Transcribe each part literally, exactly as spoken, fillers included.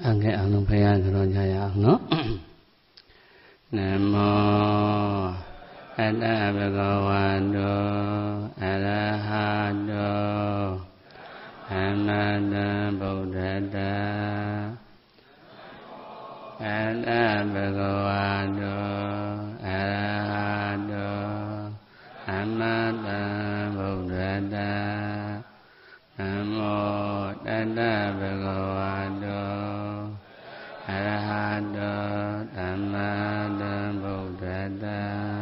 angge anu phaya garo jaya no namo ada bhagavato arahato samma buddhata ada bhagavato arahato samma buddhata namo tassa bhagavato arahato samma buddhata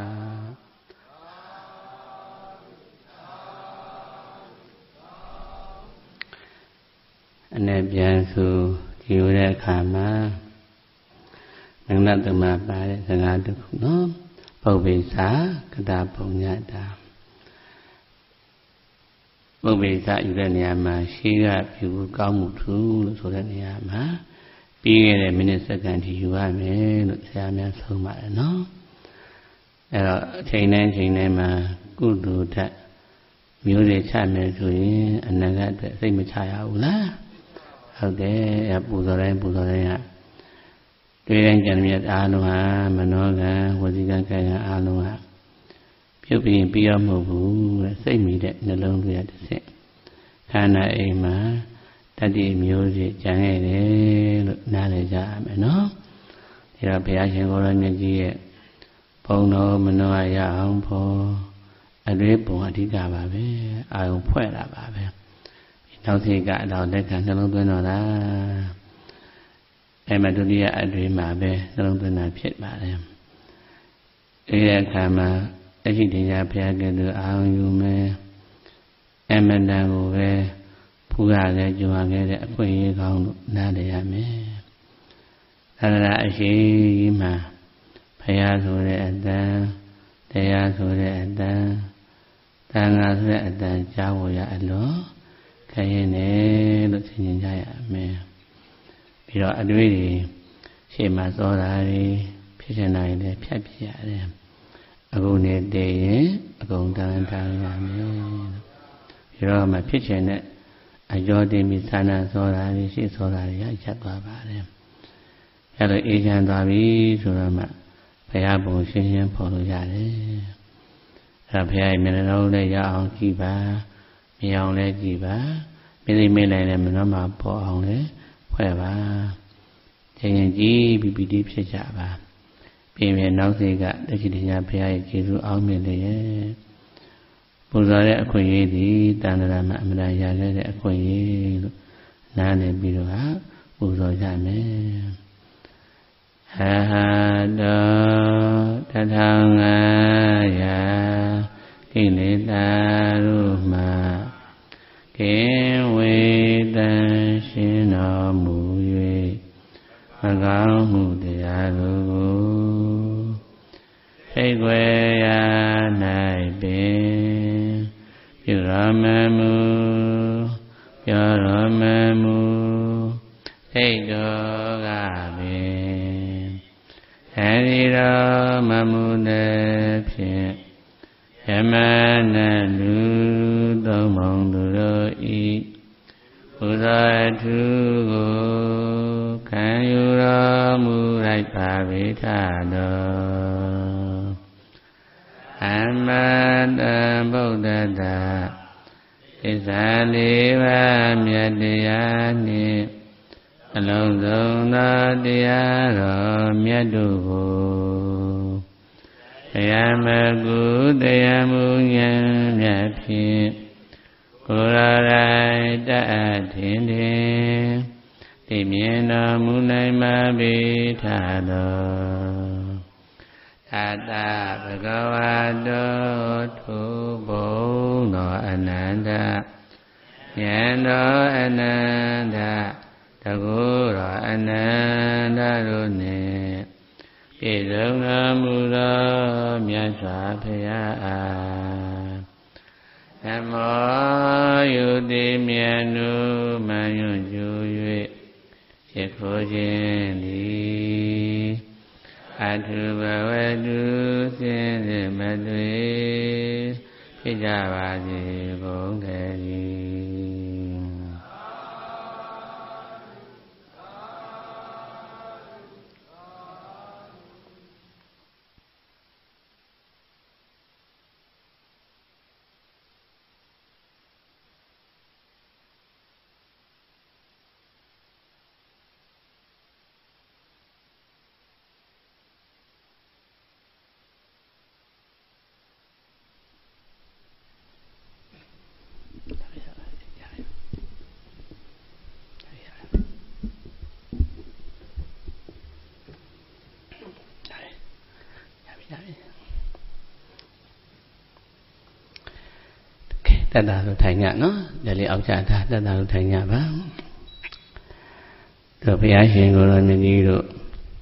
aneပြန်ဆိုကြည့်ရတဲ့အခါမှာမင်္ဂလာသမပါတဲ့စကားတစ်ခုနော်ပုပ္ပိစာကတပုံညတာပုပ္ပိစာယူတဲ့နေရာမှာရှေးကပြုကောင်းမှုသူလို့ဆိုတဲ့နေရာမှာပြီးခဲ့တဲ့မိနစ်စက္ကန့်ထိယူရမယ်လို့ဆရာများဆုံးပါတယ်နော်အဲ့တော့အချိန်တိုင်းချိန်တိုင်းမှာကုသိုလ်ဓာတ်မျိုးတွေချမယ်ဆိုရင်အနာဂတ်အတွက်စိတ်မချရဘူးလားဟုတ်တယ်အပူဇော်တိုင်းပူဇော်တိုင်းကတွေ့တိုင်းကြံမြတ်အားလုံးဟာမနောကံဝစီကံကံအားလုံးဟာပြုတ်ပြီးပြီးတော့မဟုတ်ဘူးစိတ်မိတဲ့နှလုံးသွင်းရတဲ့စိတ်ခန္ဓာအိမ်မှာတတိမျိုးစီကြံခဲ့တယ်လို့နားလည်ကြရမယ်နော်ဒါတော့ဘုရားရှင်ကိုရောမြတ်ကြီးရဲ့ဘုံတော်မနောရအောင်ဖို့အတွေ့ပုံအဓိကပါပဲအာယုံဖွဲ့တာပါပဲနောက်စိတ်ကအတော်လက်ခံနှလုံးသွင်းတော့တာအဲ့မှာဒုတိယအတွေ့မှာပဲနှလုံးသွင်းတာဖြစ်ပါတယ်ဒီအခါမှာအရှိတရားဘုရားကဲ့သို့အာယုံယူမယ်အမတန်ကိုပဲဖူးရခဲ့ကြွားခဲ့တဲ့အခွင့်အရေးကောင်းလို့နားလည်ရမယ်ဒါရအရှိမှာဘုရားဆိုတဲ့အတန်တရားဆိုတဲ့အတန်သံဃာဆိုတဲ့အတန်ကြားဖို့ရအလို့ခရင်တယ်လို့သင်ကြရမယ်ပြီးတော့အတွေ့တွေရှေ့မှာစောတာတွေဖြစ်ချင်တာတွေဖြတ်ပြရတယ်အကုန်နဲ့တည်ရင်အကုန်တန်တန်ရမယ်ပြီးတော့မှဖြစ်ချင်တဲ့အကျော်တင်ပြီးသာနာစောတာတွေရှေ့စောတာတွေရပ်သွားပါတယ်အဲ့လိုအေးချမ်းသွားပြီဆိုတော့မှဘုရားဘုံရှင်းရှင်းဖော်လို့ရတယ်အဲ့ဒါဘုရားရဲ့မျက်နှာတော်လည်းရအောင်ကြည့်ပါမြင်အောင်လည်းကြည့်ပါမိသိမိနိုင်လည်းမနှောမှာပေါ်အောင်လည်းဖွဲ့ပါခြင်းရင်ကြည့်ပြီးပြီးဒီဖြစ်ကြပါပြင်ပြနောက်စိတ်ကတရှိတရားဘုရားရဲ့ကျေးဇူးအောင်မြင်တယ်ရဲ့ပူဇော်တဲ့အခွင့်အရေးဒီတန်ត្រာမှာအမှန်တရားရခဲ့တဲ့အခွင့်အရေးလို့နားလည်ပြီးတော့ပူဇော်ကြမယ်ဟဟတောတထောင်ငါးရာကိလေသာတို့မှာကိဝေတံရှင်တော်မူ၍မကောင်းမှုတရားတို့ကိုစိတ်ွယ်ရာ၌ပင်ပြုရမမူပြောရမမူစိတ်တော်ကပင်အဲဒီတော်မမူတဲ့ဖြင့်ယမနလူသုံးပုံသူတို့ဤဘုရားသူကိုခံယူတော်မူလိုက်ပါပေထတော်အမတံဗုဒ္ဓတာသစ္စာလေးပါးမြတ်တရားနှင့်အလုံးစုံသောတရားတော်မြတ်တို့ကိုတရားမကုတရားမူဉာဏ်မြတ်ဖြင့်ကိုယ်တော်တိုင်တတ်ထင်ထင်သိမြင်တော်မူနိုင်ပါပေထတော်သာတဗုဒ္ဓဝါတောထုဘုံတော်အနန္တဉာဏ်တော်အနန္တတကုတော်အနန္တတို့နှင့်ပြည့်စုံတော်မူသောမြတ်စွာဘုရားအားနမောယုတိမြတ်နုမယွညူ၍ရခိုးခြင်းသည်အထုဘဝတုစင်စစ်မသွေဖြစ်ကြပါစေကုန်ကြ၏တက်တာလို့ထိုင်ညနော်ဒါလေးအောက်ချထားတက်တာလို့ထိုင်ညပါတို့ဘုရားရှင်ကိုယ်တော်မြတ်ကြီးတို့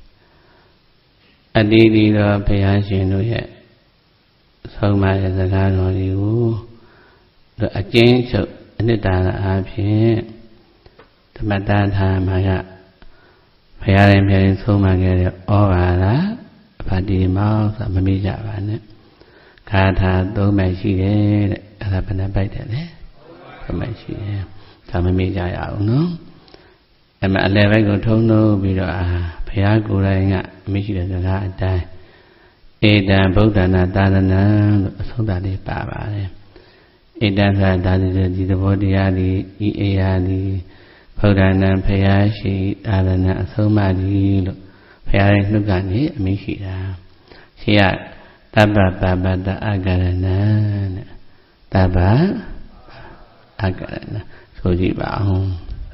အတီးတီတော်ဘုရားရှင်တို့ရဲ့ဆုံးမတဲ့စကားတော်တွေကိုတို့အကျဉ်းချုပ်အနှစ်သာရအားဖြင့်ဓမ္မတာထာမှာကဘုရားရင်ဘုရားရင်ဆုံးမခဲ့တဲ့ဩဘာဒဗတ္တိမောဆိုမမေ့ကြပါနဲ့ဂါထာသုံးပိုက်ရှိတယ်တဲ့အဲ့ဒါဘယ်နှပိုက်တယ်လဲသုံးပိုက်ရှိတယ်ဒါမမေ့ကြရအောင်နော်အဲ့မှာအလယ်ဘက်ကိုထုံးလို့ပြီးတော့အာဘုရားကိုယ်တိုင်ကအမေ့ရှိတဲ့စကားအတိုင်းဧတံဗုဒ္ဓနာသာသနာလို့အဆုံးသတ်လေးပါပါတယ်ဧတံသာဒါဒီသဘောတရားဒီဤအေယာဒီဗုဒ္ဓနာဘုရားရှိသာသနာအဆုံးမကြီးလို့ဘုရားရဲ့နှုတ်ကနေအမိရှိတာရှိရတပ္ပပပတ္တအကရဏတဲ့တပ္ပအကရဏဆိုကြည့်ပါအောင်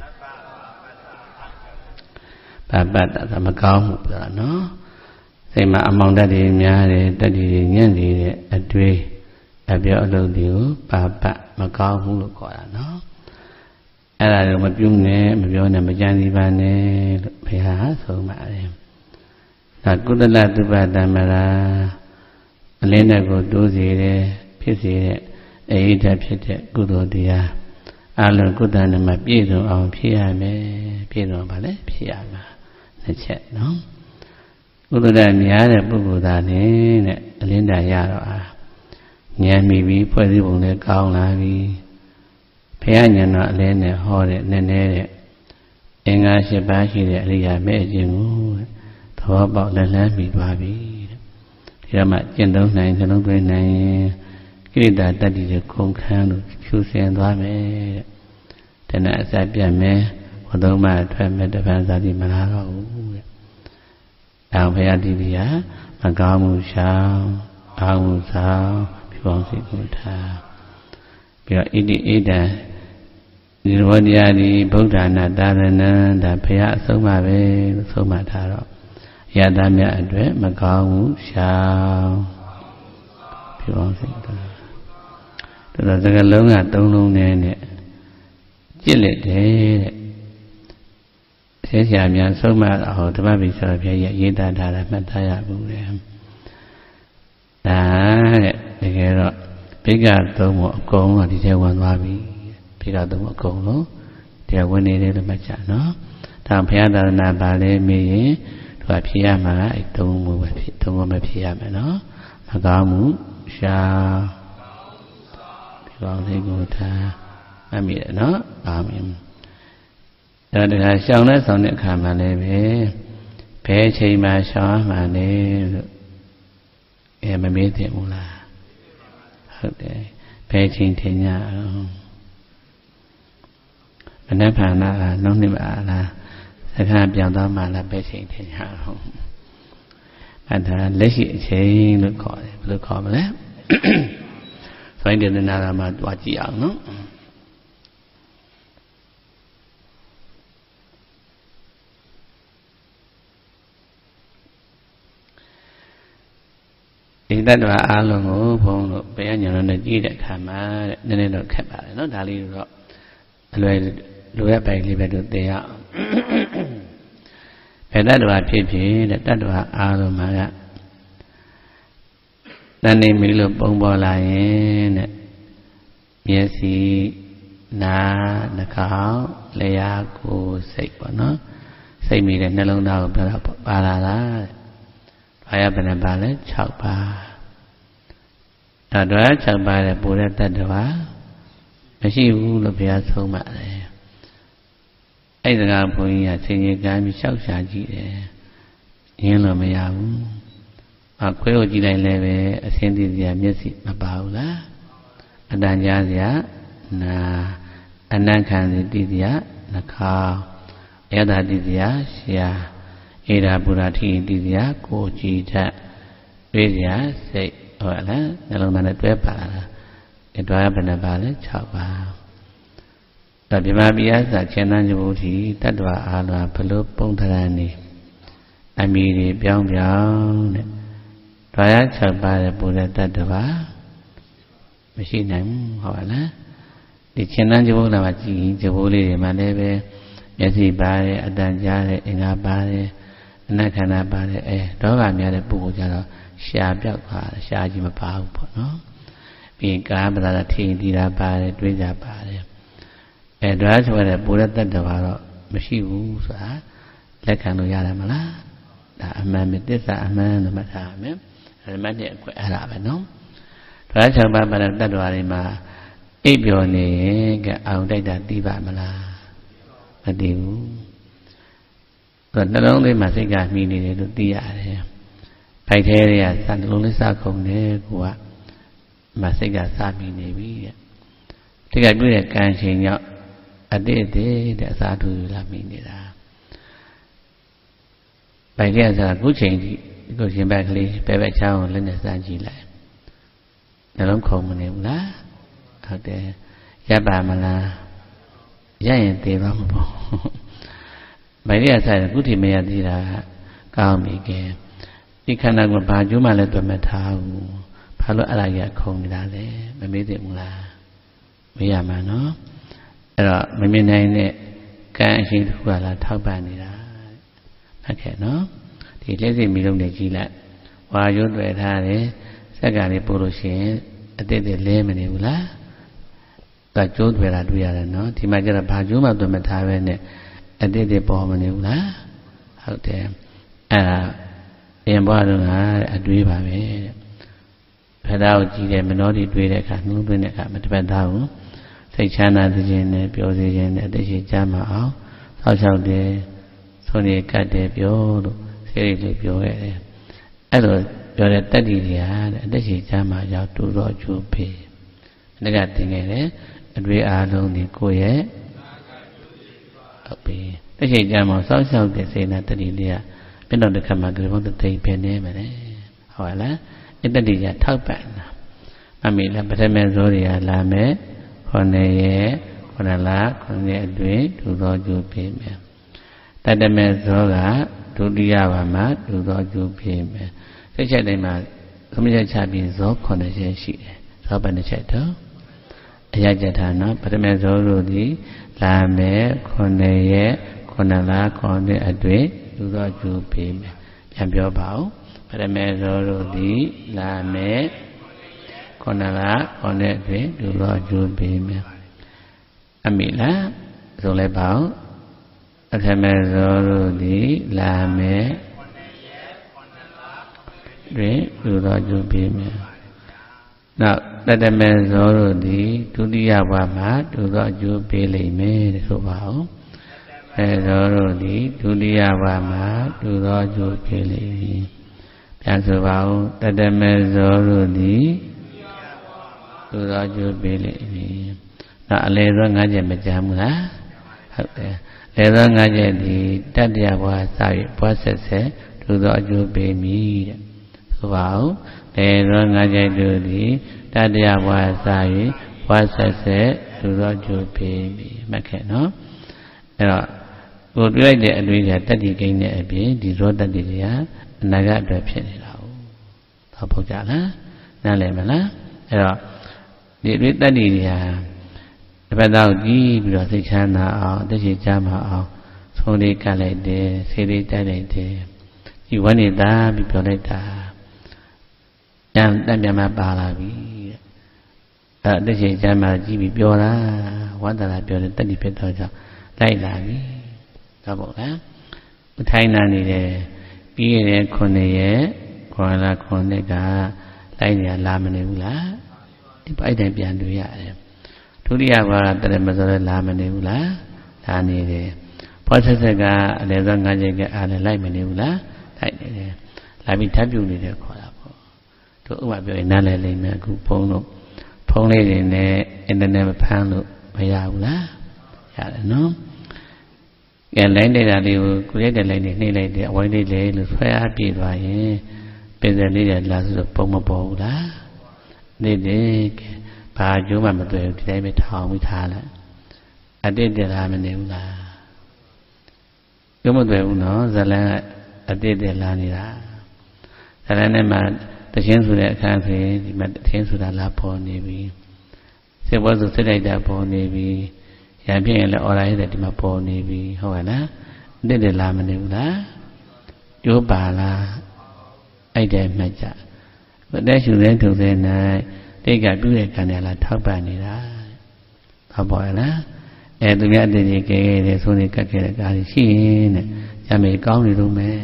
ပပတ္တသမကောင်းမှုပြောနော်စိတ်မှာအမောင်တတ်တွေများတယ်တတ်တွေညံ့နေတဲ့အတွေ့အပြောအလုပ်တွေကိုပပမကောင်းဘူးလို့ခေါ်တာနော်အဲ့ဒါကိုမပြုနဲ့မပြောနဲ့မကြံစီပါနဲ့လို့ဘုရားဆုံးပါတယ်ဒါကုသလသုဘတမရာအလင်းတဲ့ကိုတိုးစေတယ်ဖြစ်စေတဲ့အဟိတဖြစ်တဲ့ကုသိုလ်တရားအလုံးကုသနာမှာပြည့်စုံအောင်ဖြစ်ရမယ်ပြည့်စုံပါလေဖြစ်ရမှာနှစ်ချက်နော်ကုသလများတဲ့ပုဂ္ဂိုလ်သားနဲ့တဲ့အလင်းတန်ရတော့အာဉာဏ်မိပြီးဖွဲ့စည်းပုံလည်းကောင်းလာပြီဘုရားဉာဏ်တော်အလင်းနဲ့ဟောတဲ့နည်းနည်းတဲ့အင်္ဂါ၈ပါးရှိတဲ့အရိယာမဲ့ခြင်းကိုသဘောပေါက်လက်လန်းမိသွားပြီတဲ့ဒီတော့မှကျင့်သုံးနိုင်နှလုံးသွင်းနိုင်ရင်ကိလေသာတတ္တိတွေကုန်ခန်းလို့ဖြူစင်သွားမယ်တဲ့တဏှာအစပြတ်မယ်ဘုသုံးပါးထွက်မယ်တပန်းစားပြီးမလာတော့ဘူးတဲ့အောင်ဘုရားတိတိယမကောင်းမှုရှောင်အာဟုဆောင်ဖြူအောင်စိတ်ကိုထားပြီးတော့ဣတိဣဒံဒီဘောတရားဒီဗုဒ္ဓနာသာသနာဒါဘုရားအဆုံးပါပဲလို့ဆုံးမထားတော့ယတမြတ်အတွက်မကောင်းဘူးရှောင်ဖြူအောင်စိတ်ထားတော်စကလုံးကသုံးလုံးနဲ့နဲ့ကြစ်လက်တယ်တဲ့ဆဲဆရာများဆုံးမအောင်ဓမ္မပိဿရာဘုရားရဲ့ရေးသားထားတာမှတ်သားရဘူးတဲ့ဒါတဲ့တကယ်တော့ဘိက္ခသုံးဖို့အကုန်လုံးဒီထဲဝင်သွားပြီဘိက္ခသုံးဖို့အကုန်လုံးဒီဝင်နေတယ်လို့မှတ်ကြနော်ဒါဘုရားသာသနာပါလဲမေးရင်သူကဖြေရမှာကအဲသုံးမှုပဲဖြစ်သုံးမှုပဲဖြေရမယ်နော်မကောင်းမှုရှားဒီကောင်းလေးကိုထားအမိတယ်နော်အာမင်ဒါတခါရှောင်းလဲဆောင်တဲ့အခါမှာလည်းပဲဘယ်အချိန်မှရှောင်းမှလဲလို့အဲမမေးသင့်ဘူးလားဟုတ်တယ်ဘယ်ချိန်ထင်ကြအောင်မနှက်ဖန်လားနောက်နှစ်ပါလားစကားပြောင်းသွားမှလားဘယ်ချိန်ထင်ကြအောင်အဲဒါလက်ရှိအချိန်လို့ခေါ်တယ်ဘယ်လိုခေါ်မလဲဆိုရင်ဒီနာရမှာတွားကြည့်အောင်နော်ဒီတတ္တဝါအားလုံးကိုဘုန်းတို့ဘယ်အညာလုံးနဲ့ကြည့်တဲ့အခါမှာတဲ့နည်းနည်းတော့ခက်ပါတယ်နော်ဒါလေးတော့အလွယ်လိုရပိုင်လေးပဲတို့သိရအောင်ဘယ်တတ္တဝါဖြစ်ဖြစ်တဲ့တတ္တဝါအားလုံးမှာကတဏှိမီလို့ပုံပေါ်လာရင်တဲ့မျက်စိနားနှာခေါင်းလျှာကိုယ်စိတ်ပေါ့နော်စိတ်မိတဲ့နှလုံးသားကိုပြောတာပါလာလားဘာရဘယ်နှပါလဲ၆ပါးဒါတော့၆ပါးတဲ့ပူတဲ့တတ္တဝါမရှိဘူးလို့ဘုရားဆုံးမတယ်အဲ့ဒါကဘုန်းကြီးကဆင်ញကမ်းပြီးလျှောက်ရှာကြည့်တယ်ရင်းလို့မရဘူးအခွဲကိုကြည့်လိုက်လည်းပဲအစင်းသိစရာမျက်စိမပါဘူးလားအတန်ကြားစရာနာအနံ့ခံစီသိစရာနှာခေါင်းအယတသိစရာရှာဧရာပူရာထိတိစရာကိုကြည်ထတွေးစရာစိတ်ဟုတ်လားနှလုံးသားနဲ့တွဲပါလားအဲတွဲဘယ်နှပါလဲ၆ပါးဒါပြမပိယစာခြေနှမ်းကြဘူးထီတတ္တဝအားလုံးဘလို့ပုံထရနေအမိတွေပြောင်းပြောင်းတဲ့တွဲရ၆ပါးတဲ့ပူတဲ့တတ္တဝမရှိနိုင်ဘူးဟုတ်လားဒီချင်းတန်းကျဘုလာမှာကြည်ကျဘိုးလေးတွေမှာလည်းပဲမျက်စိပါတယ်အတန်ကြားတယ်အင်္ဂါပါတယ်အနတ်ခန္ဓာပါတယ်အဲဒေါကများတဲ့ပုဂ္ဂိုလ်ကြတော့ရှားပြောက်သွားတယ်ရှားကြီးမပါဘူးပေါ့နော်ပြီးရင်ကာမတာထင်တီတာပါတယ်တွေးကြပါတယ်အဲဒါဆိုရတဲ့ပူရတ္တတော်ကတော့မရှိဘူးဆိုတာလက်ခံလို့ရတယ်မလားဒါအမှန်ပဲသစ္စာအမှန်လို့မှတ်ထားရမယ်ဓမ္မနဲ့အကွက်အဲ့ဒါပဲနော်ဒါ၆ပါးပါတဲ့တတ္တဝါတွေမှာအိပ်ပျော်နေရင်ကအောင်တိုက်တာသိပါမလားမသိဘူးအဲ့နှလုံးလေးမှာစိတ်ကမှီနေတယ်လို့သိရတယ်ဖိုက်သေးတွေကစနှလုံးလေးစခုန်တယ်ကိုကမစိတ်ကစမှီနေပြီတဲ့တိကတွေ့တဲ့ကံချိန်ကြောင့်အတိတ်တဲ့အစာထူလာမိနေတာပိုင်ခဲ့စားခုချိန်ဒီကိုရှင်ဘက်ကလေးပဲပဲချောင်းကိုလက်နဲ့စမ်းကြည့်လိုက်နှလုံးခုန်မနေဘူးလားဟုတ်တယ်ရပ်ပါမလားရရင်သေးပါမပေါ့ပိုင်ခဲ့စားခုထိမရသေးတာကောင်းပြီကဲဒီခန္ဓာကိုဘာကျိုးမှလည်းတွေ့မထားဘူးဘာလို့အဲ့ဒါကြီးခုန်နေတာလဲမမေ့သေးဘူးလားမေးရမှာနော်အဲ့တော့မမြင်နိုင်တဲ့ကံအရှိန်တစ်ခုကလာထောက်ပံ့နေတာမှတ်ခဲ့နော်ဒီလက်စိတ်မီလုံးနဲ့ကြည့်လိုက်ဝါရုံးတွေ့ထားတယ်စက်ကလေးပို့လို့ရှိရင်အတိတ်တွေလဲမနေဘူးလားဒါကျိုးတွေ့တာတွေ့ရတယ်နော်ဒီမှာကျတော့ဘာကျိုးမှတွေ့မထားပဲနဲ့အတိတ်တွေပေါ်မနေဘူးလားဟုတ်တယ်အဲ့ဒါပြန်ပွားတော့ကအတွေးပါပဲတဲ့ဖဒါကိုကြည့်တယ်မနှောတိတွေးတဲ့အခါနှုံးသွင်းတဲ့အခါမတပတ်သားဘူးစိတ်ချမ်းသာခြင်းနဲ့ပျော်စေခြင်းနဲ့အတရှိကြမှာအောင်ဆောက်ရှောက်တယ်ဆုံးနေကတ်တယ်ပြောလို့စိတ်လေးပြောရတယ်အဲ့လိုပြောတဲ့တတ္တိတွေဟာတဲ့အတရှိကြမှာရောက်တူတော်ကျိုးပေဒါကတင်ခဲ့တယ်အတွေ့အားလုံးဒီကိုယ့်ရဲ့ဟုတ်ပြီတရှိကြမှာဆောက်ရှောက်တဲ့စေနာတတ္တိလေးကပြည့်တော်တစ်ခါမှကြိုးဘုံသိမ့်ပြနေမယ်လေဟုတ်လားအတ္တိကထောက်ပံ့တာအမေလည်းပထမဇောတွေကလာမယ်ခုနှစ်ရက်ခုနှစ်လခုနှစ်အတွင်းဒုသောကျိုးပေးမယ်တတမေဇောကဒုတိယဘာမှာဒုသောကျိုးပေးမယ်စိတ်ချက်တိုင်းမှာသမချက်ချပြီးဇောခုနှစ်ချက်ရှိတယ်ဇောဘယ်နှချက်တော့အရာကြတာနော်ပထမဇောတို့သည်လာမယ်ခုနှစ်ရက်ခုနှစ်လခုနှစ်အတွင်းဒုသောကျိုးပေးမယ်ပြန်ပြောပါဦးပထမဇောတို့သည်လာမယ်ခုနကခုနှစ်အတွင်းဒုသောကျိုးပေးမယ်အမိလားဆိုလိုက်ပါဦးအထမဇောတို့သည်လာမယ်တွင်ဒုသောကျိုးပေးမယ်နောက်တတမေဇောတို့သည်ဒုတိယဘဝမှာဒုသောကျိုးပေးလိမ့်မယ်ဆိုပါဦးအဲဇောတို့သည်ဒုတိယဘဝမှာဒုသောကျိုးပေးလိမ့်မည်ပြန်ဆိုပါဦးတတမေဇောတို့သည်ဒုသောကျိုးပေးလိမ့်မည်နောက်အလေသောငါးချက်မကြမ်းဘူးလားဟုတ်တယ်လေသောငါးချက်ဒီတတ္တယဘဝစ၍ဘဝဆက်ဆက်ဒုသောအကျိုးပေးမည်တဲ့ဆိုပါဦးလေသောငါးချက်တို့သည်တတ္တယဘဝစ၍ဘဝဆက်ဆက်ဒုသောအကျိုးပေးမည်မှတ်ခဲ့နော်အဲ့တော့ကိုတွေ့လိုက်တဲ့အတွေ့အကြုံတတ္တိကိန်းနဲ့အပြင်ဒီဇောတတ္တိတွေကအနာဂတ်အတွက်ဖြစ်နေတာဟုတ်သောပုဂ္ဂလားနားလည်မလားအဲ့တော့ဒီအတွေ့တတ္တိတွေဟာတစ်ပတ်တော့ကြည့်ပြီးတော့စိတ်ချမ်းသာအောင်အသက်ရှင်ကြမှာအောင်ဆုံးလေးကလိုက်တယ်ဆေးလေးတိုက်လိုက်တယ်ဒီဝဏ္ဏတာပြီးပြောလိုက်တာညံတက်ပြန်မှပါလာပြီအဲ့အသက်ရှင်ကြမှာကြည့်ပြီးပြောတာဝန္တလာပြောတယ်တတ္တိဖြစ်တော့ကြောင့်လိုက်လာပြီတော့ပေါ့လားမထိုင်နာနေတယ်ပြီးရတဲ့ခုနှစ်ရက်ခေါ်လာခုနှစ်ကလိုက်နေလာမနေဘူးလားဒီပိုက်တိုင်းပြန်တွေ့ရတယ်ဒုတိယဘာကတရမစောလာမနေဘူးလားလာနေတယ်ဘောဆက်ဆက်ကအလေသောငါးချက်ကအားလည်းလိုက်မနေဘူးလားလိုက်နေတယ်လာပြီးထပ်ပြုနေတယ်ခေါ်တာပေါ့တို့ဥပမာပြောရင်နားလည်လိမ့်မယ်အခုဖုန်းလို့ဖုန်းလေးတွေနဲ့အင်တာနက်မဖမ်းလို့မရဘူးလားရတယ်နော်ကဲလိုင်းနေတာလေးကိုကိုရက်တဲ့လိုင်းနေနှိမ့်လိုက်တယ်အဝိုင်းလေးလေလို့ဆွဲအားပြေးသွားရင်ပြင်စက်လေးတွေလာဆိုပုံမပေါ်ဘူးလားနေတယ်ကဲဘာကျိုးမှမတွေ့ဘူးဒီတိုင်းပဲထောင်ပြီးထားလိုက်အတိတ်တလာမနေဘူးလားကျိုးမတွေ့ဘူးနော်ဇလန်အတိတ်တလာနေတာဇလန်နဲ့မှတခြင်းဆိုတဲ့အခါဆိုရင်ဒီမှာတခြင်းဆိုတာလာပေါ်နေပြီစစ်ဘောဆိုစစ်လိုက်တာပေါ်နေပြီရံဖြစ်ရင်လည်းအော်လိုက်တဲ့ဒီမှာပေါ်နေပြီဟုတ်ကဲ့လားအစ်စ်လာမနေဘူးလားကျိုးပါလားအဲ့တဲ့မှတ်ကြဘယ်တဲ့ရှုတဲ့ထုတဲ့နိုင်တိတ်ကပြုတဲ့ခံရလားထောက်ပံ့နေတာဟုတ်ပါရဲ့လားအဲသူများအတည်ကြီးကြဲတယ်ဆိုနေကတ်ခဲ့တဲ့ကားရှိရင်တဲ့ရမယ်ကောင်းနေလို့မယ်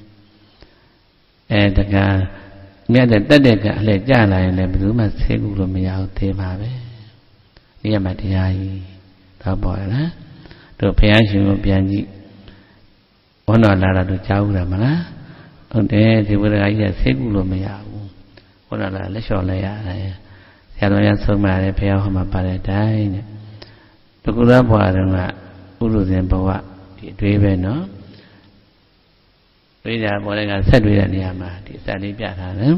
အဲတကမြတ်တဲ့တက်တဲ့ကအလှည့်ကြလာရင်လည်းဘယ်သူမှဆေးကူလို့မရဘူးသေးပါပဲဒီရမှာတရားကြီးတော့ပေါ်ရလားတို့ဘုရားရှင်ကိုပြန်ကြည့်ဝန်းတော်လာတာတို့ကြားဘူးလားမလားဟုတ်တယ်ဒီဘုရားကြီးကဆေးကူလို့မရဘူးဝန်းတော်လာလက်လျှော်လိုက်ရတယ်ဆရာတော်ရဆုံးပါတယ်ဘုရားဟောမှာပါတဲ့အတိုင်းတဲ့တကူသားဘွားတော်ကဥရုဇဉ်ဘဝဒီအတွေးပဲနော်တွေးတာပေါ်တဲ့ကဆက်တွေးတဲ့နေရာမှာဒီစက်လေးပြထားတယ်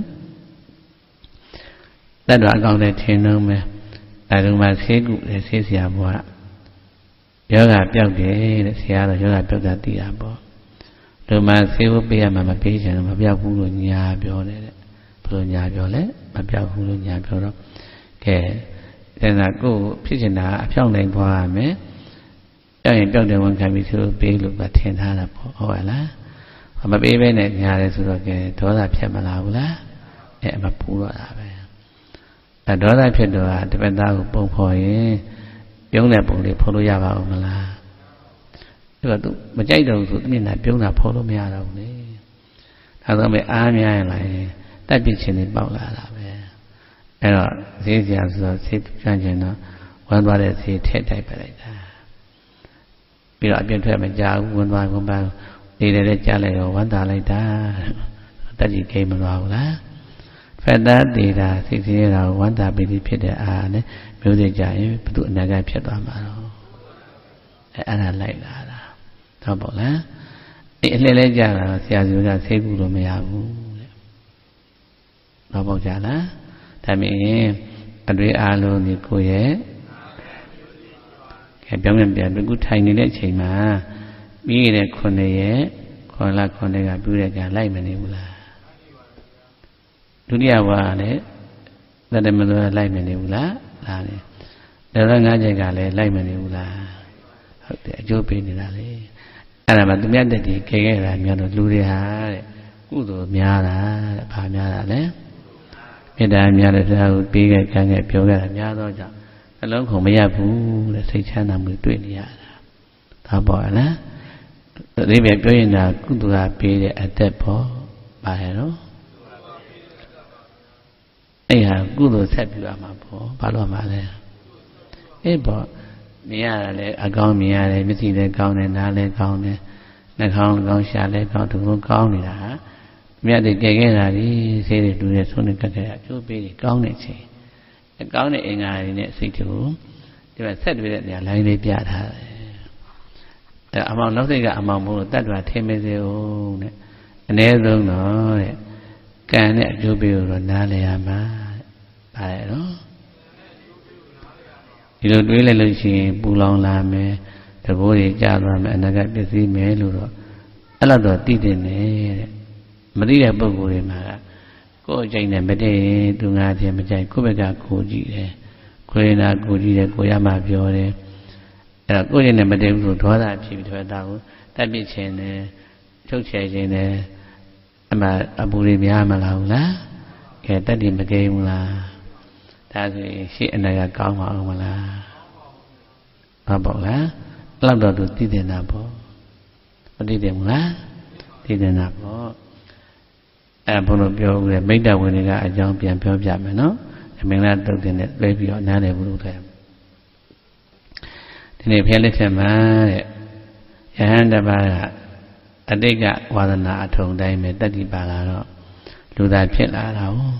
သက်တော်အကောင့်နဲ့ထင်လုံးပဲအဲဒါမှဆေးကုတယ်ဆေးဆရာဘွားယောဂပြောက်တယ်တဲ့ဆရာတော်ယောဂပြောက်တာသိတာပေါ့ဒီမှာဆေးဖို့ပေးရမှာမပေးချင်တော့မပြောက်ဘူးလို့ညာပြောတယ်တဲ့ဘယ်လိုညာပြောလဲမပြောက်ဘူးလို့ညာပြောတော့ကဲဒါကကိုယ်ဖြစ်ချင်တာအဖြောင်းနိုင်သွားရမယ်ပြောက်ရင်ပြောက်တယ်ဝန်ခံပြီးသူပေးလို့ပဲထင်ထားတာပေါ့ဟုတ်ရဲ့လားမပေးဘဲနဲ့ညာတယ်ဆိုတော့ကဲဒေါသဖြစ်မလာဘူးလားအဲမပူတော့တာပဲအဲဒေါသဖြစ်တော့တပတ်သားကိုပုံဖော်ရင်ပြုံးတဲ့ပုံလေးဖော်လို့ရပါဦးမလားအဲ့တော့သူမကြိုက်တော့ဘူးဆိုသူမျက်နှာပြုံးတာဖော်လို့မရတော့ဘူးလေဒါဆိုမဲ့အားများရင်လည်းတက်ပြစ်ခြင်းတွေပေါက်လာတာပဲအဲ့တော့ဈေးစရာဆိုတော့ဈေးပြန့်ခြင်းတော့ဝမ်းသွားတဲ့ဈေးထည့်တိုက်ပလိုက်တာပြီးတော့အပြင်းထွက်မကြဘူးဝမ်းသွားဝမ်းပါနေတယ်ကြားလိုက်တော့ဝမ်းသာလိုက်တာတက်ကြီးကိမသွားဘူးလားဖက်သားသေးတာစိတ်ဆင်းရဲတာဝမ်းသာပြီးဖြစ်တဲ့အာနဲ့မျိုးစိတ်ကြရင်ဘုသူအနာဂတ်ဖြစ်သွားမှာတော့အဲအဲ့ဒါလိုက်လာတာတော့ပေါ့လားဒီအလှည့်လဲကြတာဆရာကြီးကဆေးကူလို့မရဘူးတဲ့တော့ပေါ့ကြလားဒါမင်းအတွေ့အားလုံးဒီကိုရဲ့ကဲပြောင်းပြန်ပြန်ဒီခုထိုင်နေတဲ့အချိန်မှာပြီးရတဲ့ခုနှစ်ရဲ့ခေါ်လာခုနှစ်ကပြုတဲ့ကလိုက်မနေဘူးလားဒုတိယဘဝလည်းသက်တယ်မလို့လိုက်မနေဘူးလားလားလေဒါတော့ငါးချက်ကလည်းလိုက်မနေဘူးလားဟုတ်တယ်အကျိုးပေးနေတာလေအဲ့ဒါမှသူများတက်တည်ခေခဲ့တာများတော့လူတွေဟာတဲ့ကုသိုလ်များတာတဲ့ဘာများတာလဲမေတ္တာများတဲ့တရားကိုပေးခဲ့ခံခဲ့ပြောခဲ့တာများတော့ကြောင့်အလုံးခုံမရဘူးတဲ့စိတ်ချမ်းသာမှုတွေ့နေရတာဒါပေါ့လားဒီပဲပြောရင်ဒါကုသိုလ်ကပေးတဲ့အသက်ပေါ့ပါရဲ့နော်အဲ့ဟာကုသိုလ်ဆက်ပြုရမှာပေါ့ဘာလို့မှလဲအေးပေါ့မြင်ရတာလေအကောင်းမြင်ရတယ်မျက်စိလည်းကောင်းတယ်နားလည်းကောင်းတယ်နှာခေါင်းကောင်းရှာလည်းကောင်းသူကကောင်းနေတာဟာမြတ်တွေကြဲခဲ့တာဒီဆေးတွေတူတယ်ဆုံးနေကက်ခဲ့တာအကျိုးပေးတွေကောင်းတဲ့ချိန်အကောင်းတဲ့အင်္ဂါတွေနဲ့စိတ်တွေကိုဒီမှာဆက်တွေ့တဲ့နေရာလိုင်းလေးပြထားတယ်အဲအမောင်နောက်စိတ်ကအမောင်မို့လို့တတ်တော်ထင်မစေဦးတဲ့အနည်းဆုံးတော့တဲ့ကံနဲ့အကျိုးပေးလို့နားလည်ရမှာပါရဲ့နော်ဒီလိုတွေးလိုက်လို့ရှိရင်ပူလောင်လာမယ်တဘိုးတွေကြာသွားမယ်အနာဂတ်ပစ္စည်းမယ်လို့တော့အဲ့လိုတော့သိတယ်တဲ့မသိတဲ့ပုဂ္ဂိုလ်တွေမှာကိုယ်အကျိုင်းနဲ့မတည့်သူငါချင်းမကြိုက်ကိုယ့်ဘက်ကကိုကြည့်တယ်ခွေးနာကိုကြည့်တယ်ကိုရမှပြောတယ်အဲ့တော့ကိုယ်ချင်းနဲ့မတည့်ဘူးဆိုဒေါသဖြစ်ပြီးထွက်တာကိုတက်ပြစ်ခြင်းနဲ့ချုပ်ချယ်ခြင်းနဲ့အမှအပူတွေများမလားဘူးလားကဲတက်တယ်မကိန်းဘူးလားဒါဆိုရင်ရှေ့အနာကကောင်းမှာအောင်မလားဟုတ်ပါ့လားအဲ့တော့သူသိတယ်နာပေါ့မသိတယ်မလားသိတယ်နာပေါ့အဲဘုန်းတော်ပြောဦးတယ်မိတ္တဝင်တွေကအကြောင်းပြန်ပြောပြမယ်နော်မင်္ဂလာတုတ်တင်နဲ့တွဲပြီးတော့နားလည်ဘူးလို့ထဲဒီနေ့ဖျက်လက်ချက်မှာတဲ့ယဟန်တပါးကအတိတ်ကဝါဒနာအထုံတိုင်းပဲတတ္တိပါလာတော့လူသားဖြစ်လာတာဟုတ်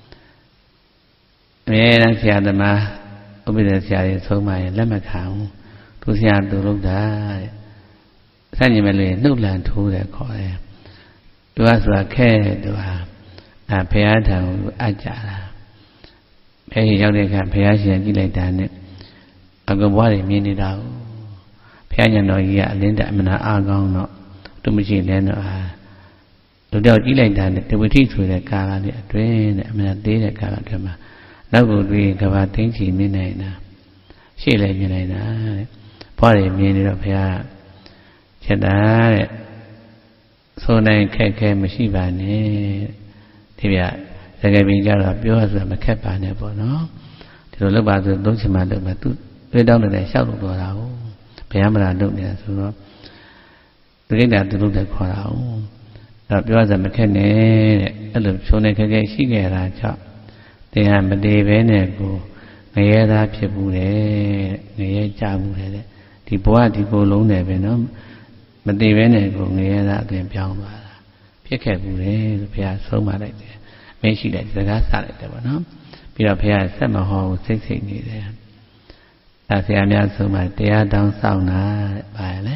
အမြဲတမ်းဆရာသမားဥပဒေဆရာကြီးဆုံးမရင်လက်မခံဘူးသူဆရာသူလုပ်တာတဲ့ဆန့်ကျင်မဲ့လို့နှုတ်လန်ထိုးတယ်ခေါ်တယ်သူကဆိုတာခဲတယ်သူဟာအဲဘုရားထံကိုအပ်ကြတာဘယ်ရောက်တဲ့အခါဘုရားရှင်ကြည့်လိုက်တာနဲ့အကုဘွားတွေမြင်နေတာကိုဘုရားညံတော်ကြီးကအလင်းတအမနာအားကောင်းတော့သူမရှိလဲတော့ဟာလူတော့ကြည့်လိုက်တာနဲ့တဝိထိဆိုတဲ့ကာလနဲ့အတွင်းနဲ့အမနာသေးတဲ့ကာလအတွင်းမှာနောက်ကိုတွေ့ကဘာသိချီမြင်နိုင်တာရှေ့လည်းမြင်နိုင်တာတဲ့ဘွားတွေမြင်နေတော့ဘုရားချက်တာတဲ့ဆိုနိုင်ခက်ခဲမရှိပါနဲ့ဒီပြတကယ်ပြီးကြတော့ပြောရဆိုတာမခက်ပါနဲ့ပေါ့နော်ဒီလိုလုပ်ပါဆိုသုံးချင်မှလုပ်ပါသူတွေးတောင်းတယ်ရှောက်လို့တော့တာဟုတ်ဘုရားမလားလုပ်နေတာဆိုတော့ဒီကိစ္စသူလုပ်တယ်ခေါ်တာဟုတ်အဲ့တော့ပြောရစမခက်နဲ့တဲ့အဲ့လိုဆိုနိုင်ခက်ခဲရှိခဲ့တာကြောင့်တင်ဟာမတည်ပဲနဲ့ကိုငရဲသားဖြစ်ဘူးတဲ့ငရဲကြဘူးတဲ့ဒီဘဝဒီကိုယ်လုံးတယ်ပဲနော်မတည်ပဲနဲ့ကိုငရဲသားအသွင်ပြောင်းသွားတာဖြစ်ခဲ့ဘူးတဲ့လို့ဘုရားဆုံးမလိုက်တယ်မင်းရှိတယ်စကားစလိုက်တယ်ပေါ့နော်ပြီးတော့ဘုရားဆက်မဟောဘူးစိတ်စိတ်နေတယ်ဒါဆရာများဆုံးမတရားတောင်းဆောင်တာတဲ့ဘာလဲ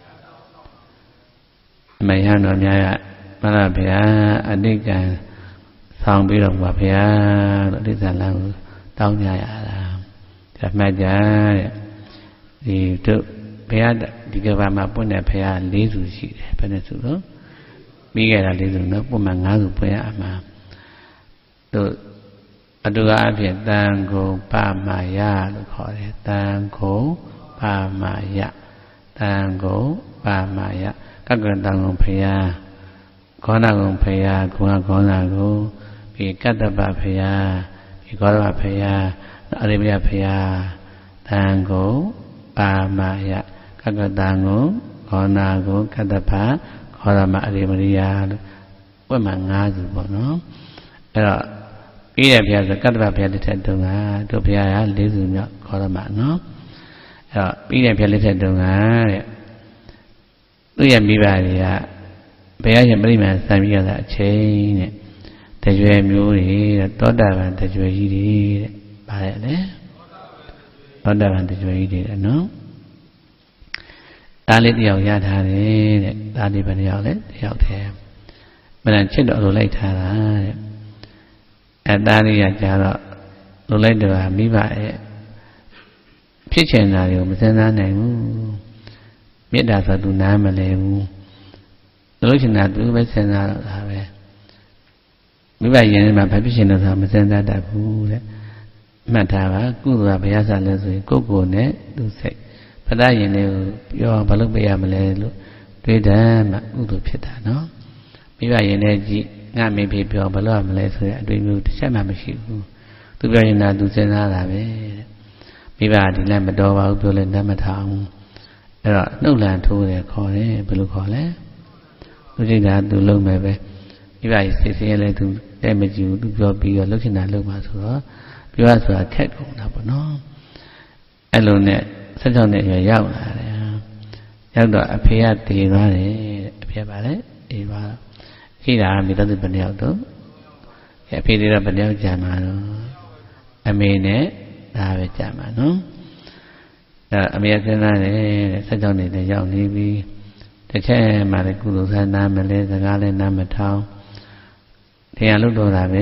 မယံတော်များကမရဘုရားအတိတ်ကံဆောင်ပြီးတော့ဘုရားလို့အဋ္ဌလမ်းကိုတောင်းကြရတာဒါမှတ်ကြတဲ့ဒီတို့ဘုရားဒီကဘာမှာပွင့်တဲ့ဘုရား၄စုရှိတယ်ဘယ်နှစုလို့ပြီးခဲ့တာ၄စုနော်ပုံမှန်၅စုပွင့်ရမှာတို့အတူအဖြစ်တန်ကုန်ပမာယလို့ခေါ်တယ်တန်ကုန်ပမာယတန်ကုန်ပမာယကကတန်ကုန်ဘုရားခေါဏကုန်ဘုရားကုဏခေါဏကုန်ဒီကတ္တပဘုရားဒီဂေါရမဘုရားအရိယဘုရားတန်ကုန်ပါမာယကကတံကိုခေါဏကိုကတ္တပခေါရမအရိမရိယလို့ဝတ်မှ၅စုပေါ့နော်အဲ့တော့ပြီးရဘုရားဆိုကတ္တပဘုရားလက်ထက်တုန်းကတို့ဘုရားက၄စုမြောက်ခေါရမနော်အဲ့တော့ပြီးရဘုရားလက်ထက်တုန်းကတဲ့သူ့ရဲ့မိဘတွေကဘုရားရှင်ပြိမာန်စံပြီးရတာအချိန်တဲ့တကြွယ်မျိုးတွေတောတာပန်တကြွယ်ကြီးတွေတဲ့ဗါရဲ့လေတောတာပန်တကြွယ်ကြီးတွေတဲ့နော်ဒါလေးတယောက်ရထားတယ်တဲ့ဒါလေးဘယ်နှယောက်လဲတယောက်တည်းမနချစ်တော့လိုလိုက်ထားတာတဲ့အဲဒါလေးကကြာတော့လိုလိုက်တော့မိဘရဲ့ဖြစ်ချင်တာတွေကိုမစဉ်းစားနိုင်ဘူးမေတ္တာဆိုသူနားမလဲဘူးလိုချင်တာသူပဲစဉ်းစားတော့တာပဲမိဘရင်ထဲမှာဘာဖြစ်ရှင်လို့ဆိုတာမစဉ်းစားတတ်ဘူးတဲ့မှတ်ထားပါကုသိုလ်ကဘုရားဆရာလဲဆိုရင်ကိုယ်ကိုယ်နဲ့သူစိတ်ဖဒရင်လေးကိုပြောဘာလို့ပေးရမလဲလို့တွေးတယ်မှကုသိုလ်ဖြစ်တာနော်မိဘရင်ထဲကြည့်ငါမေဖေပြောဘာလို့ရမလဲဆိုတဲ့အတွေ့အမျိုးတစ်ချက်မှမရှိဘူးသူပြောရင်သာသူစဉ်းစားတာပဲတဲ့မိဘဒီလည်းမတော်ပါဘူးပြောလဲနတ်မထောင်အဲ့တော့နှုတ်လန်ထိုးတယ်ခေါ်တယ်ဘယ်လိုခေါ်လဲသူစိတ်ကသူလုံးမယ်ပဲမိဘကြီးစိတ်ဆင်းရဲလဲသူတဲ့မကြည့်ဘူးသူပြောပြီးတော့လှုပ်ချင်တာလှုပ်ပါဆိုတော့ပြောရဆိုတာခက်ကုန်တာပေါ့နော်အဲ့လိုနဲ့ဆက်ကြောင်းနဲ့ရောက်လာတယ်ရောက်တော့အဖေကတည်သွားတယ်အဖေပါလေတည်သွားခိတာမိသားစုဘယ်နှယောက်တော့အဖေတွေတော့ဘယ်နှယောက်ကြာမှာတော့အမေနဲ့ဒါပဲကြာမှာနော်အဲ့အမေစဉ်းစားတယ်ဆက်ကြောင်းနဲ့ရောက်နေပြီတစ်ချက်မှလည်းကုသိုလ်ဆန္ဒမလဲစကားလည်းနားမထောင်တရားလုပ်တော့တာပဲ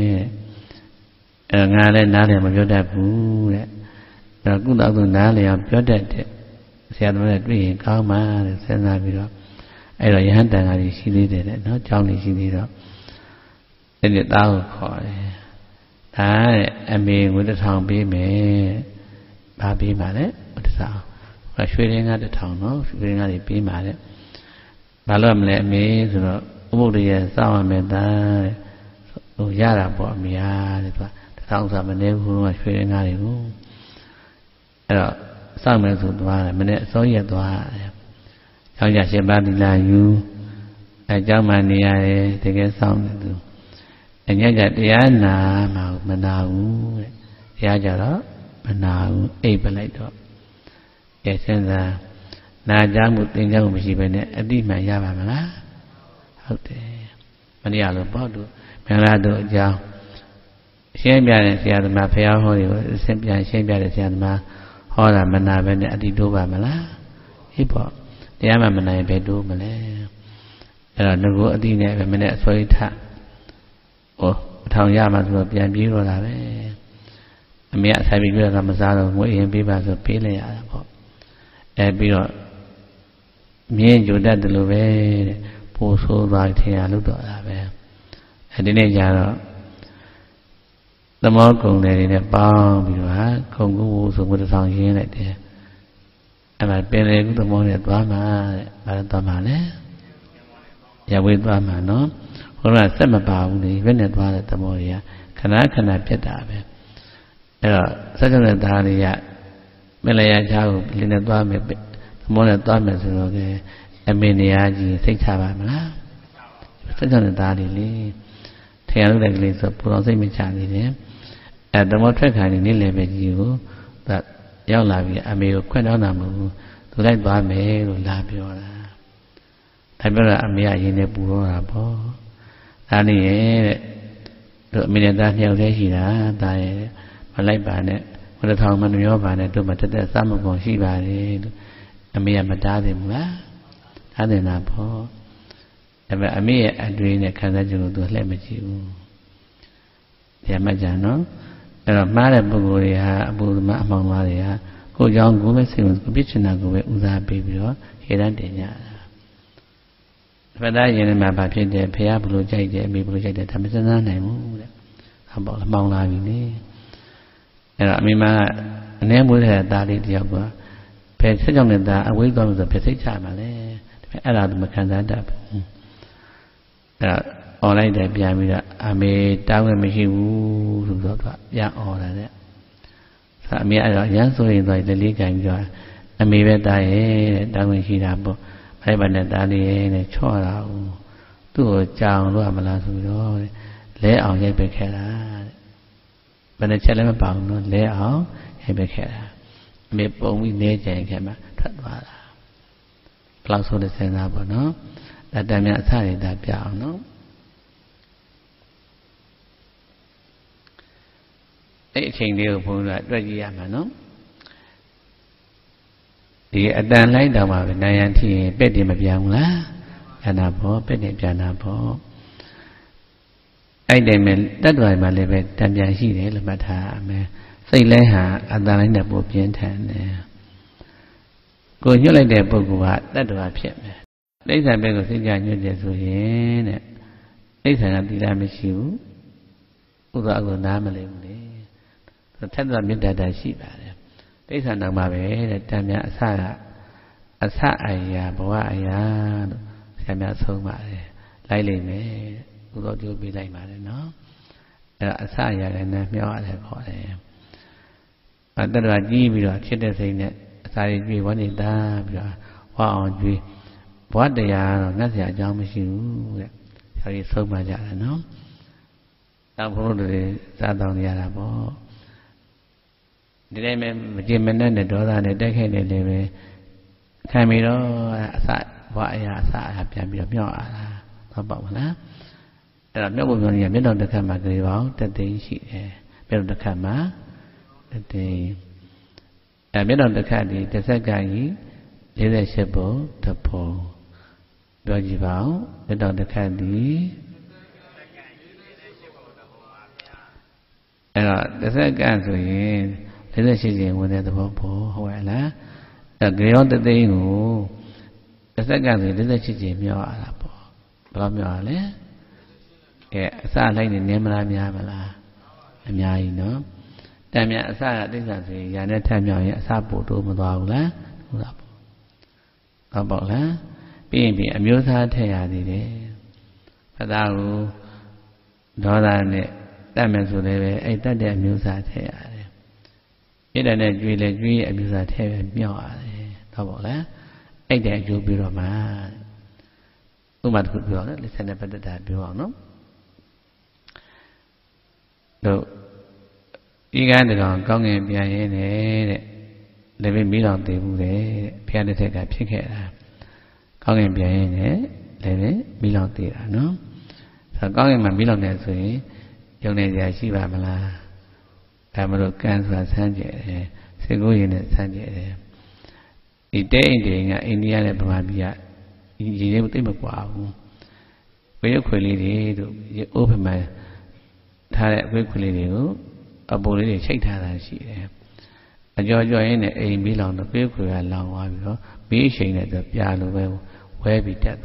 အဲငါလည်းနားလည်းမပြောတတ်ဘူးတဲ့အဲကုသကုနားလည်းအောင်ပြောတတ်တဲ့ဆရာတော်နဲ့တွေ့ရင်ကောင်းပါတဲ့စဉ်းစားပြီးတော့အဲ့တော့ယဟန်တန်ဃာကြီးရှိသေးတယ်တဲ့နော်ကျောင်းကြီးရှိသေးတော့ဒီနေ့သားကိုခေါ်တယ်ဒါတဲ့အမေငွေတစ်ထောင်ပေးမယ်ဘာပေးပါလဲတစ်ထောင်ရွှေရင်းကတစ်ထောင်နော်ရွှေရင်းကတွေပေးပါတဲ့ဘာလို့မလဲအမေဆိုတော့ဥပုဒ်တည်းစောင့်ရမယ်သားတဲ့ဟိုရတာပေါ့အမေအားတဲ့သူကတစ်ထောင်ဆိုမနေဘူးကရွှေရင်းကားတွေကိုအဲ့တော့စောင့်မယ်ဆိုသွားတယ်မနေ့အစောရက်သွားတယ်။ကျောင်းကြရှင်ပါတိလာယူအဲကျောင်းမှနေရတယ်တကယ်စောင့်တယ်သူအညကြတရားနာမှမနာဘူးတဲ့တရားကြတော့မနာဘူးအိပ်ပလိုက်တော့ကဲစဉ်းစားနာကြမှုသင်ကြမှုမရှိဘဲနဲ့အတိမှန်ရပါမလားဟုတ်တယ်မနေ့ကလို့ပေါ့သူမင်္ဂလာတို့အကြောင်းရှင်းပြတဲ့ဆရာသမားဖះဟောတွေကိုအစဉ်ပြန်ရှင်းပြတဲ့ဆရာသမားဟောတာမနာပဲနဲ့အတိတိုးပါမလားဟိပေါ့တရားမှမနိုင်ပဲတိုးမလဲအဲ့တော့ငကိုအတိနဲ့ပဲမနဲ့အစွဲထဟောအထောင်ရမှဆိုတော့ပြန်ပြေးတော့တာပဲအမေကဆိုင်ပြီးတော့မစားတော့ငွေရင်ပေးပါဆိုပေးလိုက်ရတာပေါ့အဲပြီးတော့မြင်းကြိုတတ်တယ်လို့ပဲတဲ့ပို့ဆိုးသွားထင်ရလို့တော့တာပဲအဲဒီနေ့ကျတော့ the more kung in a bomb, you are Kongu, so with a song in it there. And I've been able to morning at Brahma, Baratamane. Ya with Brahma, no? When I said about the Venet one at the Moria, can I can I get that? Such a Daria, Melaya Jau, Linda Dwame, the morning Dwame, and Miniaji, think Havana. Such a Dari, Tail the Glaze of Purosimi Charlie. At the more track I nearly with you that young love, I may quite honorable to let Bame or Labiola. Tabella Amia in a Burora Bo. Danny, the million that young lady, die, but like Banet, when the town man of your Banet, to but the sum of Shiba, Amia Madadim, Adinapo. Ever Amia Adrian a Canadian to let me you. Yamajano. There are Mara Buguria, Bulma among Maria, who young women seems to be Chinago with Uza baby or Hirandina. But I in my papi, the Piablo Jay, the Bible Jay, the Tamizana name about among Lavini. And I mean, my name would have Dali Diabra. Pay such on that, away from the Pesita Malay, allowed Macanda. All right, that Biamida, I may down and make you young all that. So I mean, I young so in the league and joy. I may be die down when he have I have a daddy and a child. Do a child, Ramala, lay out a becera. But the challenge about no lay out a becera. May bone with nature and camera, Tatwala. Plus, so the same up, no? That I mean, I started that piano. Ching deal for that Rajiamano. The Adan light down of Nayanti, Betty Mabiamla, Janabo, Betty Janabo. I demand that way my level, Tamia Hide, Lamata, say Leha, Adan in the book, Pientan. Go you like that book, that do I pick. Later, I beg of Sigan, you just win. Later, I did I miss you. Uzago Namale. The tender mid that I see about it. They send a mabe, the Tamia Sara, a Saaya, Boaya, Samia so much. Lily me, who you be like Mother, no? A Saya and a meal at her call him. But that I give you a kid saying that Sari be one in that, wow, what they are, nothing I jump with you. Sorry, so much, no? Now, probably sat down the other. Did I mean Jim and the daughter and the decade live? Camilo, why I saw happy and be a mule about one. There are no women in the middle of the camera gave out that day she built the camera that day. A middle of the caddy, the second leadership, the pole. Dodgy vow, the dog the caddy. And the second Thế là chị vấn đề đó bố hỏi là ở cái đó tự nhiên ngủ cái tất cả thì thế là chị nhỏ là bố bao nhỏ đấy cái xa này thì nem làm nhà mà là làm nhà gì nữa làm nhà xa là tức là thì nhà này làm nhà xa bố tôi mà vào lá vào bảo lá bị bị em nhớ xa thế à gì đấy phát ra đó là này làm nhà số này về ấy ta để em nhớ xa thế à It and a dream, a dream, a music, a meal. Tobola, a day you be a man. Who might put you on it, listen about that belong. Though you got it on Gong and behind it, living me on the way, piano take a pick it. Gong and behind it, living belong there, no? So Gong and my belong that way, young lady, she Bamala. Amaro cancer Sanjay, Sego in it Sanjay. The day in India and Bamabia, you never think of wow. Very quickly, you open my talent quickly, a bully check that she. A Georgia in a belong the people a long while, be shaking at the piano where be dead.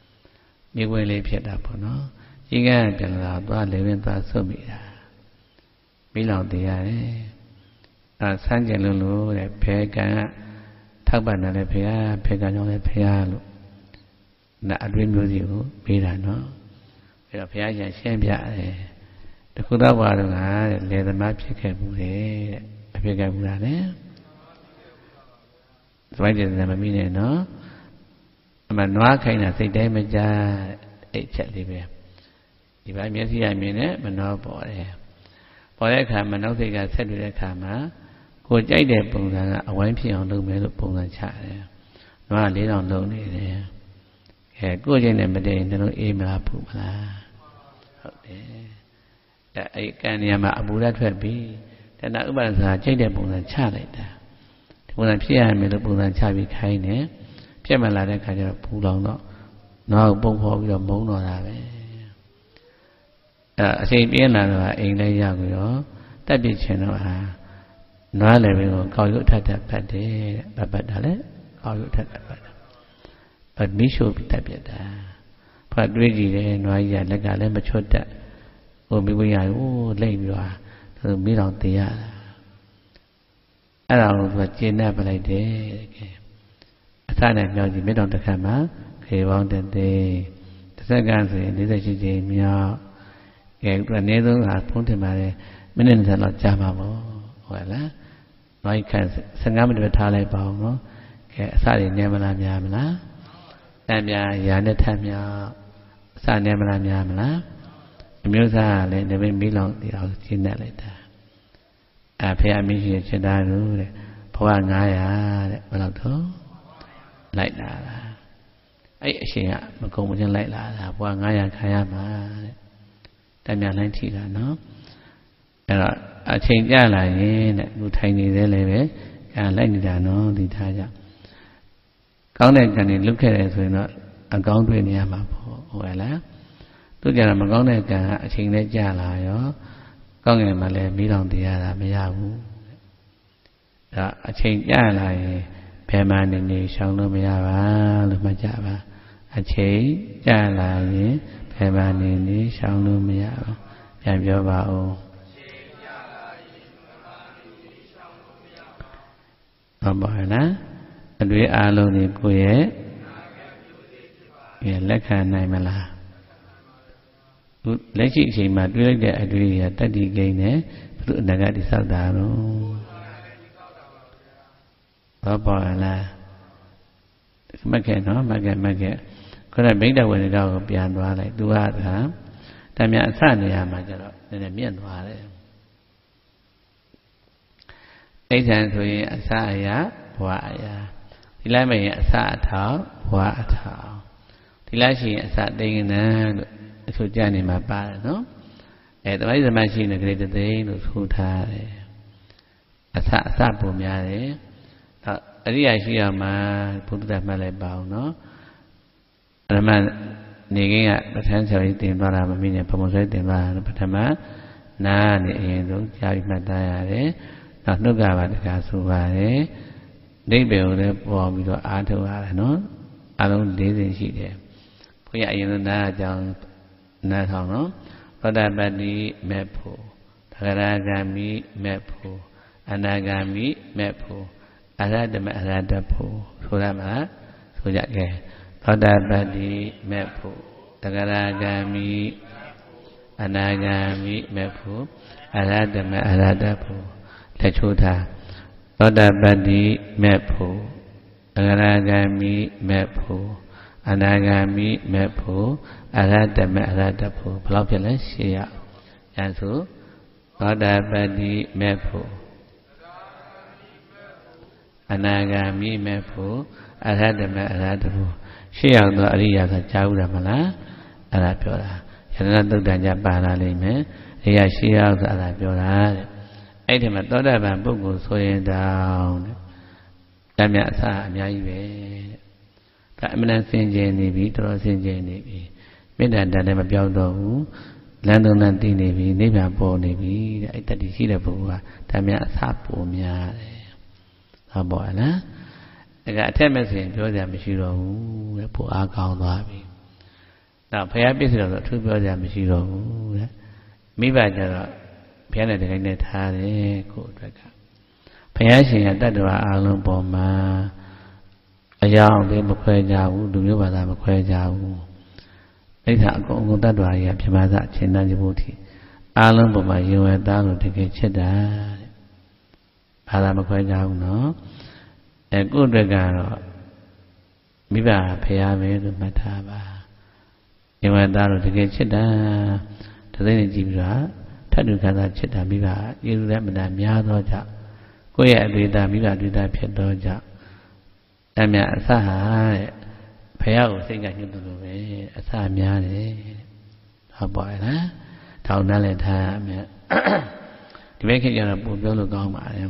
You will lay piet up, no? You can't tell about living to so be. မိလောင်တရားတယ်အဲဆန်းကျင်လို့လို့တဲ့ဘယ်ကံကထောက်ပံ့တယ်လဲဖေဟာဘယ်ကံကြောင့်လဲဖေဟာလို့နာအတွင်းမျိုးစီကိုပေးတာနော်အဲ့တော့ဘုရားရှင်ရှင်းပြတယ်တခုတော့ဘာလို့လဲလေသမားဖြစ်ခဲ့မှုတယ်တဲ့အဖြစ်ခဲ့မှုလားလေသမိုင်းကျတဲ့မမီးနဲ့နော်အမှနွားခိုင်းတာစိတ်တိုင်းမကြအဲ့ချက်လေးပဲဒီဘက်မျက်စိရမြင်နဲ့မနှောပေါ်တယ်ပေါ်တဲ့အခါမနှောစိတ်ကဆက်တွေ့တဲ့အခါမှာကိုကြိုက်တဲ့ပုံစံကအဝိုင်းဖြစ်အောင်လုပ်မယ်လို့ပုံစံချတယ်နွားလေးတောင်လုံးနေတယ်အဲကိုချင်းနဲ့မတည့်ရင်တို့အေးမလားဖူမလားဟုတ်တယ်အဲအဲ့ကံနေရာမှာအပူဓာတ်ထွက်ပြီးတဏှာဥပါဒစာကြိုက်တဲ့ပုံစံချလိုက်တာဒီပုံစံဖြစ်ရမယ်လို့ပုံစံချပြီးခိုင်းတယ်ပြက်မလာတဲ့ခါကျတော့ပူလောင်တော့နောက်ပုံဖော်ပြီးတော့မုန်းတော့တာပဲအဲအချိန်ပြင်းလာတော့အိမ်လေးရောက်ပြီးတော့တက်ပြစ်ချင်တော့ဟာနွားလည်းပဲကိုကောက်ရုပ်ထပ်ထပ်ပတ်တယ်တဲ့ပတ်တာလေကောက်ရုပ်ထပ်ထပ်ပတ်တာပတ်မိရှုပြီးတက်ပြစ်တာဖတ်တွေးကြည့်တယ်နွားကြီးကလက်ကလည်းမချွတ်တတ်ဟိုမိဝရဟိုလိမ့်ပြီးတော့သူမိတော်တေးရတာအဲ့ဒါကိုသူကကျင့်တတ်ပလိုက်တယ်ကဲအစနဲ့မြောက်ကြည့်မိတော်တစ်ခါမှခေပေါင်းတဲ့သေးတစ်စက္ကန့်ဆိုရင်၄၈ချိန်မြောက်ကဲသူကအနည်းဆုံးဟာဖုံးတင်ပါတယ်မိနစ်၂၀လောက်ကြာမှာပေါ့ဟုတ်လားနောက်ခန့်၁၅မိနစ်ပဲထားလိုက်ပါအောင်နော်ကဲအစတွေနေမလားများမလားတန်ပြရာနဲ့ထပ်များအစနေမလားများမလားအမျိုးသားကလည်းဒီမိမီးလောင်တရားကိုရှင်းတတ်လိုက်တာအဲဖေအမိရှိရှင်းတာလို့တဲ့ဘဝ၅ရာတဲ့ဘယ်လောက်တော့လိုက်လာတာအဲ့အရှင်ကမကုံမချင်းလိုက်လာတာဘဝ၅ရာခံရမှာတဲ့တန်ပြလိုင်းထိတာနော်အဲ့တော့အချိန်ကြလာရင်တဲ့လူထိုင်နေသေးလည်းပဲအဲလိုက်နေတာနော်ဒီထားကြကောင်းတဲ့ကံတွေလုခဲ့တယ်ဆိုရင်တော့အကောင်းတွေ့နေရမှာပေါ့ဟုတ်ရဲ့လားသူကြတာမကောင်းတဲ့ကံကအချိန်နဲ့ကြာလာရောကောင်းငယ်မှလည်းမိလောင်တရားတာမရဘူးဒါအချိန်ကြာလာရင်ဘယ်မှနေနေရှောင်လို့မရပါလို့မှတ်ကြပါအချိန်ကြာလာရင်ဘယ်မှနေနေရှောင်လို့မရပါပြန်ပြောပါဦးဟုတ်ပါလားအတွေ့အလုံးတွေကိုယ့်ရဲ့လက်ခံနိုင်မလားလက်ရှိအချိန်မှာတွေ့လိုက်တဲ့အတွေ့အကြုံတတ္တိကိန်းနဲ့ဘုသူအနာဂတ်တိဆောက်တာတော့ဟုတ်ပါလားမကဲနော်မကဲမကဲခရဗိဒ္ဓဝေဒကိုပြန်သွားလိုက်သူကတည်းမြအစနေရာမှာကျတော့နည်းနည်းမြင့်သွားတယ်အိဋ္ဌံဆိုရင်အစအရာဘဝအရာဒီလိုက်မရင်အစအထောက်ဘဝအထောက်ဒီလိုက်ရှိရင်အစတိင်္ဂနံလို့အဆိုကြနေမှာပါတယ်နော်အဲတမိုင်းသမားရှိနေကြတဲ့သိန်းလို့ဆိုထားတယ်အစအစပုံများတယ်တော့အရိယာရှိအောင်မှာဘုဒ္ဓမှတ်လိုက်ပါအောင်နော်ပထမနေကင်းကပဋ္ဌာန်းဆရာကြီးတင်သွားတာမမိနဲ့ဘုံဆွဲတင်သွားတာပထမနားနေအရင်ဆုံးကြားပြီးမှတ်သားရတယ်နောက်နှုတ်ကပါတခါဆိုပါတယ်ဒိဋ္ဌိကိုလည်းပေါ်ပြီးတော့အားထုတ်ရတယ်နော်အလုံး၄ဆင့်ရှိတယ်ဘုရားအရင်ဆုံးနားအကြောင်းနားထောင်နော်သောတာပတ္တိမဲ့ဖို့သဂရဂามိမဲ့ဖို့အနာဂามိမဲ့ဖို့အရဟတမအရဟတဖို့ဆိုရမှာဆိုကြခဲ့သောတာပတ္တိမဲ့ဖို့သဂရဂามိအနာဂามိမဲ့ဖို့အရဟတမအရဟတဖို့လက်ချိုးထားသောတာပတ္တိမဲ့ဖို့သဂရဂามိမဲ့ဖို့အနာဂามိမဲ့ဖို့အရဟတမအရဟတဖို့ဘယ်လောက်ဖြစ်လဲရှင်းရရဆိုသောတာပတ္တိမဲ့ဖို့အနာဂามိမဲ့ဖို့အရဟတမအရဟတဖို့ရှင်းအောင်တော့အရိယာကကြားဥရမလားအဲ့ဒါပြောတာယန္တသုတ်တန်ကြပါလာလိမ့်မယ်အရိယာရှင်းအောင်ဆိုအဲ့ဒါပြောတာတဲ့အဲ့ဒီမှာသောတာပန်ပုဂ္ဂိုလ်ဆိုရင်တောင်းတဲ့တမအစအများကြီးပဲတဲ့ဒါအမှန်တန်စင်ကြယ်နေပြီတော်တော်စင်ကြယ်နေပြီမေတ္တာတန်လည်းမပြောင်းတော့ဘူးလမ်းသုံးလမ်းသိနေပြီနိဗ္ဗာန်ပေါ်နေပြီတဲ့အဲ့တတ္တိရှိတဲ့ပုဂ္ဂိုလ်ကတမအစပုံများတယ်ဟုတ်ပါလားအဲ့ကအထက်မဲ့ဆိုရင်ပြောစရာမရှိတော့ဘူးတဲ့ပိုအားကောင်းသွားပြီနောက်ဖယားပြည့်စုံတော့အထူးပြောစရာမရှိတော့ဘူးတဲ့မိဘကျတော့ဘုရားနဲ့တကယ်နဲ့ထားတယ်ကိုအတွက်ကဘုရားရှင်ကတတ္တဝါအလုံးပေါ်မှာအရာအောင်တွေမခွဲကြဘူးလူမျိုးဘာသာမခွဲကြဘူးအဲ့ဒါအကုန်အကုန်တတ္တဝါကြီးကပြမစအချင်းတန်းကြဖို့ထီအလုံးပေါ်မှာယင်ဝဲသားလို့တကယ်ချစ်တာတဲ့ဘာသာမခွဲကြဘူးနော်အဲကိုအတွက်ကတော့မိဘဖရာပဲလို့မှတ်ထားပါယင်ဝဲသားလို့တကယ်ချစ်တာတသိနေကြည့်ပြီးတော့ထပ်တူခါသာချစ်တာမိဘယေရုလည်းမနာများသောကြောင့်ကိုယ့်ရဲ့အတွေ့အကြုံမိဘအတွေ့အကြုံဖြစ်သောကြောင့်အမြအစဟာတဲ့ဖရာကိုစိတ်ကညှို့လို့ပဲအစများတယ်ဟုတ်ပါရဲ့လားထောင်နှမ်းလည်းထားရမယ်ဒီဘက်ခေတ်ကျတော့ပုံပြောလို့ကောင်းပါတယ်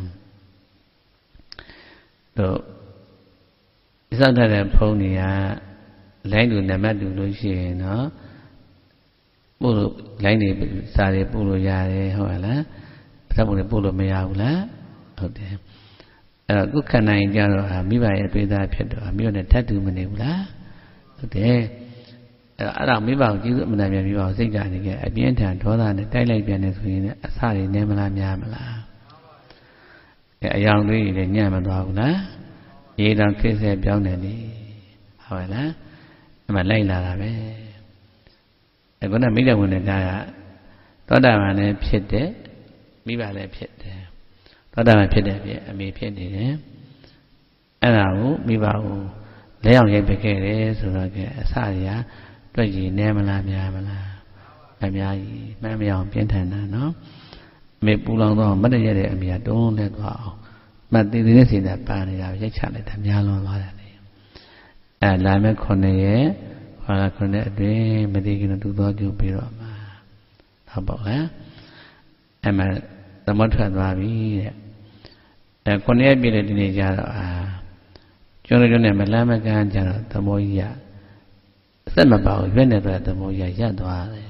တို့ဒီစောက်တဲ့ဖုန်းတွေကလိုင်းတူနံပါတ်တူလို့ရှိရင်တော့ပို့လို့လိုင်းတွေစာတွေပို့လို့ရတယ်ဟုတ်လားပတ်သက်ပုံတွေပို့လို့မရဘူးလားဟုတ်တယ်အဲ့တော့ခုခဏရင်ကြတော့ဟာမိဘရဲ့အတွေ့အကြုံဖြစ်တော့မိဘနဲ့ထပ်တူမနေဘူးလားဟုတ်တယ်အဲ့တော့အဲ့ဒါမိဘကိုကျေးဇူးအမှန်တမ်းမိဘကိုစိတ်ကြနေခဲ့အပြင်းထန်ဒေါသနဲ့တိုက်လိုက်ပြန်နေဆိုရင်အစတွေနည်းမလားများမလားအဲအယောင်တွေလည်းညံ့မသွားဘူးလားရေတောင်ခက်ဆဲပြောင်းနေလေဟုတ်လားအမှလိုက်လာတာပဲအခုနမိတ်ဝင်တဲ့ကားကသောတာပန်လည်းဖြစ်တယ်မိဘလည်းဖြစ်တယ်သောတာပန်ဖြစ်တယ်ပြအမေဖြစ်နေတယ်အဲ့ဒါကိုမိဘကိုလက်အောင်ရိုက်ပခဲ့တယ်ဆိုတော့ကဲအစတွေကတွေ့ကြည့်နေမလားများမလားအများကြီးမှန်းမရအောင်ပြင်းထန်တာနော်အမေပူလောင်တော့မတည့်ရတဲ့အမေကတုံးလဲသွားအောင်မတည်တည်နဲ့စိတ်နဲ့ပါနေတာရိုက်ချလိုက်တာများလွန်သွားတယ်အဲလာမဲ့ခုနှစ်ရက်ဟောလာခုနှစ်အတွင်းမတည်ခင်တူသောကျုပ်ပြီးတော့မှာဟုတ်ပါလားအဲမှာသမတ်ထွက်သွားပြီတဲ့အဲခုနှစ်ရက်ပြည့်တဲ့ဒီနေ့ကျတော့အာကျွန်းကျွန်းနဲ့မလမ်းမကန်းကျတော့သမောကြီးရစက်မပါဘူးရွက်နေတဲ့သမောကြီးရသွားတယ်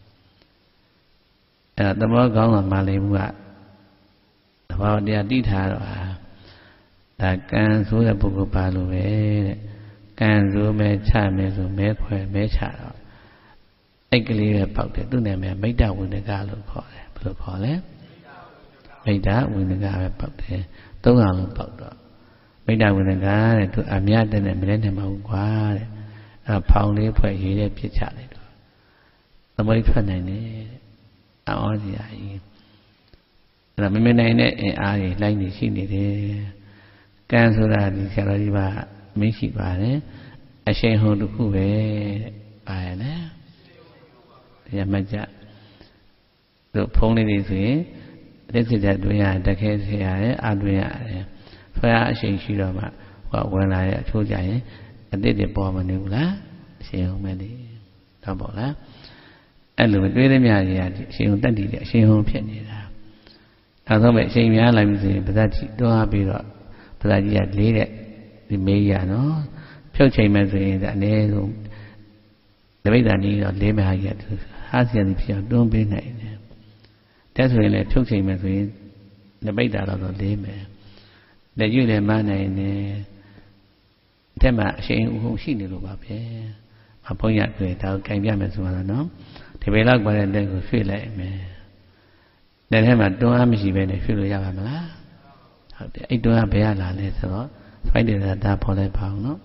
အဲသမောကောင်းတော့မာလိမှုကသဘာဝတရားတိထားတော့ဟာဒါကံဆိုတဲ့ပုဂ္ဂိုလ်ပါလို့ပဲတဲ့ကံဆိုမဲချမဲဆိုမဲခွဲမဲချတော့အဲ့ကလေးပဲပေါက်တယ်သူ့နာမည်မိတ္တဝိနကလို့ခေါ်တယ်ဘယ်လိုခေါ်လဲမိတ္တဝိနကပဲပေါက်တယ်သုံးအောင်လုံးပေါက်တော့မိတ္တဝိနကတဲ့သူအမြတ်တဲ့နဲ့မလဲနိုင်မှာဘူးကွာတဲ့အဲ့ဖောင်လေးဖွဲ့ရေးတဲ့ပြစ်ချလိုက်တော့သမိုင်းထွက်နိုင်တယ်တဲ့အော်စီယာကြီးအဲ့ဒါမမနိုင်တဲ့အင်အားကြီးလိုက်နေရှိနေတယ်ကံဆိုတာဒီဆရာတော်ကြီးကမရှိပါတယ်အရှိန်ဟုန်တစ်ခုပဲတဲ့ပါရလေတရားမှတ်ကြတို့ဖုံးလေးတွေဆိုရင်လက်စစ်တဲ့တွင်ရတက်ခဲဆရာရဲ့အတွင်ရတယ်ဖရာအရှိန်ရှိတော့မှဟောဝင်လာရဲ့အချိုးကြရင်အတိတ်တွေပေါ်မနေဘူးလားအရှိန်ဟုန်မဲ့လေတော့ပေါ့လားအဲ့လိုတွေးသမျှကြီးအရှိန်ဟုန်တက်တည်တဲ့အရှိန်ဟုန်ဖြစ်နေတာနောက်ဆုံးပဲအချိန်များလာပြီဆိုရင်ပဇတ်ကြီးတွားပြီးတော့ပဇတ်ကြီးကလေးတဲ့ဒီမေးရနော်ဖြုတ်ချိန်မဲ့ဆိုရင်ဒါအနည်းဆုံးတပိဋ္ဌာန်ကြီးတော့လေးမဟာကြီးကဟာစီရသည်ဖြစ်အောင်တွန်းပေးနိုင်တယ်တက်ဆိုရင်လည်းဖြုတ်ချိန်မဲ့ဆိုရင်တပိဋ္ဌာန်တော့လေးမယ်လက်ရွေးလည်းမနိုင်နေတဲ့မှာအချိန်ဥဟုရှိနေလို့ပါပဲမဘုန်းကြီးကဒါကိုကင်ပြမယ်ဆိုတော့နော်ဒီပေလောက်ပါတဲ့လက်ကိုရွှေ့လိုက်မယ်လက်ထဲမှာတွန်းအားမရှိဘဲနဲ့ရွှေ့လို့ရပါမလားဟုတ်တယ်အဲ့တွန်းအားဘယ်ရလာလဲဆိုတော့ဖိုက်တယ်ဒါပေါ်လိုက်ပါအောင်နော်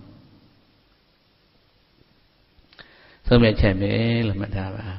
ဆုံးဖြတ်ချက်ပဲလို့မှတ်ထားပါ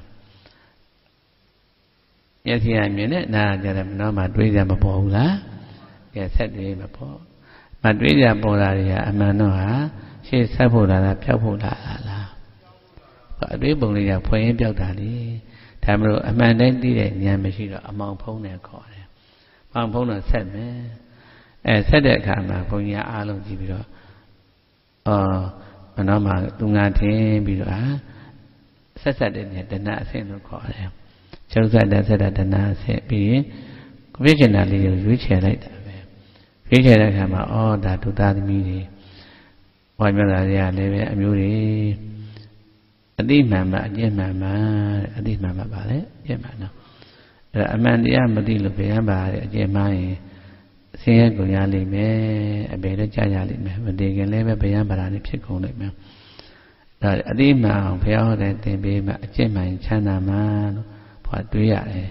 မျက်စိကမြင်နဲ့နားကြတယ်မနော်မှတွေးကြမပေါ်ဘူးလားကဲဆက်တွေးမပေါ်မတွေးကြပေါ်တာတွေကအမှန်တော့ဟာရှေ့ဆက်ဖို့လာတာပြောက်ဖို့လာတာလားအတွေးပုံလေးကဖွင့်ရင်ပြောက်တာလေဒါမလို့အမှန်တိုင်းသိတဲ့ဉာဏ်မရှိတော့အမောင်ဖုံးတယ်ခေါ်တယ်။မောင်ဖုံးတော့ဆက်မယ်။အဲဆက်တဲ့အခါမှာဘုန်းကြီးအားလုံးကြည့်ပြီးတော့အော်မနောမှာသူငါထင်းပြီးတော့ဟာဆက်ဆက်တဲ့ဉာဏ်တဏှာအဆင့်လို့ခေါ်တယ်။ချုပ်ဆက်တဲ့ဆက်တဲ့တဏှာအဆင့်ပြီးရင်ကိုပြည့်ကျင်တာလေးကိုရွေးချယ်လိုက်တာပဲ။ရွေးချယ်တဲ့အခါမှာအော်ဒါဒုသားသမီးတွေဝိုင်းမြတ်သားတွေကလည်းပဲအမျိုးတွေအတိမှန်မှအကျင့်မှန်မှအတိမှန်မှပါလေအကျင့်မှန်နော်အဲ့အမှန်တရားမသိလို့ဘယ်ရပါတဲ့အကျင့်မှန်ရင်ဆင်းရဲကုန်ရလိမ့်မယ်အဘယ်တော့ကြာရလိမ့်မယ်မတည်ခင်လည်းပဲဘယ်ရပါတာနဲ့ဖြစ်ကုန်လိမ့်မယ်ဒါအတိမှန်အောင်ဘုရားဟောတဲ့သင်ပေးမှအကျင့်မှန်ချမ်းသာမှလို့ဘုရားတွေးရတယ်ဒါ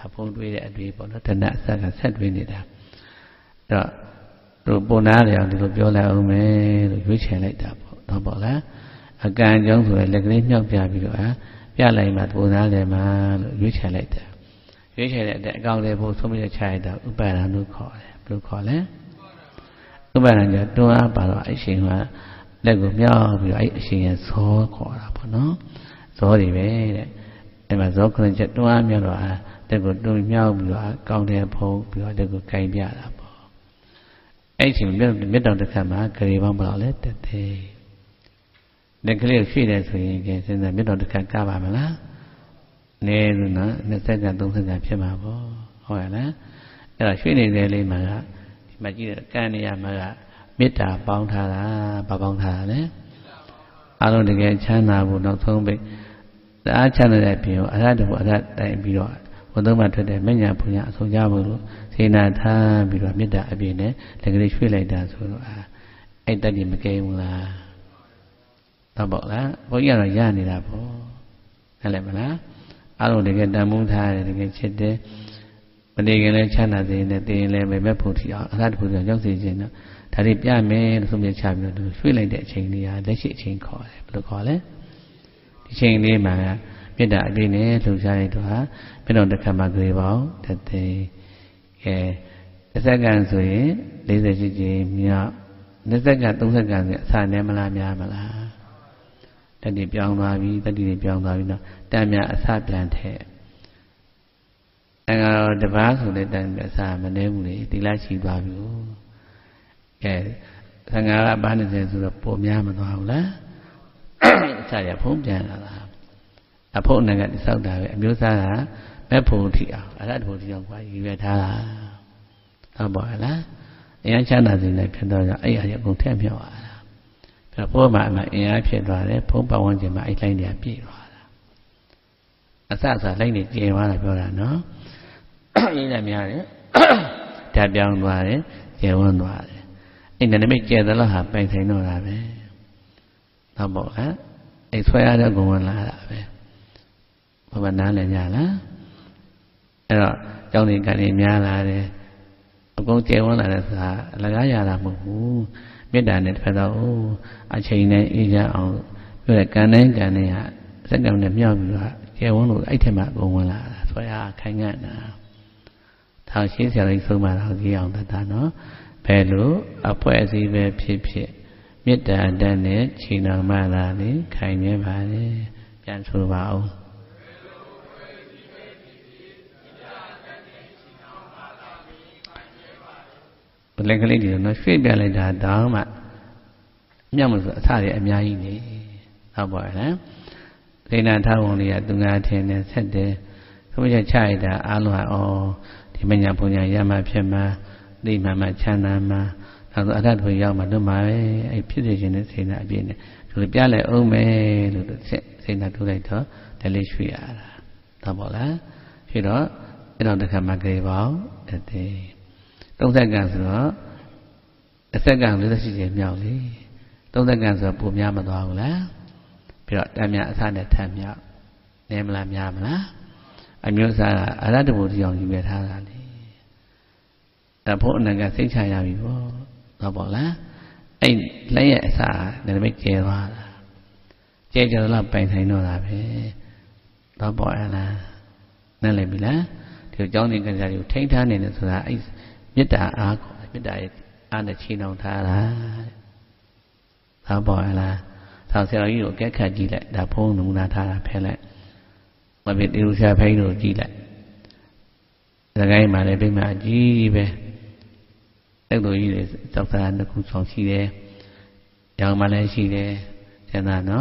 ဖုံးတွေးတဲ့အတွေ့ပေါ့နော်တဏှအစကဆက်တွေးနေတာအဲ့တော့တို့ပုံနာတယ်အောင်ဒီလိုပြောလိုက်အောင်မယ်လို့ရွေးချယ်လိုက်တာပေါ့တော့ပေါ့လားအကံအကြောင်းဆိုရယ်လက်ကလေးမြောက်ပြပြီးတော့ဟာပြလိုက်မှပုံနာတယ်မှာလို့ရွေးချယ်လိုက်တာရွေးချယ်တဲ့အတဲ့အကောင်တွေဖို့ဆုံးဖြတ်ချလိုက်တာဥပါဒံလို့ခေါ်တယ်ဘယ်လိုခေါ်လဲဥပါဒံကတွန်းအားပါတော့အရှင်ကလက်ကိုမြောက်ပြီးတော့အဲ့အရှင်ရဲ့ဇောခေါ်တာပေါ့နော်ဇောတွေပဲတဲ့အဲ့မှာဇောခုနှစ်ချက်တွန်းအားမြောက်တော့ဟာလက်ကိုတွန်းမြောက်ပြီးတော့ကောင်းတယ်ဖုံးပြီးတော့လက်ကိုကင်ပြတာပေါ့အဲ့ဒီမြတ်တော်တစ်ခါမှာဂရေပေါင်းဘယ်လောက်လဲတက်သေးလက်ကလေးကိုဖြည့်တယ်ဆိုရင်ကဲစဉ်းစားမြတ်တော်တစ်ခါကပါမလားနေလို့နော်နှစ်ဆက်ကသုံးဆက်ကဖြစ်မှာပေါ့ဟုတ်ရဲ့လားအဲ့တော့ရွှေနေတဲ့လေးမှာကဒီမှာကြည့်တဲ့ကံနေရမှာကမေတ္တာပေါင်းထားတာဘာပေါင်းထားတာလဲအားလုံးတကယ်ချမ်းသာဖို့နောက်ဆုံးပိတ်တအားချမ်းသာတဲ့ပြင်ကိုအရဟတဖို့အရဟတတိုင်ပြီးတော့ဘုံသုံးပါထွက်တဲ့မညာဘုညာအဆုံးကြဖို့လို့စေနာထားပြီးတော့မေတ္တာအပြင်နဲ့လက်ကလေးရွှေလိုက်တာဆိုတော့အဲ့တက်ကြီးမကဲဘူးလားတော့ပေါ့လားဘုန်းကြီးကတော့ရနေတာပေါ့ဟုတ်လဲမလားအားလုံးတကယ်တန်ဖိုးထားတယ်တကယ်ချစ်တယ်မနေခင်လည်းချမ်းသာစေနဲ့တည်ရင်လည်းမဲ့ဖို့ထီအောင်အရဟတဖို့ရောက်စေခြင်းတော့ဒါတွေပြမယ်လို့ဆုံးဖြတ်ချပြီးတော့ရွှေ့လိုက်တဲ့အချိန်လေးဟာလက်ရှိအချိန်ခေါ်တယ်ဘယ်လိုခေါ်လဲဒီချိန်လေးမှာမေတ္တာအပြည့်နဲ့လှူရှားလိုက်တော့ဟာမေတ္တာတစ်ခါမှကြွေပေါင်းတသိကဲတစ်စက္ကန့်ဆိုရင်၄၀ရှိကြမြောက်နှစ်စက္ကန့်သုံးစက္ကန့်ဆိုအစာနဲ့မလားများမလားတတိပြောင်းသွားပြီတတိတွေပြောင်းသွားပြီတော့တန်မြအစာပြန်ထည့်အဲကတော့တပားဆိုတဲ့တန်မြအစာမနေဘူးလေဒီလားရှိသွားပြီကဲသံဃာကဘာနဲ့လဲဆိုတော့ပုံများမသွားဘူးလားအစာရဖုံးပြန်လာတာအဖို့နဲ့ကတိဆောက်တာပဲအမျိုးသားကမဲ့ဖို့ထီအောင်အရဟတဖို့ထီအောင်ကွာရည်ရွယ်ထားတာဟုတ်ပါလားအရင်ချမ်းသာစေနဲ့ဖြစ်တော့အဲ့အရာအကုန်ထည့်မြောက်သွားတာဒါဘုရားမှာအမှအင်အားဖြစ်သွားတယ်ဖုံးပတ်ဝန်းကျင်မှာအဲ့လိုင်းတွေပြည့်သွားတာအစအစလိုင်းတွေကျင်သွားတာပြောတာနော်ရင်းနဲ့များတယ်ဓာတ်ပြောင်းသွားတယ်ကျယ်ဝန်းသွားတယ်အဲ့ဒါနဲ့ကျယ်သလားဟာပိုင်ဆိုင်တော့တာပဲဟုတ်ပါ့ဟဲ့အဲ့ဆွဲရတဲ့ကုံဝင်လာတာပဲဘုရားနားလည်ကြလားအဲ့တော့ကျောင်းတွေကနေများလာတယ်အကုန်ကျယ်ဝန်းလာတဲ့ဆိုတာအလကားရတာမဟုတ်ဘူးမေတ္တာနဲ့တစ်ဖက်တော့အချိန်နဲ့အေးချမ်းအောင်ပြောတဲ့ကံတိုင်းကံတိုင်းဟာစက္ကန့်နဲ့မြောက်ပြီးတော့ကျယ်ဝန်းလို့အဲ့ထက်မှအကုန်ဝင်လာတာဆွဲရခိုင်ငတ်တာထောင်ရှင်းဆရာကြီးဆုံးမတော်ကြီးအောင်တတ်တာနော်ဘယ်လိုအဖွဲ့အစည်းပဲဖြစ်ဖြစ်မေတ္တာတတ်နဲ့ခြေတော်မှလာလေခိုင်နေပါလေပြန်ဆိုပါအောင်လက်ကလေးတွေတော့ရွှေ့ပြလိုက်တာတောင်းမှမြောက်မဆိုအစတွေအများကြီးနေဟုတ်ပါရဲ့သိနာထားဝင်လေးကသူငါထင်တယ်ဆက်တယ်သူမချချရတာအားလုံးဟာဩဒီမညာပုံညာရမှဖြစ်မှာသိမှမှချမ်းသာမှာနောက်ဆိုအထက်ထွေရောက်မှတို့မှာပဲအဲ့ဖြစ်နေခြင်းနဲ့စေနာအပြည့်နဲ့ဒီလိုပြလိုက်အောင်မယ်လို့စေနာထိုးလိုက်တော့ဒါလေးရွှေ့ရတာဟုတ်ပါလားဖြစ်တော့အဲ့တော့တစ်ခါမှကြွေပေါင်းတသိသုံးဆက်ကံဆိုတော့တစ်ဆက်ကံလေးရှိတယ်မြောက်လေသုံးဆက်ကံဆိုတော့ပုံများမသွားဘူးလားပြီးတော့တမ်းများအစနဲ့ထမ်းမြောက်နေမလားများမလားအမျိုးသားကအရဟတဘုရားယူရထားတာလေဒါဖို့အနကစိတ်ချရပြီပေါ့ဟုတ်ပါလားအဲ့လက်ရဲ့အစာလည်းပဲကျဲသွားတာကျဲကြတော့ပိုင်ဆိုင်တော့တာပဲတော့ပေါ်ရလားနားလည်ပြီလားဒီအကြောင်းသင်္ကန်းစာတွေကိုထိန်းထားနေတယ်ဆိုတာအဲ့မေတ္တာအားခေါ်မေတ္တာရဲ့အားနဲ့ချိန်အောင်ထားတာသာပေါ်လားဆောင်းဆရာကြီးကိုအကဲခတ်ကြည့်လိုက်ဒါဖုံးနမူနာထားတာဖဲလိုက်မဖြစ်တေလူဆရာဖိုင်းတို့ကြည့်လိုက်ဒါကိုင်းမှလည်းပြိမအကြီးပဲအဲ့လိုကြီးလေစောက်စားနှစ်ခုဆောင်ရှိတယ်ရောင်မှလည်းရှိတယ်ကျန်တာနော်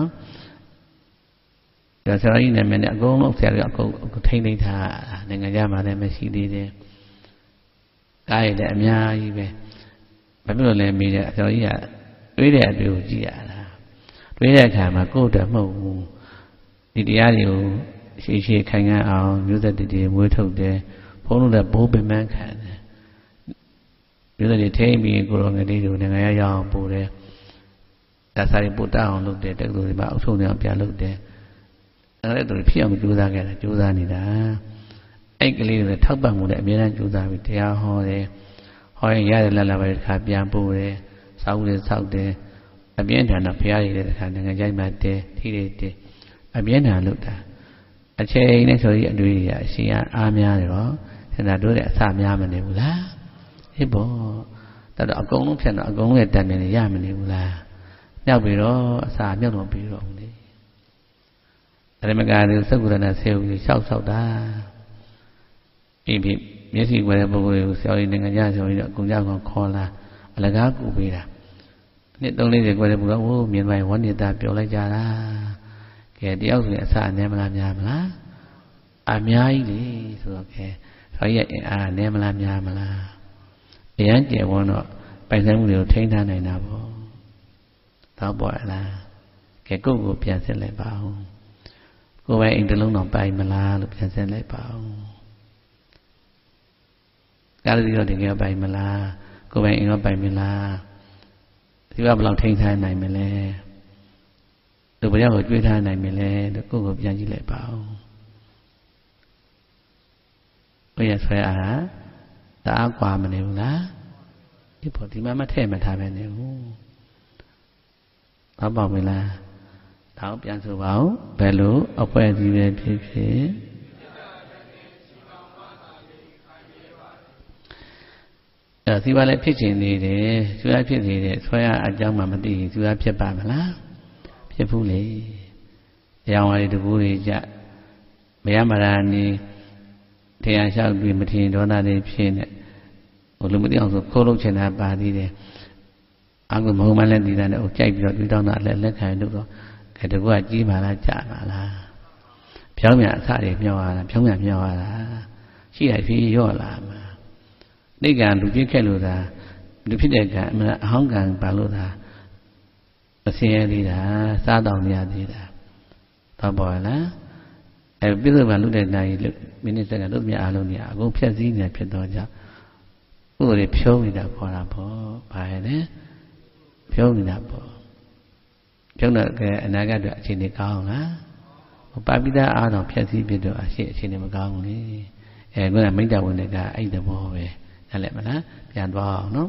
ဒါဆရာကြီးနာမည်နဲ့အကုန်လုံးဆရာကြီးအကုန်ထိမ့်သိမ်းထားတာနိုင်ငံခြားမှာလည်းမရှိသေးတယ်ကားရတဲ့အများကြီးပဲဘာဖြစ်လို့လဲမေးတယ်ဆရာကြီးကတွေးတဲ့အတွေ့ကိုကြည့်ရတာတွေးတဲ့အခါမှာကိုယ့်အတွက်မဟုတ်ဘူးဒီတရားတွေကိုရှေ့ရှေ့ခိုင်ခံ့အောင်မျိုးသက်တည်းတွေမွေးထုတ်တယ်ဘုန်းတော်ကဘိုးပင်ပန်းခံတယ်မျိုးသက်တွေထိမ့်ပြီးကိုရောငယ်လေးတွေကိုနိုင်ငံရအောင်ပို့တယ်ဒါစားတွေပို့တအောင်လုပ်တယ်တက္ကသိုလ်တွေမှာအုပ်ချုပ်နေအောင်ပြန်လုပ်တယ်အဲ့ဒါတို့ဖြစ်အောင်ကြိုးစားခဲ့တာကြိုးစားနေတာအဲ့ကလေးတွေထောက်ပံ့မှုနဲ့အများကြီးကြိုးစားပြီးတရားဟောတယ်ဟောရင်ရတယ်လက်လာပဲခါပြန်ပို့တယ်စောက်တယ်စောက်တယ်အပြင်းထန်တော့ဖရားရည်တဲ့ခါနိုင်ငံခြားမှာတဲထိတွေတဲအပြင်းထန်လို့တာအချိန်နဲ့ဆိုရင်အတွေ့အကြုံအရှင်အားများတယ်ပေါ့ဆန္ဒတို့တဲ့အစများမနေဘူးလားဟေ့ပေါ့တော်တော်အကုန်လုံးဖြတ်တော့အကုန်လုံးရဲ့တန်တယ်ရမနေဘူးလားမြောက်ပြီးတော့အစာမြောက်တော့ပြီးတော့လေအရမကာတွေစက္ကုရဏဆေးဦးကြီးရှောက်ရှောက်တာအိမ်ဖြစ်မျက်စိကွယ်တဲ့ပုဂ္ဂိုလ်ကိုဆရာကြီးနိုင်ငံခြားဆရာကြီးတော့အကုန်ကြောက်ခေါ်လာအလကားကူပေးတာနှစ်သုံးလေးတွေကွယ်တဲ့ပုဂ္ဂိုလ်ကဟိုမြင်သွားရင်ဝဏ္ဏတာပြောလိုက်ကြတာကဲတယောက်ဆိုရင်အစာအနည်းမလားများမလားအများကြီးလေဆိုတော့ကဲဆရာကြီးရဲ့အားနည်းမလားများမလားအရန်ကျယ်ဝန်းတော့ပိုင်ဆိုင်မှုတွေကိုထိန်းထားနိုင်တာပေါ့တော့ပေါ်လားကဲကိုယ့်ကိုပြန်ဆက်လိုက်ပါဦးကိုယ်ပိုင်အိမ်တစ်လုံးတော့ပိုင်မလားလို့ပြန်ဆက်လိုက်ပါဦးကားလေးတော့တကယ်ပိုင်မလားကိုယ်ပိုင်အိမ်တော့ပိုင်မလားဒီကဘယ်လောက်ထိန်းထားနိုင်မလဲသူဘယ်ရောက်ကိုကြွေးထားနိုင်မလဲလို့ကိုယ့်ကိုပြန်ကြည့်လိုက်ပါဦးဘယ်ရဆွဲအားတအားကွာမနေဘူးလားဒီပေါ်ဒီမှာမထည့်မထားပဲနေဘူးဘာပေါ့မလားတောင်းပြန်ဆိုပါဦးဘယ်လိုအပွဲစီပဲဖြစ်ဖြစ်အဲစီပါလည်းဖြစ်ချင်နေတယ်သူကဖြစ်နေတယ်ဆွဲရအကြောင်းမှမသိဘူးသူကဖြစ်ပါမလားဖြစ်ဘူးလေအယောင်ဝါရီတကူတွေကြမရမရာနေတရားလျှောက်ပြီးမထင်ဒေါသတွေဖြစ်နေဟိုလူမသိအောင်ဆိုခိုးလို့ချင်တာပါသေးတယ်အကူမဟုတ်မှလည်းဒီသားနဲ့ဟိုကြိုက်ပြီးတော့တွေးတောင်းတာလည်းလက်ခံလို့တော့ကဲတကူကကြီးပါလားကြာပါလားဖြောင်းမြအစတွေမြောက်ရတာဖြောင်းမြမြောက်ရတာရှိရဖြေးရော့လာမှာနိကံလူပြည့်ခဲ့လို့သာလူဖြစ်တဲ့ကံအမှန်အဟောင်းကံပါလို့သာအစင်းရသေးတာစားတောင်းရသေးတာတော့ပေါ်လားအဲပြစ္ဆုတ်ပါလူတဲ့နိုင်မိနစ်စက္ကန့်တို့မြအားလုံးနေအကုန်ဖြတ်စည်းနေဖြစ်တော့ကြောင့်ဥပဒေဖြုံးနေတာခေါ်တာပေါ့ဘာလဲဖြုံးနေတာပေါ့ဖြုံးတော့ကအနာဂတ်အတွက်အခြေအနေကောင်းလားပါပိသားအားတော့ဖြတ်စည်းပြတော့အရှိအခြေအနေမကောင်းဘူးလေအဲခုနမိတ္တဝင်တဲ့ကအဲ့တဘောပဲနားလည်မလားပြန်သွားအောင်နော်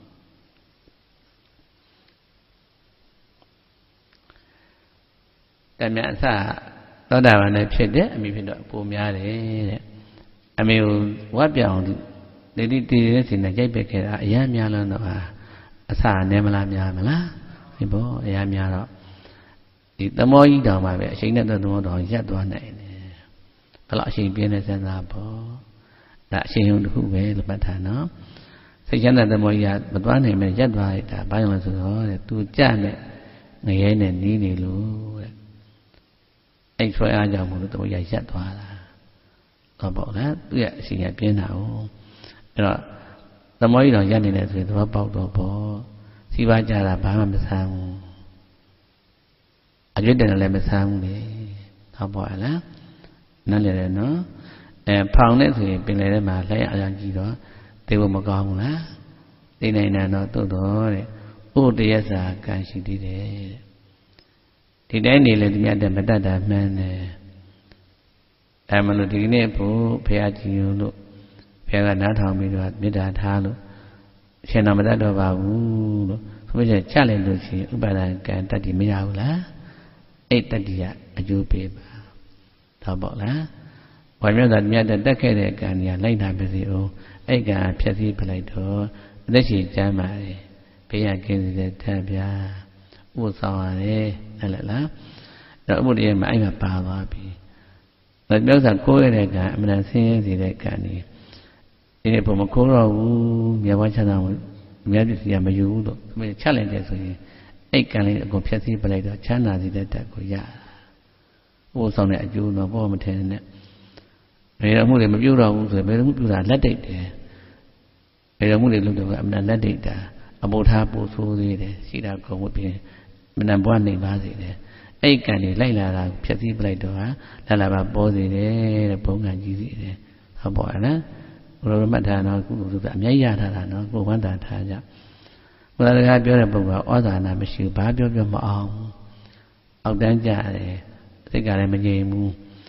တမန်အစသောတာပန်နဲ့ဖြစ်တဲ့အမိဖြစ်တော့ပုံများတယ်တဲ့အမေကိုဝတ်ပြောင်းဒီဒီတည်တဲ့စီနဲ့ကြိုက်ပက်ခဲ့တာအရမ်းများလို့တော့အစနည်းမလားများမလားဒီဘောအရမ်းများတော့ဒီသမောကြီးတောင်မှပဲအချိန်နဲ့သမောတောင်ရက်သွားနိုင်တယ်ဘယ်လောက်အချိန်ပြင်းနေစမ်းသာပေါ့ဒါအချိန်ုံတစ်ခုပဲလို့မှတ်ထားနော်စိတ်ချမ်းသာသမောကြီးကမသွားနိုင်မဲ့ရက်သွားလိုက်တာဘာကြောင့်လဲဆိုတော့တဲ့သူကြနဲ့ငရဲနဲ့နီးနေလို့တဲ့အဲ့ဆွဲအားကြောင့်မလို့သမောကြီးရက်သွားတာတော့ပေါ့လားသူရဲ့အချိန်ကပြင်းတာ哦အဲ့တော့သမောကြီးတော်ရက်နေတယ်ဆိုရင်သဘောပေါက်တော့ပေါ့စီပါကြတာဘာမှမဆန်းဘူးအကျွတ်တယ်လည်းမဆန်းဘူးလေတော့ပေါ့လားနားလည်တယ်နော်အဲဖောင်နဲ့ဆိုရင်ပင်လယ်ထဲမှာလက်ရအយ៉ាងကြီးတော့သိဖို့မကောင်းဘူးလားသိနိုင်တယ်တော့သို့တော်တဲ့ဥတရစာကံရှိသေးတယ်ဒီတိုင်းနေလေဒီမြတ်တဲ့မတတ်တာမှန်းတယ်အဲမလို့ဒီနေ့ဖို့ဘုရားကြည်လို့ဘုရားကနားထောင်ပြီးတော့မေတ္တာထားလို့အရှင်တော်မတတ်တော့ပါဘူးလို့ဆိုမှချလိုက်လို့ရှိရင်ဥပါဒံကံတတ္တိမရဘူးလားအဲ့တတ္တိကအကျိုးပေးပါတော့ပေါ့လားဝါမြတ်သာမြတ်တဲ့တက်ခဲ့တဲ့ကံကြီးလိုက်တာပဲစီအောင်အဲ့ကံဖြည့်ဆည်းပြလိုက်တော့အသက်ရှင်ကျမ်းပါတယ်ဘေးရကင်းစေတဲ့ထက်ဗျာဥပဆောင်ရတယ်ဟုတ်လားလားအဲ့တော့ဥပဒေမှာအဲ့မှာပါသွားပြီဒါပြောစားကိုးရတဲ့ကံအမှန်ဆင်းရဲစေတဲ့ကံကြီးဒီနေ့ဘုံမခိုးတော့ဘူးမြတ်ဝါချမ်းသာကိုမြတ်ပစ္စည်းကမယူဘူးလို့သူမချက်လိုက်တယ်ဆိုရင်အဲ့ကံလေးအကုန်ဖြည့်ဆည်းပြလိုက်တော့ချမ်းသာစေတဲ့တက်ကိုရဥပဆောင်တဲ့အကျိုးတော့ဘောမထင်နဲ့ဘယ်တော့မှုတွေမပြုတော့ဘူးဆိုရင်ဘယ်တော့မှုပြုတာလက်တိတ်တယ်ဘယ်တော့မှုတွေလုပ်တော့အမှန်လက်တိတ်တာအမို့ထားပို့ဆိုးသေးတယ်ရှိတာကုန်ဝတ်ပြင်မနံပွားနေပါစေတယ်အဲ့ကံတွေလိုက်လာတာဖြည့်ဆည်းပြလိုက်တော့ဟာလာလာပါပေါ်စေတယ်တဲ့ဘုံကံကြီးစီတယ်ဟုတ်ပါလားဘုရားမှတ်ထားတော့ကုသိုလ်ဆိုတာအများကြီးရထားတာနော်ကိုယ်ဝမ်းသာထားကြဘုရားတရားပြောတဲ့ပုဂ္ဂိုလ်ကဩဇာနာမရှိဘူးဘာပြောပြောမအောင်အောက်တန်းကြတယ်စိတ်ကလည်းမငြိမ်ဘူး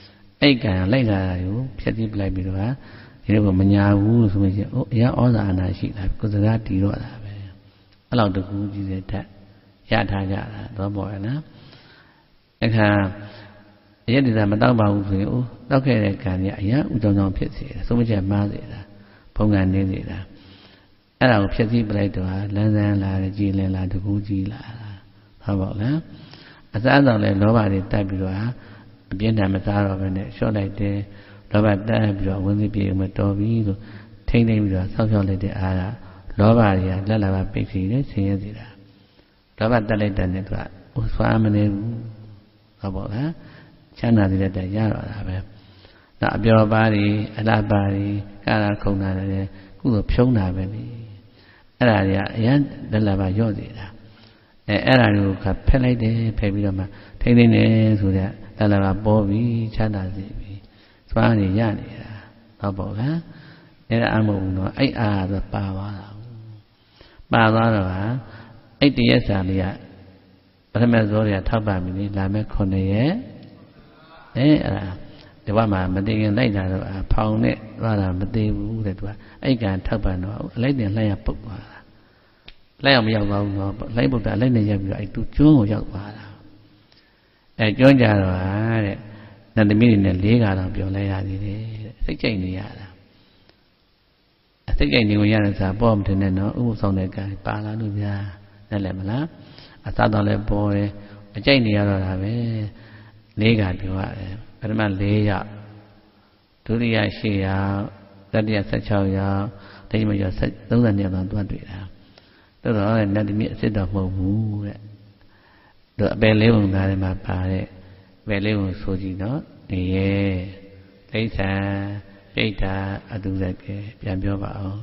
အဲ့ကံလိုက်လာတာကိုဖြတ်ကြည့်ပလိုက်ပြီးတော့ဒီလိုကမညာဘူးဆိုလို့ရှိရင်အိုးအရာဩဇာအနာရှိတာကိုယ်စကားတီတော့တာပဲအဲ့လောက်တကူကြီးတဲ့ဓာတ်ရထားကြတာတော့ပေါ့ရနော်အခါရက်ဒီတာမတောက်ပါဘူးဆိုရင်အိုးတောက်ခဲ့တဲ့ကံကြီးအရာဥကြောင်ကြောင်ဖြစ်စေတယ်ဆုံးမချက်မှားစေတာဘုံကံနေစေတာအဲ့ဒါကိုဖြတ်ကြည့်ပလိုက်တော့လန်းဆန်းလာတယ်ကြည်လင်လာတကူကြီးလာတာဟုတ်ပါလားအစားအသောက်လဲလောဘတွေတက်ပြီးတော့အပြင်းထန်မစားတော့ဘဲနဲ့လျှော့လိုက်တယ်လောဘတက်ပြီးတော့ဝင်းပြီးပြေမတော်ပြီလို့ထိမ့်သိမ့်ပြီးတော့ဆောက်ရှောက်လိုက်တဲ့အားကလောဘတွေကလက်လာပါပိတ်စီတယ်ဆင်းရဲစေတာလောဘတက်လိုက်တဲ့နဲ့သူကဟိုဆွာမနေဘူးဟုတ်ပါလားချမ်းသာတဲ့တက်ရတော့တာပဲနောက်အပျော်ပါးတွေအလားပါးတွေကာရခုံတာတွေကုသိုလ်ဖြုံးတာပဲလေအဲ့ဒါတွေကအရင်လက်လာပါရော့စေတာအဲအဲ့ဒါကိုခဖက်လိုက်တယ်ဖက်ပြီးတော့မှထိမ့်သိမ့်နေဆိုတဲ့လက်လာပါပေါ်ပြီးချမ်းသာစေပြီစွမ်းနေရနေတာဟုတ်ပေါ့လားအဲ့ဒါအမဟုတ်ဘူးနော်အဲ့အားဆိုပါသွားတာပါသွားတော့ဟာအဲ့တရက်စာလေးကပထမဇောတွေကထောက်ပါပြီလေလာမဲ့ခုနှစ်ရက်အဲအဲ့ဒါဒီဘက်မှာမသိခင်လိုက်တာတော့ဖောင်နဲ့သွားတာမသိဘူးတဲ့သူကအဲ့ကံထောက်ပံတော့အလိုက်တင်လိုက်ရပုတ်သွားတာလိုက်အောင်မရောက်သွားဘူးနော်လိုက်ပုတ်တာလိုက်နေရပြီးတော့အဲ့သူကျွန်းကိုရောက်သွားတာအဲကျွန်းကြတော့ဟာတဲ့နတ်သမီးတွေနဲ့လေးကားတော့ပြောလိုက်ရသေးတယ်စိတ်ကြိုက်နေရတာစိတ်ကြိုက်နေဝင်ရတဲ့စားပေါ်မတင်နဲ့နော်ဥပဆောင်တဲ့ကံပါလာလို့များနဲ့လည်းမလားအသာတော့လည်းပေါ်တယ်အကြိုက်နေရတော့တာပဲလေးကားပြောရတယ်ပထမလေးရောက်ဒုတိယရှစ်ရောက်တတိယဆယ့်ခြောက်ရောက်တိမကျော်သုံးဆယ်နှစ်တော့တွားတွေ့တာတော်တော်လည်းနတ်သမီးအစ်စ်တော့မဟုတ်ဘူးတဲ့သူအပယ်လေးပုံသားထဲမှာပါတဲ့ဘယ်လေးကိုဆိုကြည့်နော်နေရဲ့လိမ့်ဆံပြိတ္တာအတူတကယ်ပြန်ပြောပါအောင်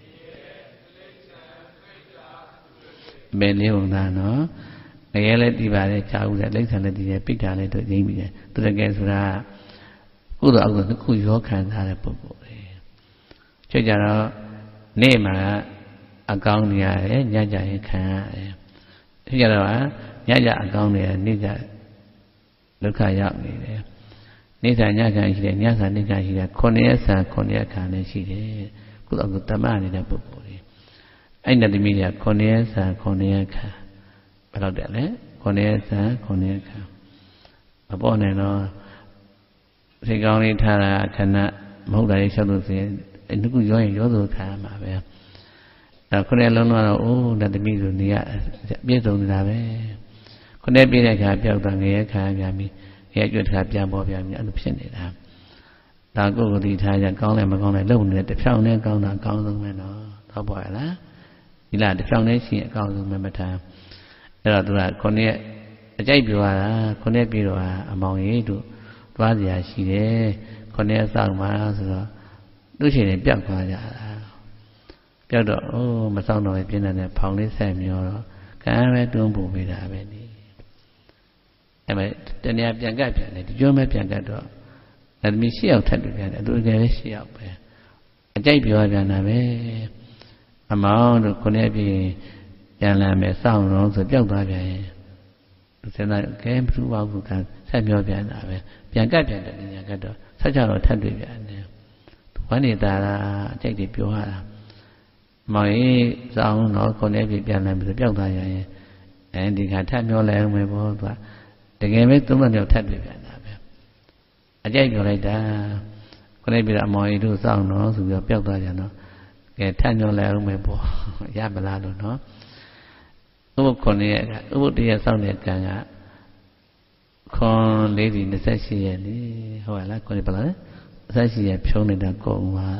ဘယ်လေးပုံသားနော်နေရဲ့လည်းဒီပါလေချာဦးတယ်လိမ့်ဆံလည်းဒီရဲ့ပြိတ္တာလည်းတို့ရင်းပြီးတယ်သူတကယ်ဆိုတာကုသိုလ်အကုသိုလ်နှစ်ခုရောခံထားတဲ့ပုဂ္ဂိုလ်ပဲချက်ကြတော့နေ့မှာအကောင်းနေရတယ်ညကြရင်ခံရတယ်ချက်ကြတော့ညကြအကောင်းနေရနေ့ကြဒုက္ခရောက်နေတယ်နေဆာညခံရှိတယ်ညဆာနေခံရှိတယ်ခုနှစ်ရက်ဆာခုနှစ်ရက်ခံလည်းရှိတယ်ကုသိုလ်ကတမနေတဲ့ပုဂ္ဂိုလ်တွေအဲ့နဲ့သမီးတွေကခုနှစ်ရက်ဆာခုနှစ်ရက်ခံဘယ်လောက်တဲ့လဲခုနှစ်ရက်ဆာခုနှစ်ရက်ခံမပေါ်နိုင်တော့စိတ်ကောင်းလေးထားတာခဏမဟုတ်တာလေးလျှောက်လို့ဆိုရင်အဲ့ဒီခုရောရင်ရောဆိုခံရမှာပဲအဲ့ခုနှစ်လုံးတော့အိုးတဲ့သမီးဆိုနေရပြည့်စုံနေတာပဲခုနှစ်ပြည့်တဲ့အခါပြောက်တော့ငရဲခံရပြီငရဲကျွတ်တစ်ခါပြန်ပေါ်ပြန်ပြီအဲ့လိုဖြစ်နေတာဒါကိုယ်ကိုယ်ဒီထားကြကောင်းတယ်မကောင်းတယ်လုံနေတဲ့တစ်ဖြောင်းနဲ့ကောင်းတာအကောင်းဆုံးပဲနော်ဟုတ်ပါရဲ့လားဒီလားတစ်ဖြောင်းနဲ့ရှိရင်အကောင်းဆုံးပဲမထားအဲ့တော့သူကခုနှစ်အကြိုက်ပြောရတာခုနှစ်ပြည့်တော့အမောင်ကြီးတို့သွားစရာရှိတယ်ခုနှစ်အဆောင်မှာဆိုတော့သူ့ရှင်တွေပြောက်သွားကြတာပြောက်တော့အိုးမဆောင်တော့ပြင်းတဲ့ဖောင်လေးဆက်မျောတော့ကံပဲတွန်းပို့ပေးတာပဲနေအဲ့မဲ့တဏှာပြန်ကပ်ပြန်တယ်ဒီကျွန်းပဲပြန်ကပ်တော့အဲ့ဒီရှစ်ယောက်ထပ်တွေ့ပြန်တယ်သူတကယ်ပဲရှစ်ယောက်ပဲအကြိုက်ပြောပြန်တာပဲအမောင်တို့ခုနှစ်ပြည့်ပြန်လာမယ်စောင့်တော့ဆိုပြောက်သွားပြန်ရင်စဉ်းစားကဲဘုရားဘုရားဆက်ပြောပြန်တာပဲပြန်ကပ်ပြန်တယ်ညာကပ်တော့ဆက်ကြတော့ထပ်တွေ့ပြန်တယ်ဝမ်းနေတာအကြိုက်တွေပြောရတာမောင်ကြီးစောင်းတော့ခုနှစ်ပြည့်ပြန်လာပြီဆိုပြောက်သွားရင်အဲဒီခါထပ်ပြောလဲအောင်မယ်ပေါ့သူကတကယ်ပဲသုံးနှစ်ယောက်ထပ်တွေ့ပြန်တာပဲအကြိုက်ပြောလိုက်တာခုနှစ်ပြည့်အမောင်ကြီးတို့စောင်းတော့ဆိုပြီးတော့ပြောက်သွားကြတော့ကဲထပ်ပြောလဲအောင်မယ်ပေါ့ရမလားလို့နော်ဥပုပ်ခုနှစ်ရက်ကဥပုပ်တရက်စောင့်တဲ့ကံကခွန်လေးဒီနှစ်ဆက်ရှိရက်လေဟုတ်လားခုနှစ်ပလားဆက်ရှိရက်ဖြုံးနေတာကုန်သွား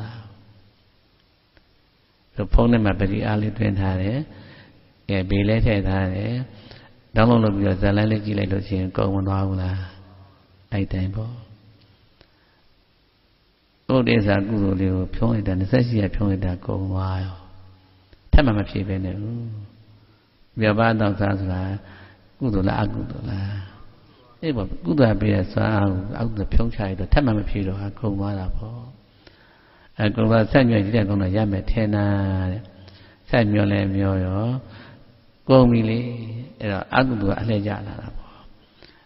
သူဖုံးထဲမှာပတိအားလေးတွင်ထားတယ်ကဲဘေးလဲထည့်ထားတယ်တောင်းလုံးလုပ်ပြီးတော့ဇလန်းလေးကြည့်လိုက်လို့ရှိရင်ကုန်မသွားဘူးလားအဲ့တိုင်းပေါ့ဥဒိစ္စကုသိုလ်လေးကိုဖြုံးလိုက်တာနှစ်ဆက်ရှိရက်ဖြုံးလိုက်တာကုန်သွားရောထပ်မှမဖြေပဲနဲ့ဘူးပြပါတော့စားဆိုတာကုသိုလ်လားအကုသိုလ်လားအေးပေါ့ကုသိုလ်ပေးတဲ့စွမ်းအားကိုအကုသိုလ်ဖြုံးချရတော့ထပ်မှမဖြေတော့ဟာကုန်သွားတာပေါ့အဲကုသိုလ်ဆက်ညွှန်ကြည့်တဲ့ကုန်းတော့ရမယ်ထဲနာတဲ့ဆက်ညွှန်လဲမျောရောကုန်ပြီလေအဲ့တော့အကုသိုလ်ကအလှည့်ကြလာတာပေါ့အ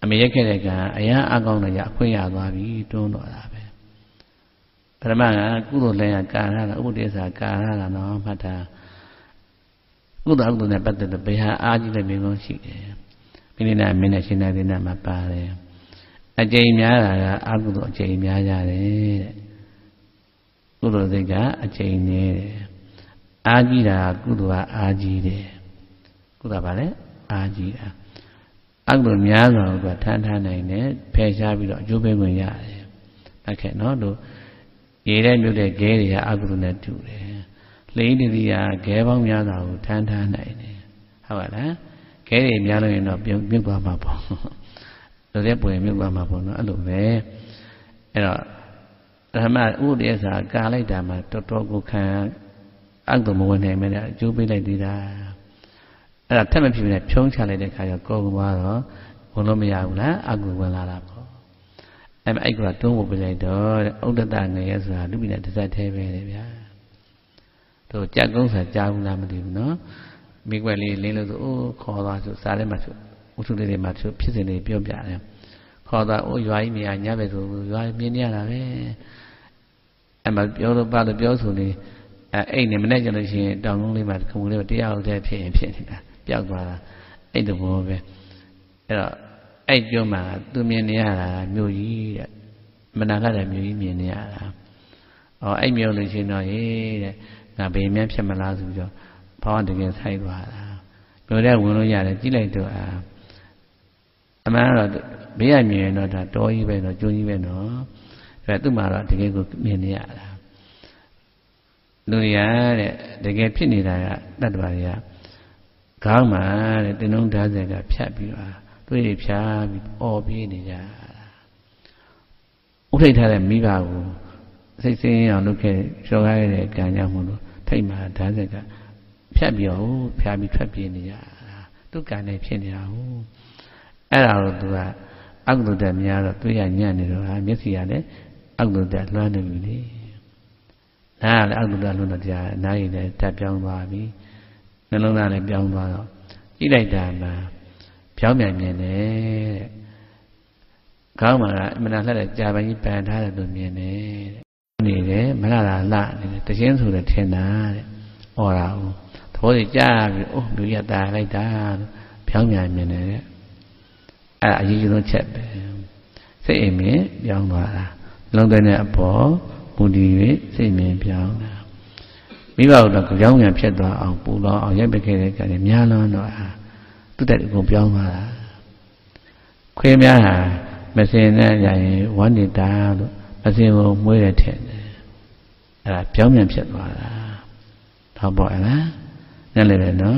အမေရက်ခဲ့တဲ့ကအရာအကောင်းတွေအခွင့်ရသွားပြီတွန်းတော့တာပဲပထမကကုသိုလ်လည်းကာရတာဥပဒေစာကာရတာနော်မှတ်တာကုသိုလ်အကုသိုလ်နဲ့ပတ်သက်တဲ့ဘယ်ဟာအားကြီးတဲ့မိကုန်းရှိတယ်မိနိနာမင်းနဲ့ရှင်နာသီနာမှာပါတယ်အကျိန်များတာကအကုသိုလ်အကျိန်များကြတယ်တဲ့ကုသိုလ်စိတ်ကအကျိန်နေတယ်အားကြီးတာကုသိုလ်ကအားကြီးတယ်ကုသိုလ်ကဘာလဲအားကြီးတာအကုသိုလ်များစွာကိုထမ်းထားနိုင်တယ်ဖယ်ရှားပြီးတော့အကျိုးပေးခွင့်ရတယ်။ဟုတ်ကဲ့နော်တို့ရေတဲ့မြုပ်တဲ့ခဲတွေကအကုသိုလ်နဲ့တူတယ်။လိမ့်တတိယခဲပေါင်းများစွာကိုထမ်းထားနိုင်တယ်။ဟုတ်ပါလား။ခဲတွေများလို့ရင်တော့ပြုတ်ပြုတ်သွားမှာပေါ့။ဒါတဲ့ပွင့်မြုပ်သွားမှာပေါ့နော်အဲ့လိုပဲ။အဲ့တော့ဓမ္မဥဒိယစာကာလိုက်တာမှာတော်တော်ကိုခံအကုသိုလ်မဝင်နိုင်မဲ့အကျိုးပေးလိုက်သေးတာ။အဲ့ဒါထက်မဖြစ်နဲ့ဖြုံးချလိုက်တဲ့ခါကျကောသွားတော့ဝင်လို့မရဘူးလားအကုဝင်လာတာပေါ့အဲ့အဲ့ကတွန်းဖို့ပြလိုက်တော့ဥဒ္ဒတငရဲဆိုတာလူပိနဲ့တစ်ဆက်သေးပဲလေဗျာတို့ကြက်ကုန်းစာကြားဘူးလားမသိဘူးနော်မိကွက်လေးလင်းလို့ဆိုအိုးခေါ်သွားဆိုစားထဲမှာဆိုဥထုလေးတွေမှာဆိုဖြစ်စဉ်တွေပြောပြတယ်ခေါ်သွားအိုးရွာကြီးမြာညပဲဆိုရွာမြင်နေရတာပဲအဲ့မှာပြောလို့ပါလို့ပြောဆိုနေအဲ့အိတ်နေမနဲ့ကြလို့ရှိရင်တောင်ကုန်းလေးမှာခုံလေးတရားဟုတ်တဲ့ဖြစ်ရင်ဖြစ်နေတာပျောက်သွားတာအဲ့လိုဘောပဲအဲ့တော့အဲ့ပြောမှာသူမြင်နေရတာမြို့ကြီးတဲ့မနာကတဲ့မြို့ကြီးမြင်နေရတာဩအဲ့မြို့လို့ရှိရင်တော့ဟေးတဲ့ငါဘယ်မှဖြစ်မလားဆိုပြီးတော့ဘောင်းတကယ်ဆိုင်သွားတာမြို့ထဲဝင်လို့ရတယ်ကြည့်လိုက်တော့အာအမှန်တော့ဘေးရမြင်ရင်တော့ဒါတော်ကြီးပဲတော့ကျိုးကြီးပဲနော်ဒါသူ့မှာတော့တကယ်ကိုမြင်နေရတာလူရတဲ့တကယ်ဖြစ်နေတာကတတ္တဝါတွေကခေါင်းမှာတဲ့တင်းလုံးဓာတ်ဆက်ကဖြတ်ပြီးတော့တွေးဖြားပြီးအော်ပြေးနေကြတာဥထိတ်ထားတဲ့မိဘကိုစိတ်ဆင်းအောင်လုပ်ခဲ့ကြော်ကားခဲ့တဲ့ကံကြောင့်မို့လို့ထိတ်မှာဓာတ်ဆက်ကဖြတ်ပြီးတော့ဖြားပြီးထွက်ပြေးနေကြတာသူကံနဲ့ဖြစ်နေတာဟုတ်အဲ့ဒါတော့သူကအကုသိုလ်တက်များတော့တွေးရညံ့နေတော့ဟာမျက်စိကလည်းအကုသိုလ်တက်လွှမ်းနေပြီလေနားကလည်းအကုသိုလ်တက်လွှမ်းတော့တရားနားရည်လည်းတက်ပြောင်းသွားပြီနှလုံးသားလည်းပြောင်းသွားတော့ကြည့်လိုက်တာမှာပြောင်းပြန်မြင်တယ်တဲ့ခေါင်းမှာအမှန်လှတဲ့ကြာပန်ကြီးပန်ထားတယ်လို့မြင်တယ်တဲ့နေတယ်မလှတာလှနေတယ်တခြင်းဆိုတဲ့ထင်တာတဲ့ဟောတာဦးသဘောကြီးကြားပြီးအိုးလူရတာလိုက်တာလို့ပြောင်းပြန်မြင်တယ်တဲ့အဲ့ဒါအရေးကြီးဆုံးချက်ပဲစိတ်အိမ်မြင်ပြောင်းသွားတာလုံးသွင်းတဲ့အပေါ်မူတည်၍စိတ်မြင်ပြောင်းတာမိဘတို့ကကြောင်းပြန်ဖြစ်သွားအောင်ပူလောအောင်ရိုက်ပခဲ့တဲ့ကံများလွန်းတော့ဟာသူ့တက်အကုန်ပြောင်းသွားတာခွေးများဟာမစင်နဲ့ရရင်ဝမ်းနေတာလို့မစင်ကိုမွေးတဲ့ထက်တယ်အဲ့ဒါပြောင်းပြန်ဖြစ်သွားတာတော့ပေါ့လားညလည်းပဲနော်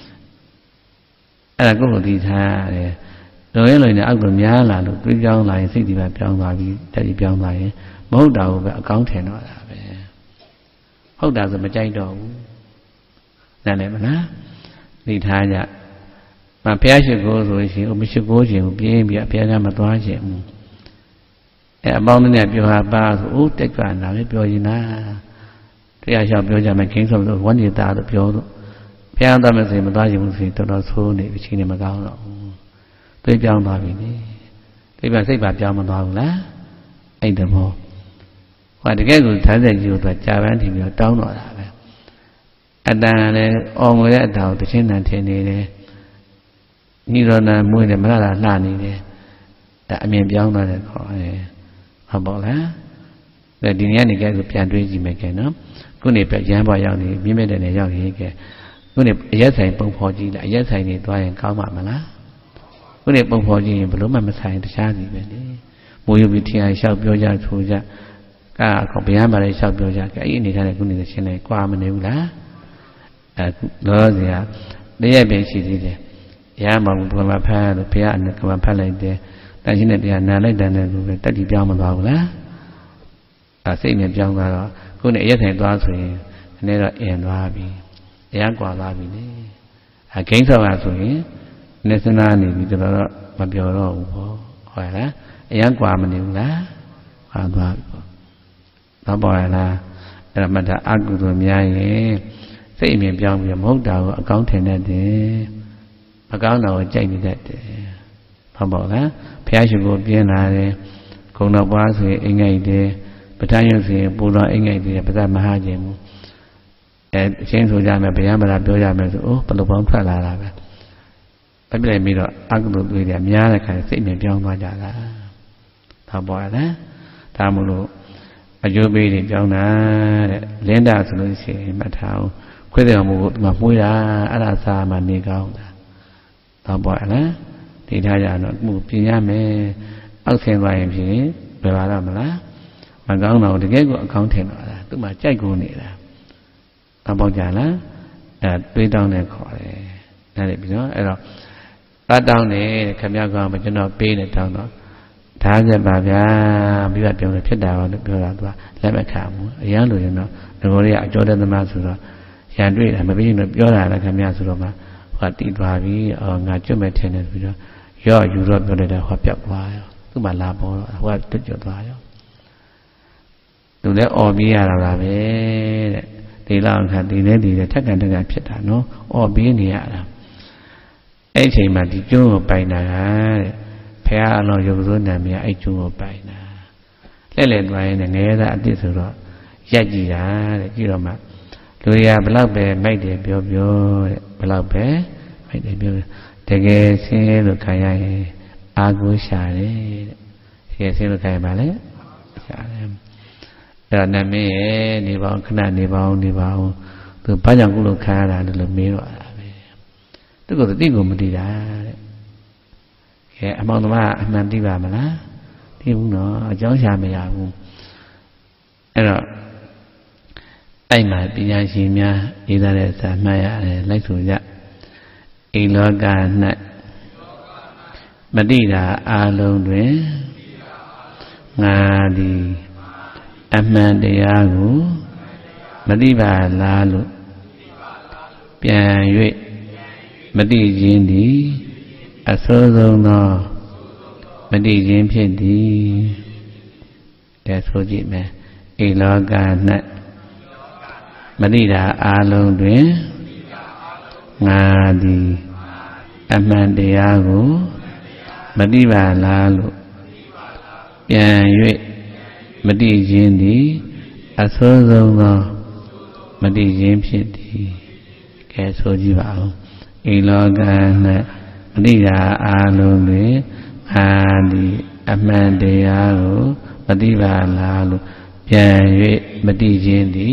အဲ့ဒါကိုယ်ကိုဒီထားရတယ်လုံရင်လုံနေအောက်ကိုများလာလို့တွေးပြောင်းလာရင်စိတ်ဒီပါပြောင်းသွားပြီးတက်ပြီးပြောင်းသွားရင်မဟုတ်တာကိုပဲအကောင်းထင်တော့တာပဲဟုတ်တာဆိုမကြိုက်တော့ဘူးနားလည်မလားသိထားကြမဘုရားရှိခိုးဆိုရှင်ဥမရှိခိုးခြင်းကိုပြင်းပြီးဘုရားကမသွားခြင်းဘူးအဲအပေါင်းနဲ့ပြောဟာပါဆိုဥတက်ကနာပဲပြောရင်လားတရားလျှောက်ပြောကြမယ်ခင်းဆုံးလို့ဝန္ဒီတာလို့ပြောလို့ဘုရားသားမစင်မသွားခြင်းဘူးဆိုရင်တော်တော်ဆိုးနေပြီချင်းနေမကောင်းတော့ဘူးသိပြောင်းသွားပြီလေသိပါစိတ်ပါပြောင်းမသွားဘူးလားအဲ့တဘောဟောတကယ်ကိုဓာတ်ဆက်ကြီးကိုကြာပန်းထင်ပြီးတောင်းတော့တာပဲအတန်လည်းအော်ငွေတဲ့အတာကိုတချင်းတန်ထင်နေတယ်နိရောဓမွေးတယ်မလားလားလှနေတယ်ဒါအမြင်ပြောင်းသွားတယ်ခေါ်တယ်ဟုတ်ပါလားဒါဒီနေ့ကနေကဲဆိုပြန်တွေးကြည့်မယ်ကဲနော်ခုနေပြရမ်းပေါ်ရောက်နေမြင့်မြတ်တဲ့နေရောက်နေကဲခုနေအရက်ဆိုင်ပုံဖော်ကြည့်လိုက်အရက်ဆိုင်နေသွားရင်ကောင်းမှာမလားခုနေပုံဖော်ကြည့်ရင်ဘလို့မှမဆိုင်တခြားစီပဲလေမိုးရုပ်ပြီးထင်အောင်လျှောက်ပြောကြဆိုကြကာကောဗျာမာလေးလျှောက်ပြောကြကဲအဲ့အနေထားနဲ့ခုနေရှင်းနေကြွားမနေဘူးလားအဲလောစရာတရက်ပဲရှိသေးတယ်ရမှာဘုရားဖတ်လို့ဘုရားအနကမဖတ်လိုက်တယ်တန်ရှင်းတဲ့တရားနာလိုက်တယ်လို့ပဲတက်တီပြောင်းမသွားဘူးလားအဲစိတ်နဲ့ပြောင်းသွားတော့ခုနေအရက်ထိုင်သွားဆိုရင်ဒီနေ့တော့အင်သွားပြီတရားကွာသွားပြီလေအဲဂိမ်းဆောက်ကဆိုရင်နေစနာနေပြီတော်တော့မပြောတော့ဘူးပေါ့ဟုတ်လားအရန်ကွာမနေဘူးလားကွာသွားပြီပေါ့တော့ပေါ်ရလားအဲ့ဒါမှဒါအကုသိုလ်များရင်စိတ်အမြင်ပြောင်းပြီးမဟုတ်တာကိုအကောင်းထင်တတ်တယ်မကောင်းတာကိုကြိုက်နေတတ်တယ်ဟုတ်ပါလားဘုရားရှိခိုးပြင်းလာတယ်ခုံတော်ပွားဆိုရင်အိမ်ငိုက်တယ်ပဋ္ဌာန်းရုပ်ဆိုရင်ပူတော်အိမ်ငိုက်တယ်ပါဇက်မဟာခြင်းဘူးအဲအချင်းဆိုကြမယ်ဗျာမလားပြောကြမယ်ဆိုအိုးဘယ်လိုပေါင်းထွက်လာတာပဲပြပြလိုက်ပြီးတော့အကုသိုလ်တွေများများတဲ့ခါစိတ်နဲ့ပြောင်းသွားကြတာဒါပေါ်လားဒါမို့လို့အကျိုးပေးတွေပြောင်းတာတဲ့လင်းတာဆိုလို့ရှိရင်မှတ်ထားအောင်ခွေးတယ်မို့ဒီမှာမှုတာအဲ့ဒါစားမှနေကောင်းတာဒါပေါ်လားဒီထားကြတော့မှုပြင်ရမယ်အောက်ဆင်းသွားရင်ဖြင့်ဘယ်ပါတော့မလားမကောင်းတော့တကယ်ကိုအကောင်းထင်တော့တာသူ့မှာကြိုက်ကုန်နေတာဒါပေါ်ကြလားအဲတွေးတောင်းနေခေါ်တယ်နားလည်ပြီနော်အဲ့တော့တတ်တောင်းနေခင်ဗျားကမကျွန်တော်ပေးနေတောင်းတော့ဒါကြပါဗျာပြီးတော့ပြောလို့ဖြစ်တာတော့ပြောတာသူကလက်မခံဘူးအရန်လို့ရင်တော့ငကိုလေးကအကျော်တဲ့သမားဆိုတော့ရန်တွေ့တယ်မပြီးရင်တော့ပြောတာလည်းခင်ဗျားဆိုတော့မှဟောတီးသွားပြီအော်ငါကျွတ်မဲ့ထင်တယ်ပြီးတော့ရော့ယူတော့ပြောလိုက်တာဟောပြတ်သွားရောသူ့မှာလာပေါ်တော့ဟောတွတ်ကျွတ်သွားရောသူလည်းអော်ပြီးရတာပဲတဲ့ဒီလောက်ခါဒီလည်းဒီလည်းထက်ကန်ထက်ကန်ဖြစ်တာနော်អော်ပြီးနေရတာအဲ့အချိန်မှာဒီကျွန်းကိုပိုင်တာတဲ့ဖះအလောရုပ်စိုးနာမည်အဲ့ကျွန်းကိုပိုင်တာလက်လက်သွားရင်လည်းငရဲသားအစ်စ်ဆိုတော့ရက်ကြည့်တာတဲ့ကြည့်တော့မှလူရဘလောက်ပဲမိုက်တယ်ပြောပြောတဲ့ဘလောက်ပဲမိုက်တယ်ပြောတကယ်ဆင်းရဲလို့ခံရရင်အာကိုရှာတယ်တဲ့တကယ်ဆင်းလို့ခံရပါလေရှာတယ်အဲ့တော့နာမည်ရဲ့နေပါအောင်ခဏနေပါအောင်နေပါအောင်သူဘာကြောင့်ကုလို့ခံရတာလို့မေးတော့တာပဲသူကတိကိုမသိတာတဲ့ကဲအမောင်သမားအမှန်သိပါမလားသိဘူးနော်အကြောင်းရှာမရဘူးအဲ့တော့အဲ့မှာပညာရှင်များရေးသားတဲ့စာမှတ်ရတယ်လိုက်ဆိုကြအိလောက၌မတိတာအာလုံးတွင်ငါသည်အမှန်တရားကိုမတိပါလားလို့ပြန်၍မတိခြင်းသည်အဆိုးဆုံးသောမတိခြင်းဖြစ်သည်တဲ့ဆိုကြည့်မယ်အိလောက၌မတိတာအာလုံးတွင်ငါသည်အမှန်တရားကိုမတိပါလားလို့ပြန်၍မတိခြင်းသည်အဆိုးဆုံးသောမတိခြင်းဖြစ်သည်ကဲဆိုကြည့်ပါဦးအိလောက၌မတိတာအာလုံးတွင်ငါသည်အမှန်တရားကိုမတိပါလားလို့ပြန်၍မတိခြင်းသည်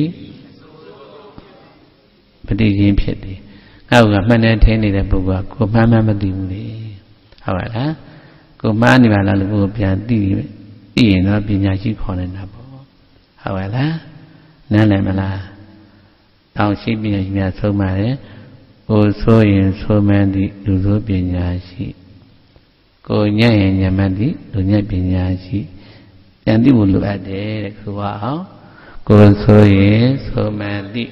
မတိခြင်းဖြစ်သည်ငါ့ကမှန်တယ်ထင်နေတဲ့ပုဂ္ဂိုလ်ကကိုမှန်မှန်မသိဘူးလေဟုတ်ပါလားကိုမှားနေပါလားလို့ကိုပြန်သိသိရင်တော့ပညာရှိခေါ်နေတာပေါ့ဟုတ်ပါလားနားလည်မလားတောင်ရှိပညာရှိများဆုံးပါတယ်ကိုဆိုရင်ဆိုမှန်းသည့်လူဆိုပညာရှိကိုညံ့ရင်ညံ့မှန်းသည့်လူညံ့ပညာရှိပြန်သိဖို့လိုအပ်တယ်တဲ့ဆိုပါအောင်ကိုဆိုရင်ဆိုမှန်းသည့်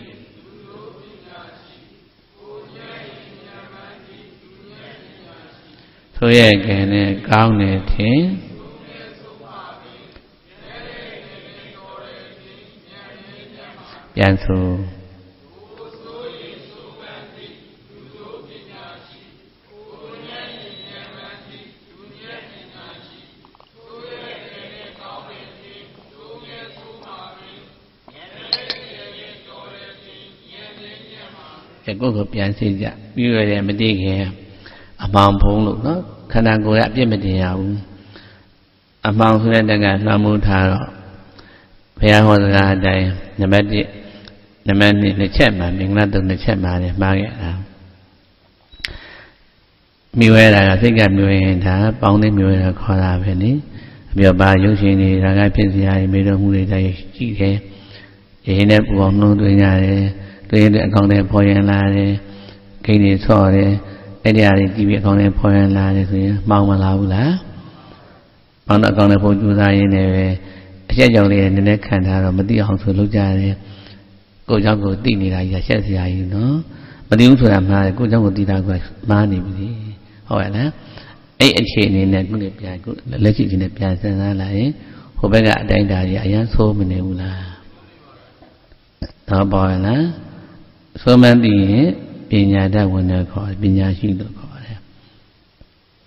ဆိုရကဲနဲ့ကောင်းတယ်ထင်ပြန်ဆိုကိုယ်ကိုပြန်စိတ်ကြပြီးရတဲ့မတိခင်အမှောင်ဖုံးလို့နော်ခန္ဓာကိုယ်ကအပြစ်မတင်ရဘူးအမှောင်ဆိုတဲ့တက်ကနှောင်းမှုထားတော့ဘုရားဟောစကားအတိုင်းနံပါတ်တစ်နံပါတ်နှစ်နှစ်ချက်မှာမင်္ဂလာတုံနှစ်ချက်မှာလည်းမှားခဲ့တာမြွေတာကစိတ်ကမြွေရင်ဒါပေါင်းသိမြွေတာခေါ်တာပဲနိအပြောပါရုပ်ရှင်တွေဒါကဖြစ်စရာတွေမေတော်မှုတွေတိုင်းရှိတယ်ရင်းနဲ့ပူအောင်နှုံးသွင်းကြတယ်တွေ့ရတဲ့အကောင့်တွေပေါ်ရင်လာတယ်ခိန်းတွေဆော့တယ်အဲ့ဒီအရာတွေကြည့်ပြီးအကောင့်တွေပေါ်ရင်လာတယ်ဆိုရင်မှောင်မလာဘူးလားမှောင်တော့အကောင့်တွေပေါ်ကြိုးစားရင်းနဲ့ပဲအချက်ကြောင့်လေးနည်းနည်းခံထားတော့မသိအောင်ဆိုလုပ်ကြတယ်ကိုယ်ကြောင့်ကိုသိနေတာကြီးရှက်စရာကြီးနော်မသိဘူးဆိုတာမှားတယ်ကိုယ်ကြောင့်ကိုသိတာကမှားနေပြီဟုတ်ရဲ့လားအဲ့အခြေအနေနဲ့ခုနေပြန်ခုလက်ရှိချင်းနဲ့ပြန်စဉ်းစားလာရင်ဟိုဘက်ကအတိုင်းတာကြီးအရင်ဆိုးမနေဘူးလားတော့ပေါ်ရလားဆိုမှန်းသိရင်ပညာတတ်ဝင်တယ်ခေါ်ပညာရှိလို့ခေါ်တယ်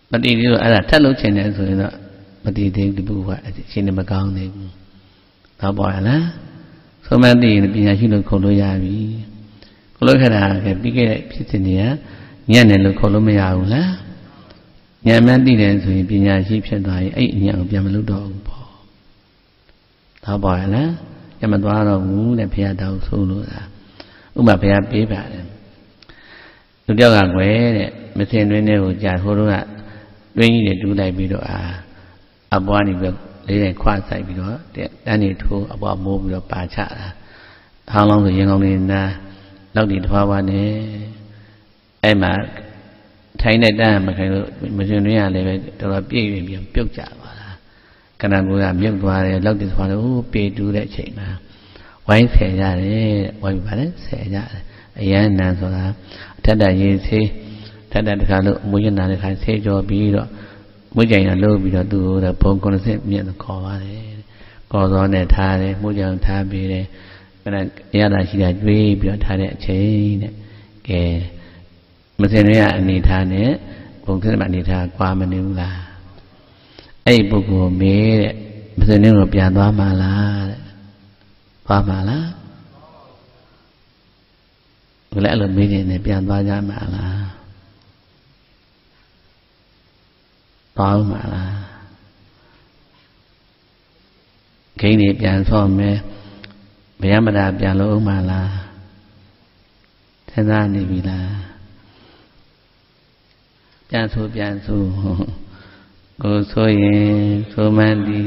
ปฏิทินอะไรถ้ารู้เช่นนั้นส่วนนั้นปฏิทินที่บุว่าสิ่งนี้มันก้าวหนึ่งเราบอกนะสมัยนี้ปัญญาชีวิตคนรู้ยาบีคนรู้ขนาดแค่ปีเกศพิเศษเนี่ยเนี่ยเนี่ยเราคนรู้ไม่ยาวละเนี่ยมันดีเลยส่วนปัญญาชีพเช่นไรไอ้เนี่ยเราจะมารู้ดอกพอเราบอกนะจะมาตัวเราหูเนี่ยพยาดาวสู้รู้ละอุมาพยาปีแบบเนี่ยตัวเดียวกันเว้ยเนี่ยไม่เส้นด้วยเนี่ยหัวใจเขารู้ละด้วยนี่เนี่ยดูได้บีด้วยอ่ะอับวานี่แบบเลยเนี่ยคว้าใส่บีด้วยแต่ด้านนี้ทูอับวาโมบีด้วยป่าชะละทางลองสู่ยังเอาเนี่ยนะเราดีทว่าวันนี้ไอ้มาไทยในด้านมาใครรู้ไม่ใช่เนี่ยอะไรไปแต่ว่าเปี้ยเปี้ยเปี้ยจ่าว่าละขณะกูจะเบี้ยตัวเลยเราดีทว่าเลยโอ้เปี้ยดูได้เฉยมาไว้เสียใจเลยไว้ไปเลยเสียใจไอ้ยันนั่นส่วนละถ้าได้ยินเสียถ้าได้การรู้มุ่งหน้าในการเสียจอบีด้วยมุ่งใจนั้นรู้บีด้วยตัวแต่พงคนเสียเมียต้องขอว่าเลยขอร้อนเนี่ยท่าเลยมุ่งใจท่าบีเลยขณะยาดาชีดาจุ้ยบีด้วยท่าเนี่ยเฉยเนี่ยแกไม่ใช่เนี่ยอันนี้ท่าเนี่ยพงขึ้นมาอันนี้ท่ากว่ามันนึงละไอ้บุกโกเมเนี่ยไม่ใช่เนี่ยเราเปลี่ยนตัวมาละว่ามาละและเราไม่ได้เนี่ยเปลี่ยนตัวจะมาละต่อมาละใครเนี่ยเปลี่ยนซ้อมไหมพยายามมาดาเปลี่ยนโลกมาละท่านได้นี่มีละเปลี่ยนสู้เปลี่ยนสู้กูสู้ยังสู้มันดี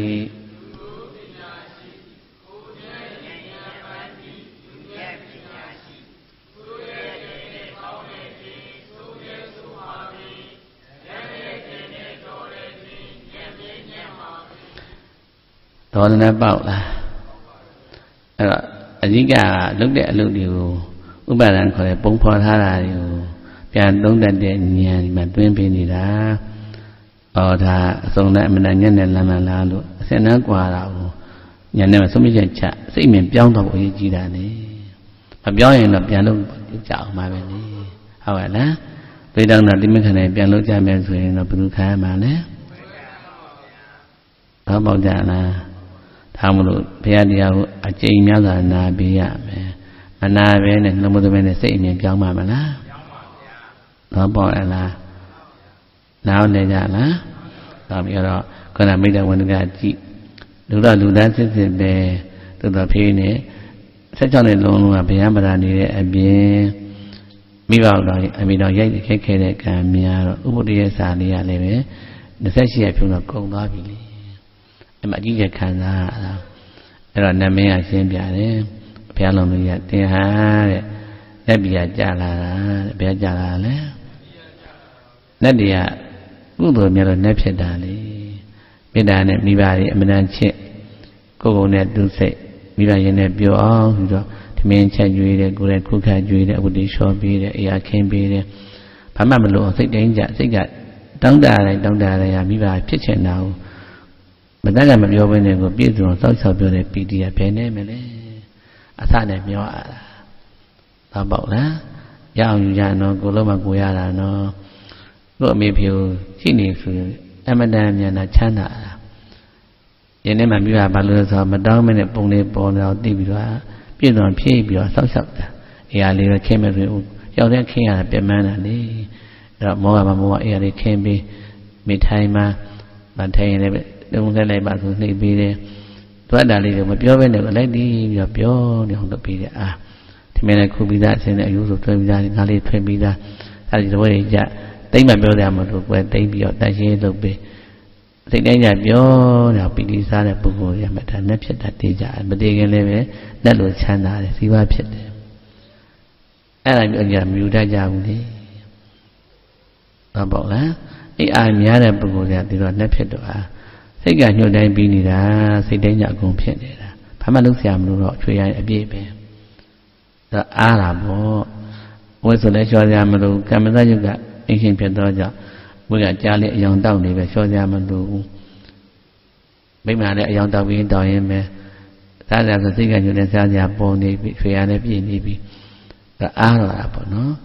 ตอนนั้นเปล่าล่ะเอออันนี้ก็ลุกเดะลุกเดียวอุปาทานเขาเลยปงพอท่าราอยู่เปลี่ยนตรงแต่เดียเนี่ยมันတွင်းเป็นนี่ล่ะอ๋อถ้าส่งได้มันได้เนี่ยละมันละလို့เส้นนั้นกว่าเราညာနဲ့ဆုံးဖြတ်ချက်စိတ်မြင်ပြောင်းတော့အရေးကြီးတာねမပြောင်းရင်တော့ပြန်လို့ကြောက်မှာပဲလေဟုတ်ကဲ့လားသိတော့တော့တိမခံနဲ့ပြန်လို့ကြမယ်ဆိုရင်တော့ဘယ်လိုခံရမှာလဲဘာပေါက်ကြလားဒါမှမဟုတ်ဘုရားတရားကိုအကျဉ်းများစွာနာပေးရမယ်မနာပဲနဲ့နှလုံးသွင်းနဲ့စိတ်အမြင်ပြောင်းပါမလားပြောင်းပါဘူးတော့ပေါ့လားနားနေကြလားဒါပြီးတော့ခဏမိတ်တဝန်ကကြည့်လူတော်လူသားစစ်စစ်ပဲသူတော်ဖေးနဲ့ဆက်ချောင်းနဲ့လုံးလုံးကဘုရားပဒါနေတဲ့အပြင်မိဘတော်အမိတော်ရိုက်ခက်ခဲတဲ့ကံများတော့ဥပဒေရဲ့စာလေးရလည်းပဲ၂၈ရက်ဖြုံတော့ကုန်သွားပြီလေအမအကြီးကြီးခံစားရတာအဲ့တော့နမင်းကရှင်းပြတယ်ဘုရားလုံးကြီးကတင်ဟာတဲ့လက်ပြကြလာတာတဲ့ဘယ်ကြလာလဲလက်တွေကကုသိုလ်များတော့လက်ဖြစ်တာလေမေတ္တာနဲ့မိဘတွေအမှန်တန်ချစ်ကိုယ်ကုန်နဲ့သူစိတ်မိဘရင်နဲ့ပြောအောင်ပြီးတော့ထမင်းချက်ကျွေးတယ်ကိုယ်လည်းခုခါကျွေးတယ်အဝတ်တွေလျှော်ပေးတယ်အရာခင်းပေးတယ်ဘာမှမလို့စိတ်တိုင်းကြစိတ်ကတောင်းတတိုင်းတောင်းတတိုင်းဟာမိဘဖြစ်ချင်တာကိုမတတ်ကမပြောဘဲနဲ့ကိုပြည့်စုံစောက်ချောက်ပြောတဲ့ပီတိကဘယ်နဲ့မလဲအစနဲ့ပြောရတာဘာပေါ့လားရအောင်ယူကြနော်ကိုလုံးမကိုရတာနော်ကိုအမေဖေကိုရှိနေဆိုအမတန်မြန်တာချမ်းသာတာယနေ့မှမိဘဘာလို့လဲဆိုတော့မတောင်းမနဲ့ပုံလေးပေါ်တော့သိပြီးတော့ပြည့်စုံဖြည့်ပြီးတော့စောက်ချောက်တာအရာလေးတော့ခင်းမဲ့ဆိုရောက်တဲ့ခင်းရတာပြမန်းတာလေအဲ့တော့မောကမမောကအရာလေးခင်းပြီးမိထိုင်မှမထိုင်ရင်လည်းတုံးဆက်လိုက်ပါဆိုနှိပ်ပြီးတယ်တွတ်တာလေးတွေမပြောဘဲနဲ့လိုက်ပြီးပြီးတော့ပြောနေအောင်လုပ်ပြီးတယ်အာဒီမဲ့ခုပြီးသားအစင်းနဲ့အယူဆိုထွေးပြီးသားငါလေးထွေးပြီးသားအဲ့ဒီတော့ရကြတိမ့်မပြောရမှာလို့ကွယ်တိမ့်ပြီးတော့တန်ရှင်းလုပ်ပြီးစိတ်တိုင်းကြပြောတော့ပီတိစားတဲ့ပုဂ္ဂိုလ်ရမှာဒါနဲ့ဖြစ်တာတေးကြမတေးခင်လည်းပဲလက်လိုချမ်းသာတယ်စီးပွားဖြစ်တယ်အဲ့ဒါမျိုးအမြူတတ်ကြဘူးလေဘာပေါ့လားအဲ့အာများတဲ့ပုဂ္ဂိုလ်ကဒီတော့လက်ဖြစ်တော့အာစိတ်ကညှို့တိုင်းပြီးနေတာစိတ်တိုင်းကြအကုန်ဖြစ်နေတာဘာမှလုပ်ဆရာမလို့တော့ချွေရအပြည့်ပဲဒါအားလာပေါ့ဝိဆိုလဲချောရမလို့ကမ္မသယုတ်ကအင်းရှင်ဖြစ်တော့ကြောင့်ဝိကကြားလေးအယောင်တောက်နေပဲချောရမလို့မိမလည်းအယောင်တောက်ပြီးတောင်းရင်ပဲစားကြဆိုစိတ်ကညှို့တဲ့စားကြပေါ်နေပြီချွေရလည်းပြည့်နေပြီဒါအားတော့တာပေါ့နော်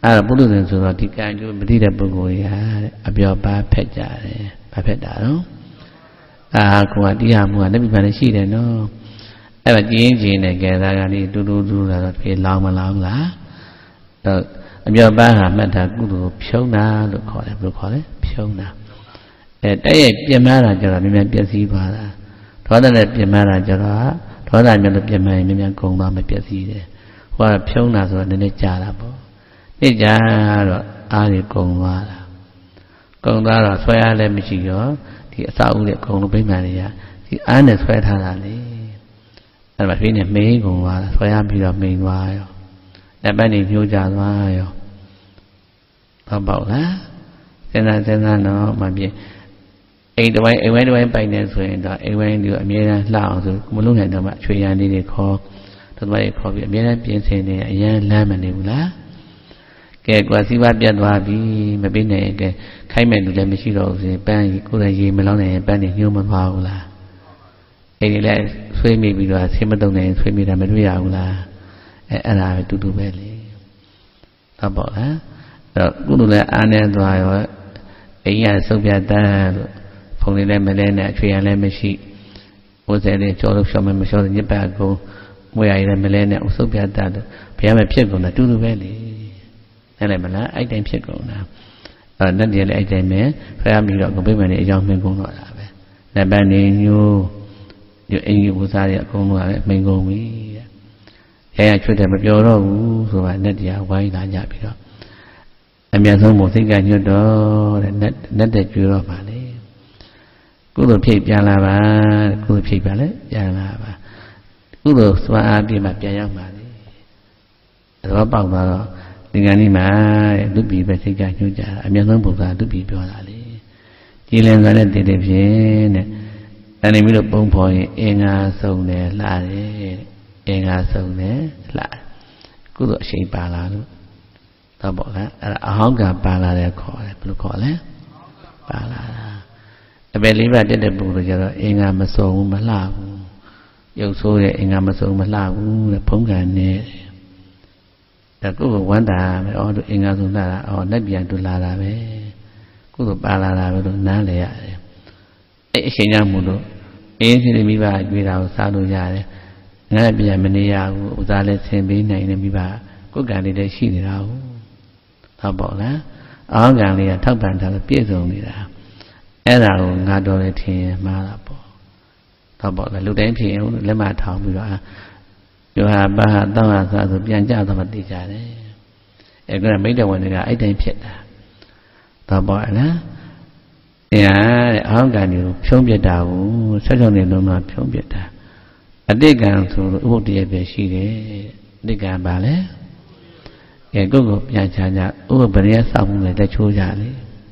အဲ့ဒါပုထုဇဉ်ဆိုတော့ဒီကံကျိုးမသိတဲ့ပုဂ္ဂိုလ်တွေဟာအပြောပါဖက်ကြတယ်ဘာဖက်တာနော်အာကိုကတရားမှုကလက်ပြပါနဲ့ရှိတယ်နော်အဲ့ဒါကျင်းကျင်းနဲ့ကဲဒါကလေးတူတူတူလာတော့ပြေလောင်မလောင်လားတော့အပြောပါဟာမှတ်တာကုသိုလ်ဖြုံးတာလို့ခေါ်တယ်ဘယ်လိုခေါ်လဲဖြုံးတာအဲတဲ့ရဲ့ပြင်မာတာကြတော့မြင်မြန်ပျက်စီးသွားတာဒေါသနဲ့ပြင်မာတာကြတော့ဒေါသမျိုးလို့ပြင်မာရင်မြင်မြန်ကုန်သွားမပျက်စီးတယ်ဟိုကဖြုံးတာဆိုတော့နည်းနည်းကြာတာပေါ့နေ့ကြတော့အားတွေကုန်သွားတာကုန်သွားတော့ဆွဲအားလည်းမရှိရောဒီအစာအုပ်တွေအကုန်လုံးပြိမှန်တွေကဒီအားနဲ့ဆွဲထားတာလေအဲ့ဒါဖိနေမိန်ကုန်သွားတာဆွဲအားပြီးတော့မိန်သွားရောလက်ပတ်နေညှိုးကြသွားရောဘာပေါ့လားစဉ်းစားစဉ်းစားတော့မပြည့်အိမ်တစ်ပိုင်းအိမ်ဝိုင်းတစ်ပိုင်းပိုင်နေဆိုရင်တော့အိမ်ဝိုင်းဒီအမြဲတမ်းလှအောင်ဆိုမလုံးနိုင်တော့မှချွေရန်လေးတွေခေါ်တော်တော်လေးခေါ်ပြီးအမြဲတမ်းပြင်ဆင်နေအရင်လမ်းမနေဘူးလားကဲကွာစီးပွားပြတ်သွားပြီမပေးနိုင်ရင်ကဲခိုင်းမဲ့လူလည်းမရှိတော့ဘူးဆိုရင်ပန်းကိုယ်လည်းရေမလောင်းနိုင်ရင်ပန်းနေညှိုးမသွားဘူးလားအိမ်တွေလည်းဆွေးမိပြီးတော့ဆင်းမတုံနိုင်ရင်ဆွေးမိတာမတွေ့ရဘူးလားအဲအဲ့ဒါပဲတူတူပဲလေတော့ပေါ့လားအဲ့တော့ကုသိုလ်လည်းအားနေသွားရောအိမ်ရစုပ်ပြတ်တန်းလို့ဖုန်လေးလည်းမလဲနဲ့အချွေရလည်းမရှိဝတ်ဆယ်လေးကြောလို့ရှော့မမရှော့ညစ်ပတ်ကုန်မွေရည်လည်းမလဲနဲ့အစုပ်ပြတ်တန်းလို့ဘုရားမဖြစ်ကုန်တာတူတူပဲလေအဲ့လည်းမလားအဲ့တိုင်းဖြစ်ကုန်တာအဲ့နတ်တည်းလည်းအဲ့တိုင်းပဲဖရာမိတော့ကိုပြိမှန်နေအကြောင်းမင်းကုန်တော့တာပဲလက်ပန်းနေညိုးဒီအင်ကြီးဝစားတွေအကုန်လုံးကလည်းမိန်ကုန်ပြီတဲ့ရရချွတ်တယ်မပြောတော့ဘူးဆိုတာနတ်တရားဝိုင်းလာကြပြီးတော့အမြတ်ဆုံးမို့စိတ်ကညွတ်တော့တဲ့နတ်နတ်တဲ့ကျွေးတော့ပါလေကုသိုလ်ဖြစ်ပြန်လာပါကုသိုလ်ဖြစ်ပြန်လေပြန်လာပါကုသိုလ်စွမ်းအားပြည့်မှပြန်ရောက်ပါလေတော့ပေါက်သွားတော့ဒီကနေ့မှာလူပြည်ပဲစိတ်ကညှို့ကြတာအမြတ်ဆုံးဘုရားလူပြည်ပြောတာလေကြည်လင်စွာနဲ့တည်တည်ဖြင့်တဲ့အဲ့ဒီမျိုးလို့ပုံဖော်ရင်အင်္ဂါဆုံးတယ်လှတယ်တဲ့အင်္ဂါဆုံးတယ်လှကုသိုလ်အရှိန်ပါလာလို့တော့ပေါ့လားအဲ့ဒါအဟောင်းကပါလာတယ်ခေါ်တယ်ဘယ်လိုခေါ်လဲပါလာတာအပယ်လေးပါးတက်တဲ့ပုဂ္ဂိုလ်ကျတော့အင်္ဂါမဆုံးဘူးမလှဘူးရုပ်ဆိုးတဲ့အင်္ဂါမဆုံးမလှဘူးတဲ့ဖုံးကန်နေဒါကုသိုလ်ဝန္တာပဲအော်တို့အင်္ဂါဆုံးလာတာအော်လက်ပြန်တူလာတာပဲကုသိုလ်ပါလာတာပဲလို့နားလည်ရတယ်အဲ့အချိန်ကြောင့်မို့လို့အင်းကြီးမိဘကြွေးတာကိုစားလို့ရတယ်ငါပြန်မနေရဘူးဥစားလည်းဆင်ပေးနိုင်တယ်မိဘကိုယ်ကံလေးလည်းရှိနေတာဟုတ်တော့ပေါ့လားအောင်းကံလေးကထောက်ပံ့ထားလို့ပြည့်စုံနေတာအဲ့ဒါကိုငါတော်လည်းထင်မှားတာပေါ့တော့ပေါ့လားလူတိုင်းဖြစ်ရင်လက်မထောင်ပြီးတော့ယောဟာဘာဟာတောင်းဟာဆိုဆိုပြန်ကြတော့မသိကြတယ်အဲကမိတ်တော်ဝင်တွေကအဲ့တိုင်းဖြစ်တာတော့ပေါ့လားတရားတဲ့အောင်းကံကိုဖြုံးပြတာကိုဆက်ဆောင်နေလုံးမှာဖြုံးပြတာအတိတ်ကံဆိုလို့ဥပုတ္တရပဲရှိတယ်အတိတ်ကံပါလေကဲကိုယ့်ကိုပြန်ချာကြဥပ္ပရိယစောင့်မှုနဲ့တက်ချိုးကြလေ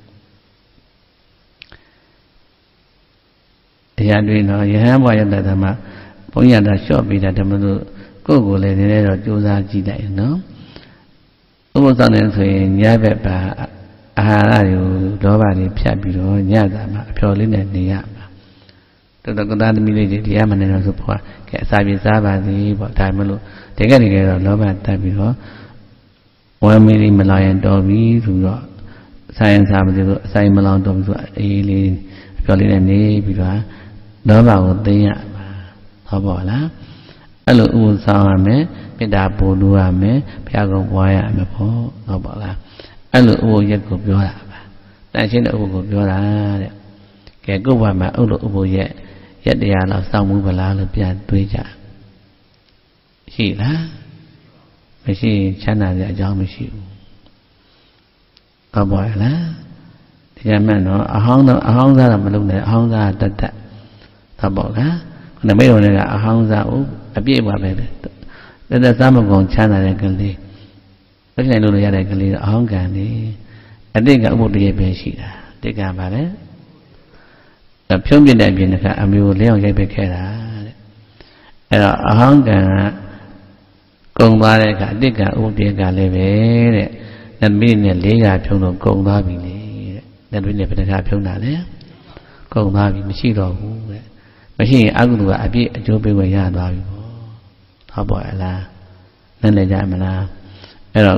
တရားတွင်တော့ယဟန်ဘဝရတ္တသမဘုန်းကြီးကလျှော့ပေးတာဓမ္မလို့ကိုယ့်ကိုယ်လည်းနည်းနည်းတော့ကြိုးစားကြည့်လိုက်နော်ဥပ္ပဆောင်နေဆိုရင်ညဘက်ပါအာဟာရတွေကိုဒေါဘတွေဖြတ်ပြီးတော့ညစာမှာအဖျော်လေးနဲ့နေရမှာတော်တော်ကသားသမီးလေးတွေတရားမနေတော့ဆိုဘုရားကဲအစာပြေစားပါစေပေါ့ဒါမှမလို့တကယ်တကယ်တော့လောဘတက်ပြီးတော့ဝမ်းမီးမလာရင်တော်ပြီဆိုတော့ဆိုင်စားမလို့အဆိုင်မလောင်တော်ပြီဆိုအေးလေးအဖျော်လေးနဲ့နေပြီးတော့လောဘကိုသိရမှာဟုတ်ပါလားအဲ့လိုဥပ္ပဆောင်ရမယ်မေတ္တာပို့လို့ရမယ်ဘုရားကုံပွားရမယ်ပေါ့ဟုတ်ပါလားအဲ့လိုဥပ္ပရက်ကိုပြောတာပါတန်ရှင်းတဲ့ဥပ္ပကိုပြောတာတဲ့ကဲကိုယ့်ဘဝမှာအဲ့လိုဥပ္ပရက်ရက်တရားလောက်စောင့်မှုဗလားလို့ပြန်တွေးကြရှိလားမရှိချမ်းသာစရာအကြောင်းမရှိဘူးဟုတ်ပါလားတရားမှန်တော့အဟောင်းတော့အဟောင်းစားတော့မလုပ်နဲ့အဟောင်းစားတတ်တတ်ဟုတ်ပါလားခဏမိတ်တော်လည်းကအဟောင်းစားဦးအပြည့်ပါပဲတတ်တတ်စားမကုန်ချမ်းသာတဲ့ကလေးပြည့်နိုင်လို့ရတဲ့ကလေးတော့အဟောင်းကံနေအတိတ်ကဥပ္ပတ္တရပဲရှိတာတိတ်ကပါလေဖြုံးပြတဲ့အပြင်ကအမျိုးလျောက်ရိုက်ပဲခဲ့တာတဲ့အဲ့တော့အဟောင်းကံကကုံသွားတဲ့အခါအတိတ်ကဥပ္ပတ္တရကလည်းပဲတဲ့နမိတ်နဲ့လေးရာဖြုံးတော့ကုံသွားပြီလေတဲ့နမိတ်နဲ့ဘယ်နှခါဖြုံးတာလဲကုံသွားပြီမရှိတော့ဘူးတဲ့မရှိရင်အကုသိုလ်ကအပြည့်အကျိုးပေးဝင်ရသွားပြီပေါ့ဟုတ်ပါရဲ့လားနားလည်ကြမလားအဲ့တော့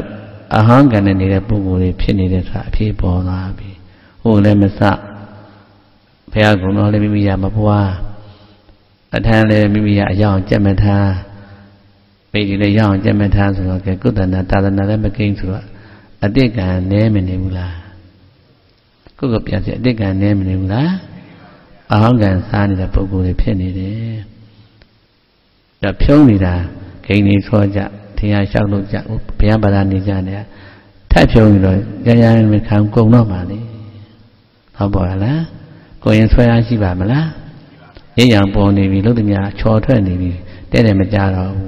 อาหารกันในนี้ปุกุริพินิเดชะพิปอนาภิโอ้เลยไม่ทราบพระกุณเลยไม่มียามาพัวอาทานเลยไม่มียาย่องเจ็บไม่ทาไปดีเลยย่องเจ็บไม่ทาสุดแก่กุศลตาตนาได้ไม่เก่งสุดอดีตการเน้ไม่เนบุลาก็ก็เปลี่ยนเสียอดีตการเน้ไม่เนบุลาอาหารกันสารนี่ปุกุริพินิเดจะพิ้งนี่ละเก่งนี่ช่วยจะที่ยาชักลูกจะพยายามบาลานนี่จะเนี่ยถ้าพิ้งนี่เลยยังยังไม่คำโกงนอกมาเลยเขาบอกอะไรကိုရင်ဆွဲအားရှိပါမလားရည်ရန်ပေါ်နေပြီလို့တည်းများချော်ထွက်နေပြီတဲ့တယ်မကြတော့ဘူး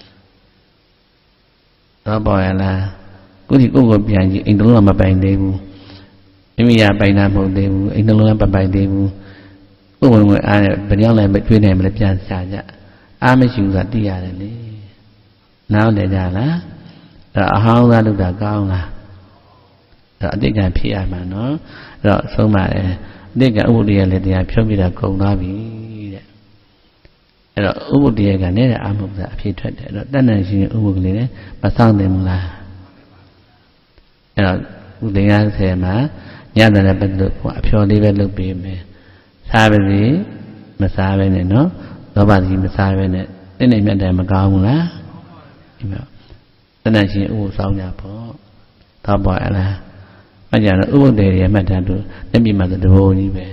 တော့ပေါ်ရလားကုသီကိုကိုပြန်ကြည့်အိမ်တလုံးမပိုင်သေးဘူးမိမိရပိုင်တာမဟုတ်သေးဘူးအိမ်တလုံးလည်းမပိုင်သေးဘူးကိုယ်ဝင်ဝင်အားဘယ်ကြောင့်လဲမကျွေးနိုင်မလဲပြန်ရှာကြအားမရှိဘူးဆိုတာသိရတယ်လေနောက်လည်းကြလားအဲ့တော့အဟောင်းသားလုပ်တာကောင်းလားအဲ့တော့အတိတ်ကဖြစ်ရမှာနော်အဲ့တော့ဆုံးပါတယ်ဒီကဥပ္ပဒေလည်းတရားဖြုတ်ပြီးတော့ကုန်သွားပြီတဲ့အဲ့တော့ဥပ္ပဒေကလည်းအာမုဒ္ဒအဖြစ်ထွက်တယ်အဲ့တော့တဏ္ဍာရှင်ဥပ္ပဒေလည်းမဆောင်တယ်မလားအဲ့တော့ဥဒိယဆယ်မှာညတယ်လည်းပဲလို့အဖျော်လေးပဲလုပ်ပေးမယ်စားပါစေမစားပဲနဲ့နော်လောဘကြီးမစားပဲနဲ့တင်းနေမြတ်တယ်မကောင်းဘူးလားဒီမှာတဏ္ဍာရှင်ဥပ္ပဆောင်ကြပေါ့တော့ပေါ့အလားအကြတော့ဥပ္ပဒေရဲ့မှတ်တမ်းတို့လက်ပြမှာသဘောကြီးပဲ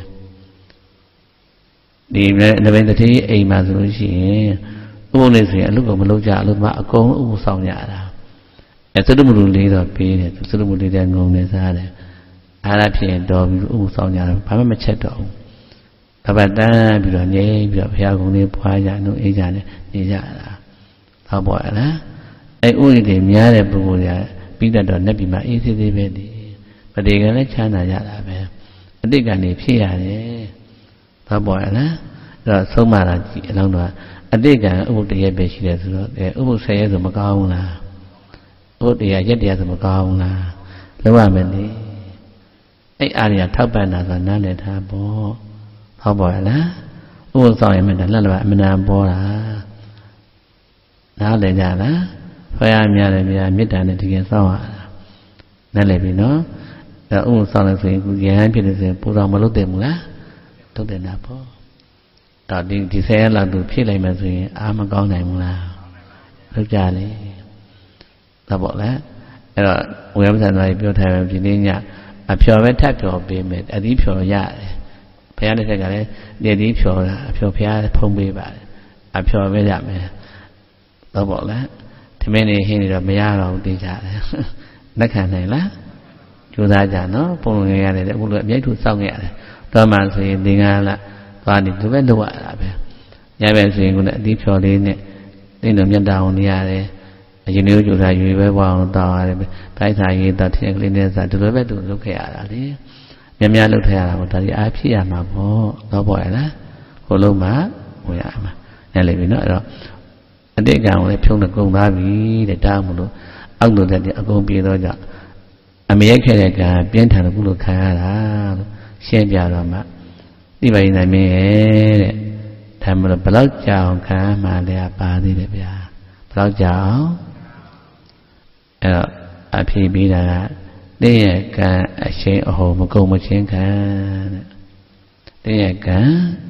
ဒီလည်းဘယ်တတိအိမ်မှာဆိုလို့ရှိရင်ဥပ္ပဒေဆိုရင်အလုပ်ကမလုပ်ကြအလုပ်မှအကုန်လုံးဥပ္ပဆောင်ကြတာအဲသတ္တမလူလေးတော့ပေးတယ်သတ္တမလူလေးတဲ့ငုံနေစားတယ်အားရဖြစ်တော်ပြီးဥပ္ပဆောင်ကြတယ်ဘာမှမချက်တော့ဘူးဘာပဲတန်းပြီးတော့ငြိမ်းပြီးတော့ဘုရားကုံလေးဖွာကြနှုတ်အေးကြတယ်နေကြတာသောပေါ်ရလားအဲဥပ္ပဒေများတဲ့ပုဂ္ဂိုလ်ကပြီးတတ်တော့လက်ပြမှာအေးသေးသေးပဲဒီပတိကလည်းချမ်းသာကြတာပဲအတိတ်ကနေဖြစ်ရတယ်ဘာပေါ်ရလားအဲ့တော့ဆုံးမတာကြည့်အလောင်းတော့အတိတ်ကဥပ္ပတရပဲရှိတယ်ဆိုတော့အဲဥပ္ပဆယ်ရဲဆိုမကောင်းဘူးလားဥပ္ပတရရက်တရားဆိုမကောင်းဘူးလားလောက်ရမယ်လေအဲ့အားရထောက်ပံ့တာဆိုနားလည်ထားပေါ့ဟောပေါ်ရလားဥပ္ပဆောင်ရမယ်လက်လက်အမနာပေါ်တာနားလည်ကြလားဖယားများတယ်များမေတ္တာနဲ့တကယ်စောင့်ရတာနားလည်ပြီနော်ဒါဥပ္ပဆောင်လို့ဆိုရင်ကိုရဟန်းဖြစ်တယ်ဆိုရင်ပူတော်မလုပ်တယ်မလားလုပ်တယ်နာပေါ့ဒါဒီဒီဆယ်ရက်လောက်သူဖြည့်လိုက်မှဆိုရင်အာမကောင်းနိုင်ဘူးလားလုပ်ကြလေဒါပေါ့လေအဲ့တော့ဝေယပ္ပဇ္ဇနာကြီးပြောထားတယ်ဒီနေ့ညအဖျော်ပဲထပ်ဖျော်ပေးမယ်အသီးဖျော်ရတယ်ဘုရားတစ်ခါကလည်းဒီအသီးဖျော်တာအဖျော်ဘုရားဖုံးပေးပါတယ်အဖျော်ပဲရမယ်တော့ပေါ့လေဒီမင်းနေဟင်းနေတော့မရတော့ဘူးသိကြတယ်လက်ခံနိုင်လားကြိုးစားကြနော်ပုံငယ်ရတယ်အခုလိုအမြိုက်ထုစောင့်ခဲ့ရတယ်တော့မှဆိုရင်သင်္ကားလားသွားနေဒီပဲလုပ်ရတာပဲညဘက်ဆိုရင်ကိုလည်းအသီးဖြော်လေးနဲ့သိတော်မြတ်တာအောင်နေရတယ်အရင်မျိုးကြိုးစားရွေပဲဝအောင်တောင်းရတယ်ဖိုက်စာရေးတော့ထင်းကလေးနဲ့စားဒီလိုပဲသူလုပ်ခဲ့ရတာလေများများလုပ်ခဲ့ရတာပေါ့ဒါဒီအားဖြစ်ရမှာပေါ့တော့ပေါ့ရလားဟိုလုံးမှဝင်ရမှာညလေပြီနော်အဲ့တော့အတိတ်ကံကိုလည်းဖြုံးနေကုန်သွားပြီတဲ့ဒါမှမလို့အောက်လို့တဲ့အကုန်ပြေတော့ကြအမရိုက်ခဲ့တဲ့ကံပြင်းထန်တဲ့ကုလို့ခံရတာလို့ရှင်းပြတော့မှဒီပါရင်နိုင်မင်းရဲ့တဲ့ဒါမှမဟုတ်ဘလောက်ကြောင်ခံမှလည်းပါသေးတယ်ဗျာဘလောက်ကြောင်အဲ့တော့အဖြေပေးတာကတင်းရဲ့ကံအရှင်အဟောမကုန်မချင်းခံတဲ့တင်းရဲ့ကံ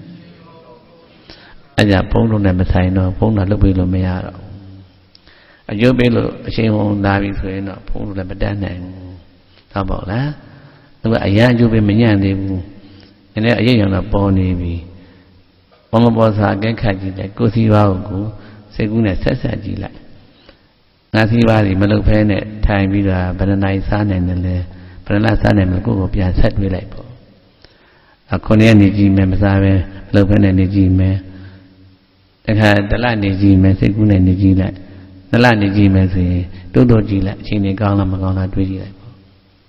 အဲ့ဒါဘုံလုံးနဲ့မဆိုင်တော့ဘုံတော့လုပ်ပြီးလို့မရတော့အကျိုးပေးလို့အရှင်ဝန်လာပြီဆိုရင်တော့ဘုံလုံးလည်းမတတ်နိုင်ဘူးဟုတ်ပါ့လားသူကအရန်အကျိုးပေးမညံ့သေးဘူးနည်းနည်းအရေးရောင်တော့ပေါ်နေပြီဘောမပေါ်စာကဲခတ်ကြည့်တယ်ကိုစီပါကိုစိတ်ကူးနဲ့ဆက်ဆက်ကြည့်လိုက်ငါစီပါးဒီမလုပ်ဖဲနဲ့ထိုင်ပြီးတော့ဗရဏိုင်စားနိုင်တယ်လေဗရဏစားနိုင်မယ်ကိုကိုပြန်ဆက်တွေးလိုက်ပေါ့အခုနေ့နေကြည့်မယ်မစားပဲမလုပ်ဖဲနဲ့နေကြည့်မယ်တခါတလနေကြည့်မယ်စိတ်ကူးနဲ့နေကြည့်လိုက်နလနေကြည့်မယ်ဆိုရင်တိုးတိုးကြည့်လိုက်အချိန်ကြီးကောင်းလားမကောင်းလားတွေးကြည့်လိုက်ပေါ့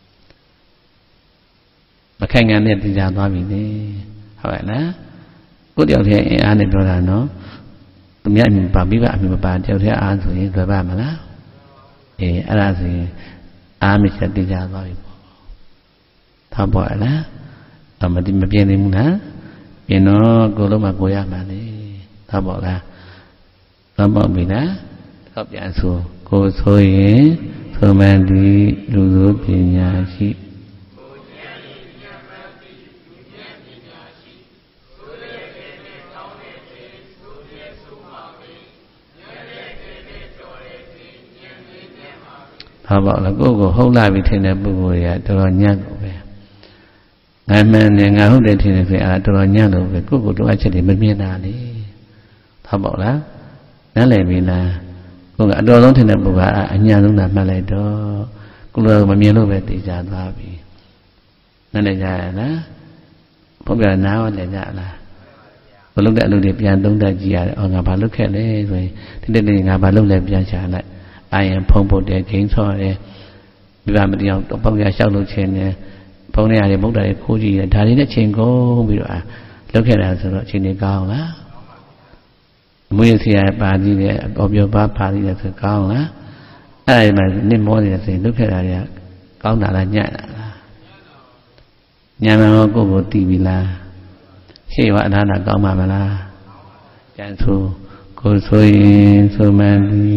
မခိုင်ငံနဲ့သိကြသွားပြီလေဟုတ်ရဲ့လားကိုတယောက်တည်းအင်အားနဲ့ပြောတာနော်သူများအမြင်ပါမိဘအမြင်မပါတယောက်တည်းအားဆိုရင်လွယ်ပါမလားအေးအဲ့ဒါဆိုရင်အားမချက်သိကြသွားပြီပေါ့ထားပေါ့လားအမတိမပြင်းသေးဘူးလားပြင်တော့ကိုလုံးမကိုရမှာလေထားပေါ့လားတော့ပေါ့ပြီလားတော့ပြန်ဆိုကိုဆိုရင်ဆိုမှန်သည်လူသို့ပညာရှိဘာပေါ့လဲကိုယ့်ကိုဟုတ်လာပြီထင်တဲ့ပုဂ္ဂိုလ်တွေကတော်တော်ညံ့လို့ပဲငါမှန်တယ်ငါဟုတ်တယ်ထင်တယ်ဆိုရင်အဲ့ဒါတော်တော်ညံ့လို့ပဲကိုယ့်ကိုယ်လိုအပ်ချက်တွေမမြင်တာလေဘာပေါ့လားနားလည်ပြီလားကိုယ်ကအတော်ဆုံးထင်တဲ့ပုဂ္ဂိုလ်ကအညံ့ဆုံးတာမှတ်လိုက်တော့ကိုယ်ကမမြင်လို့ပဲသိကြသွားပြီနားလည်ကြရလားဘုရားနားဝလည်းကြလားဘလို့တဲ့အလုပ်တွေပြန်သုံးသပ်ကြည့်ရတယ်အော်ငါဘာလုပ်ခဲ့လဲဆိုရင်ဒီတဲ့တဲ့ငါဘာလုပ်လဲပြန်ရှာလိုက်အာယံဖုံးပုတ်တယ်ဂိမ်းဆော့တယ်မိဘမတရားတော့ပေါက်ရလျှောက်လို့ခြင်းနဲ့ဖုံးနေရတယ်မဟုတ်တယ်ခိုးကြည့်တယ်ဒါတွေနဲ့ချိန်ကုန်ပြီးတော့လုပ်ခဲ့တာဆိုတော့အချိန်ကြီးကောင်းလားအမွေဆရာပါကြည့်တယ်အပေါ်ပြောပါပါကြည့်တယ်ဆိုကောင်းလားအဲ့ဒါမှနစ်မောနေတယ်ဆိုရင်လုပ်ခဲ့တာတွေကကောင်းတာလားညံ့တာလားညံ့မှာကိုယ့်ကိုတီးပြီလားရှေ့ကအနာနာကောင်းမှာမလားကျန်ဆိုကိုယ်ဆိုရင်ဆိုမှန်ပြီ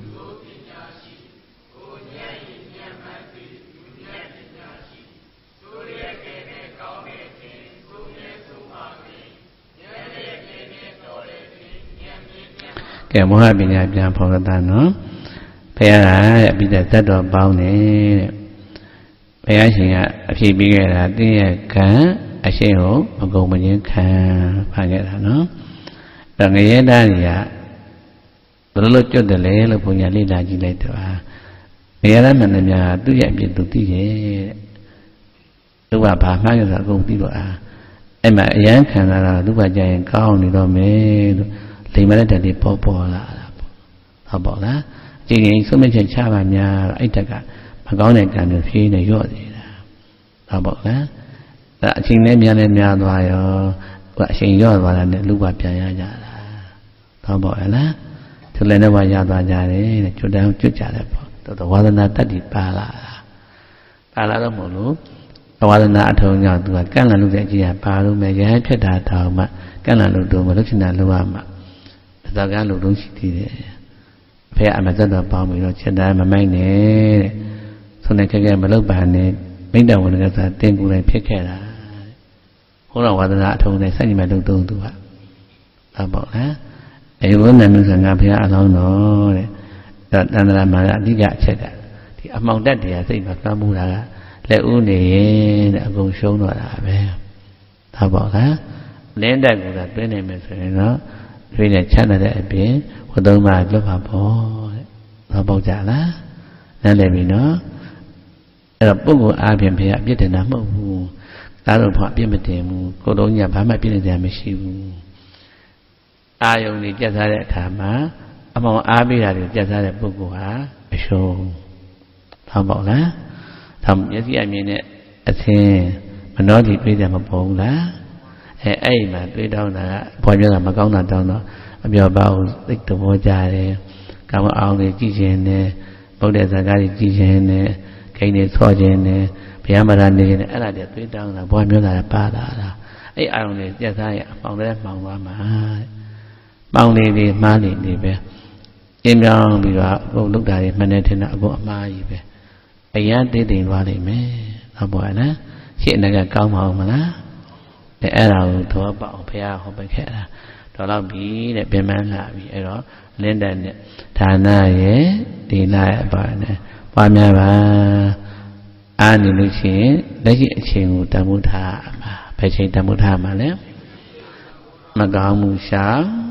ကဲမောဟပညာပြန်ဖော်တာနော်ဘုရားကအပိဓာသတ္တော်ပေါင်းတယ်တဲ့ဘုရားရှင်ကအဖြေပေးခဲ့တာတင်းရဲ့ခံအရှိန်ကိုမကုန်မငင်းခံဖန်ခဲ့တာနော်အဲငရဲသားတွေကဘယ်လိုလုပ်ကျွတ်တယ်လဲလို့ဘုရားလေ့လာကြည့်လိုက်တော့ငရဲသားမှန်တယ်များသူ့ရဲ့အပြစ်သူသိတယ်တဲ့သူကဘာမှန်းကြတာအကုန်ပြီးတော့အာအဲ့မှာအယံခံတာတော့သူကကြာရင်ကောင်းနေတော့မယ်လို့လိမ္မာတဲ့တည်းပေါ်ပေါ်လာတာပေါ့ဟုတ်ပါလားအချိန်ကြီးဆုံးမချက်ချပါများအဲ့တက်ကမကောင်းတဲ့ကံမျိုးဖြေးနေရော့နေတာဟုတ်ပါလားဒါအချိန်နဲ့များနဲ့များသွားရောဟိုအချိန်ရော့သွားတာနဲ့လူကပြန်ရကြတာဟုတ်ပါလားသူလည်းတော့ရသွားကြတယ်တဲ့ကျွတ်တောင်ကျွတ်ကြတယ်ပေါ့တော်တော်ဝါဒနာတတ်ပြီးပါလာတာပါလာတော့မဟုတ်လို့ဝါဒနာအထုံးကြောင့်သူကကန့်လန့်လို့တဲ့အကြည့်ကပါလို့မယ်ရဟန်းဖြစ်တာတောင်မှကန့်လန့်လို့တော့မလို့ချင်တာလို့ရမှာသာကလို့လုံးရှိသေးတယ်အဖေအမသက်တော်ပေါင်းပြီးတော့ချက်တိုင်းမမိုက်နဲ့တဲ့ဆိုနေခဲ့ခဲ့မလုပ်ပါနဲ့မိတ္တဝန္ဒကသာတင်ကူတိုင်းဖြစ်ခဲ့တာဟောတော်ဝါဒနာအထုံးနဲ့စัจ ညမလုံးတုံးသူကဒါပေါ့လားအေဝနာမျိုးဆံကဘုရားအလောင်းတော်တဲ့ဒါတန္တရာမှာအဓိကအချက်ကဒီအမှောင်တက်တရားစိတ်မှာသမ်းမှုတာကလက်ဦးနေရင်တဲ့အကုန်ရှုံးတော့တာပဲဒါပေါ့လားလင်းတက်ကူတာတွင်းနေမယ်ဆိုရင်တော့တွင်းနဲ့ချမ်းတဲ့အပြင်ဝတ်သုံးပါလွတ်ပါပေါ့တဲ့ဘာပေါ့ကြလားနားလည်ပြီနော်အဲ့တော့ပုဂ္ဂိုလ်အားဖြင့်ဘုရားအပြစ်တင်တာမဟုတ်ဘူးဒါတော့ဘုရားအပြစ်မတင်ဘူးကိုယ်လုံးကြီးကဘာမှပြစ်နေကြမရှိဘူးအာယုန်ကြီးကြက်စားတဲ့အခါမှာအမောင်အားပေးတာတွေကြက်စားတဲ့ပုဂ္ဂိုလ်ဟာအရှုံးဟုတ်ပါ့လားဒါမျက်စိအမြင်နဲ့အသင်မနှောတိတွေးတယ်မပေါ်ဘူးလားအဲအဲ့မှာတွေးတောင်းတာကဘွားပြောတာမကောင်းတာတောင်းတော့အပြောပါအောင်သိသဘောကြတယ်ကောင်းအောင်လေးကြည့်ခြင်းနဲ့ဗုဒ္ဓဇာကားကြီးကြည့်ခြင်းနဲ့ခိန်းနေဆော့ခြင်းနဲ့ဘုရားမရနေခြင်းနဲ့အဲ့ဒါတွေတွေးတောင်းတာဘွားပြောတာပါလာတာအဲ့အာရုံလေးကြက်စားရအပေါင်းလေးမှောင်သွားမှာပေါင်းလေးလေးမှားနေနေပဲအင်းပြောင်းပြီးတော့အကုန်လုတ်တာတွေမှန်တယ်ထင်တာအကုန်အမှားကြီးပဲအရန်တည်တည်သွားလိမ့်မယ်ဟုတ်ပါလားရှင်းတဲ့ကကောင်းပါအောင်မလားအဲအဲ့ဒါကိုသောပေါအောင်ဘုရားဟောပေးခဲ့တာတော်တော့ပြီတဲ့ပြင်ပန်းလာပြီအဲ့တော့လင်းတဲ့နဲ့ဒါနရဲ့ဒီနာရဲ့အပါနဲ့ပွားများပါအားနေလို့ရှိရင်လက်ရှိအချိန်ကိုတန်ဖိုးထားမှာဘယ်ချိန်တန်ဖိုးထားမှာလဲမကောင်းမှုရှာ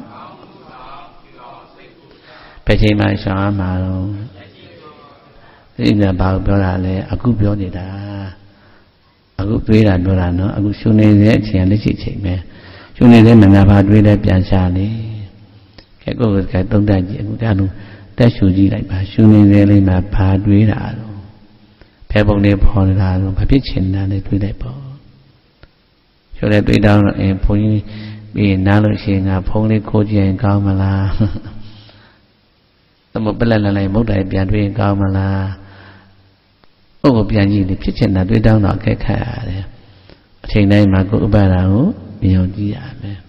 ဘယ်ချိန်မှရှာမှာတော့ဒီကဘာကိုပြောတာလဲအခုပြောနေတာအခုတွေးတာပြောတာနော်အခုရှုနေတဲ့အချိန်လက်ရှိအချိန်ပဲရှုနေတဲ့မငါဘာတွေးလဲပြန်ရှာလေခဲကိုယ်ကသုံးတတ်ကြည့်အခုဒါလို့တက်ရှုကြည့်လိုက်ပါရှုနေတဲ့လေးမှာဘာတွေးတာတော့ဘယ်ပုံလေးပေါ်နေတာတော့ဘာဖြစ်ချင်တာလဲတွေးလိုက်ပေါ့ရှုတဲ့တွေးတောင်းတော့အင်းဘုန်းကြီးပြီးနားလို့ရှိရင်ငါဖုန်းလေးခိုးကြည့်ရင်ကောင်းမလားသမပလက်လလိုက်မုတ်တိုင်ပြန်တွေးရင်ကောင်းမလားပုဂ္ဂိုလ်ပြန်ကြည့်နေဖြစ်ချင်တာတွေးတောင်းတော့အခက်ခက်ရတယ်အချိန်တိုင်းမှာကိုယ်ဥပါဒာကိုမြင်အောင်ကြည့်ရမယ်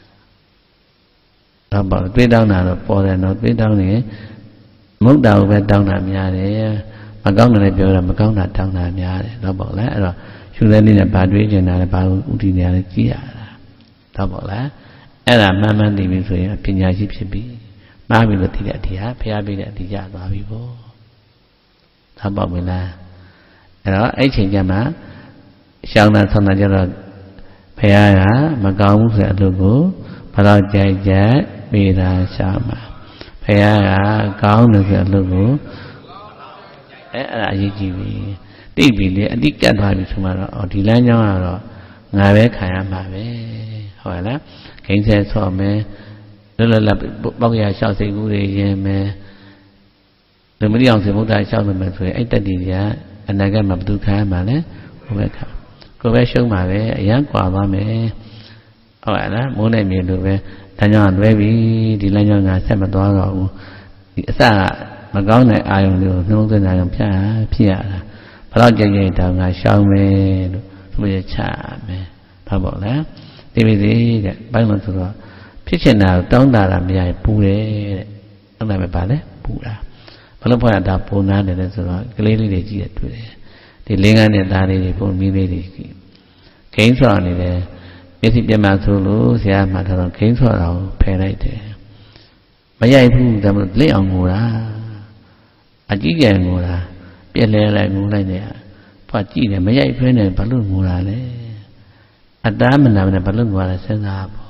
တော့ပေါ့တွေးတောင်းတာတော့ပေါ်တယ်နော်တွေးတောင်းနေမုတ်တာကိုပဲတောင်းတာများတယ်မကောင်းတယ်ပြောတာမကောင်းတာတောင်းတာများတယ်တော့ပေါ့လားအဲ့တော့ရှုတဲ့နေ့နဲ့ဘာတွေးကျင်တာလဲဘာဥတည်နေရလဲကြည့်ရတာတော့ပေါ့လားအဲ့ဒါမှန်မှန်သိပြီဆိုရင်ပညာရှိဖြစ်ပြီမှားပြီလို့သိတဲ့အတရားဖျားပြီးတဲ့အတရားသွားပြီပေါ့တော့ပေါ့မလားအဲ့တော့အဲ့ချိန်ကျမှရှောင်းတာဆောင်းတာကြတော့ဖျားကမကောင်းဘူးဆိုတဲ့အလုပ်ကိုဘယ်တော့ကြိုက်ကြိုက်ပေးတာရှာမှာဖျားကကောင်းတယ်ဆိုတဲ့အလုပ်ကိုအဲ့အဲ့ဒါအရေးကြီးပြီတိတ်ပြီလေအတိကတ်သွားပြီဆိုမှတော့အော်ဒီလမ်းကြောင်းကတော့ငါပဲခံရမှာပဲဟုတ်လားဂိမ်းဆဲဆော့မယ်လွတ်လပ်လပ်ပေါက်ရလျှောက်စိတ်ကူးတွေရင်မယ်လူမတိအောင်စေဘုဒ္ဓလျှောက်လို့မယ်ဆိုရင်အဲ့တက်တီတွေကအနာဂတ်မှာဘယ်သူခံရမှာလဲကိုပဲခံကိုပဲရှုံးမှာပဲအရန်ကွာသွားမယ်ဟုတ်လားမိုးနဲ့မြေလိုပဲလမ်းကြောင်းကလွဲပြီဒီလမ်းကြောင်းကဆက်မသွားတော့ဘူးဒီအစကမကောင်းတဲ့အာယုံတွေကိုနှလုံးသွင်းတာကြောင့်ဖြတ်ဖြစ်ရတာဘယ်တော့ကြိတ်ကြိတ်တောင်ကရှောင်းမယ်လို့သူရချမယ်ဟုတ်ပါလားဒီပြီစီတဲ့ဘယ်လိုဆိုတော့ဖြစ်ချင်တာတောင်းတာမရရင်ပူတယ်တဲ့တောင်းတာပဲပါလေပူတာဘယ်လိုဖွင့်တာပုံနာတယ်လဲဆိုတော့ကလေးလေးတွေကြည့်ရတွေ့တယ်ဒီလင်းကန်းတဲ့သားလေးတွေပုံမီးလေးတွေကြည့်ဂိမ်းဆော်နေတယ်မျက်စိပြတ်မှဆိုလို့ဆရာမှတော့ဂိမ်းဆော်တော့ဖယ်လိုက်တယ်မရိုက်ဘူးဒါမှမဟုတ်လက်အောင်ငိုတာအကြည့်ကြံငိုတာပြက်လဲလိုက်ငိုလိုက်တယ်ဖွာကြည့်တယ်မရိုက်ဖဲနဲ့ဘာလို့ငိုတာလဲအတားမနာနဲ့ဘာလို့ငိုတာစဉ်းစားပေါ့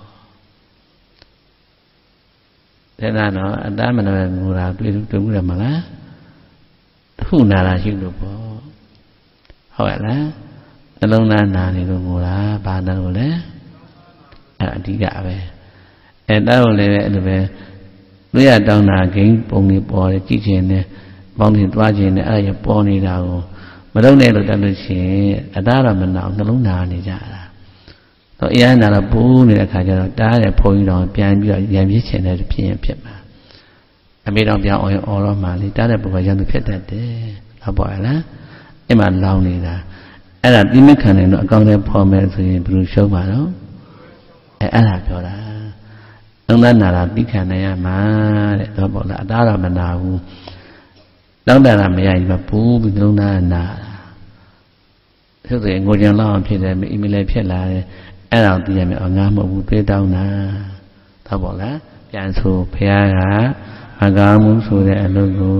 ဒါကတော့အတားမနာနဲ့ငိုတာတွေ့တွေ့ဘူးတယ်မလားခုနာတာရှိလို့ပေါ့ဟုတ်ရဲ့လားနှလုံးသားနာနေလို့ငိုတာဘာနာလို့လဲအဲ့အဓိကပဲအဲ့တောက်လည်းအဲ့လိုပဲလူရတောင်းတာဂိမ်းပုံကြီးပေါ်တယ်ကြည့်ခြင်းနဲ့ပေါင်းတင်သွားခြင်းနဲ့အဲ့ရပေါ်နေတာကိုမလုံးနဲ့လို့တတ်လို့ရှိရင်အတားတော့မနာနှလုံးနာနေကြတာတော့အရန်နာတော့ပူးနေတဲ့အခါကျတော့တားတဲ့ဘုန်းကြီးတော်ပြန်ပြီးတော့ရံပြစ်ခြင်းနဲ့ဖြစ်ရင်ဖြစ်မှာအမေတော်ပြန်အောင်အော်တော့မှလေတားတဲ့ဘုရားရံသူဖြစ်တတ်တယ်ဟုတ်ပါလားအဲ့မှာလောင်းနေတာအဲ့ဒါပြီးမခံနိုင်တော့အကောင်းဆုံးဖော်မယ်ဆိုရင်ဘယ်လိုရှုံးမှာတော့အဲ့အဲ့ဒါပြောတာသုံးသနာတာပြီးခံနိုင်ရမှာတဲ့တော့ပေါ့လားအတားတော့မနာဘူးတောင်းတတာမရရင်မပူးပြီးလုံးသားနာဆိုဆိုငိုကြံလောက်အောင်ဖြစ်တယ်အီမီလည်းဖြစ်လာတယ်အဲ့ဒါသိရမယ်ငါမဟုတ်ဘူးတွေးတောင်းတာတော့ပေါ့လားပြန်ဆိုဖះကမကောင်းမှုဆိုတဲ့အလုပ်ကို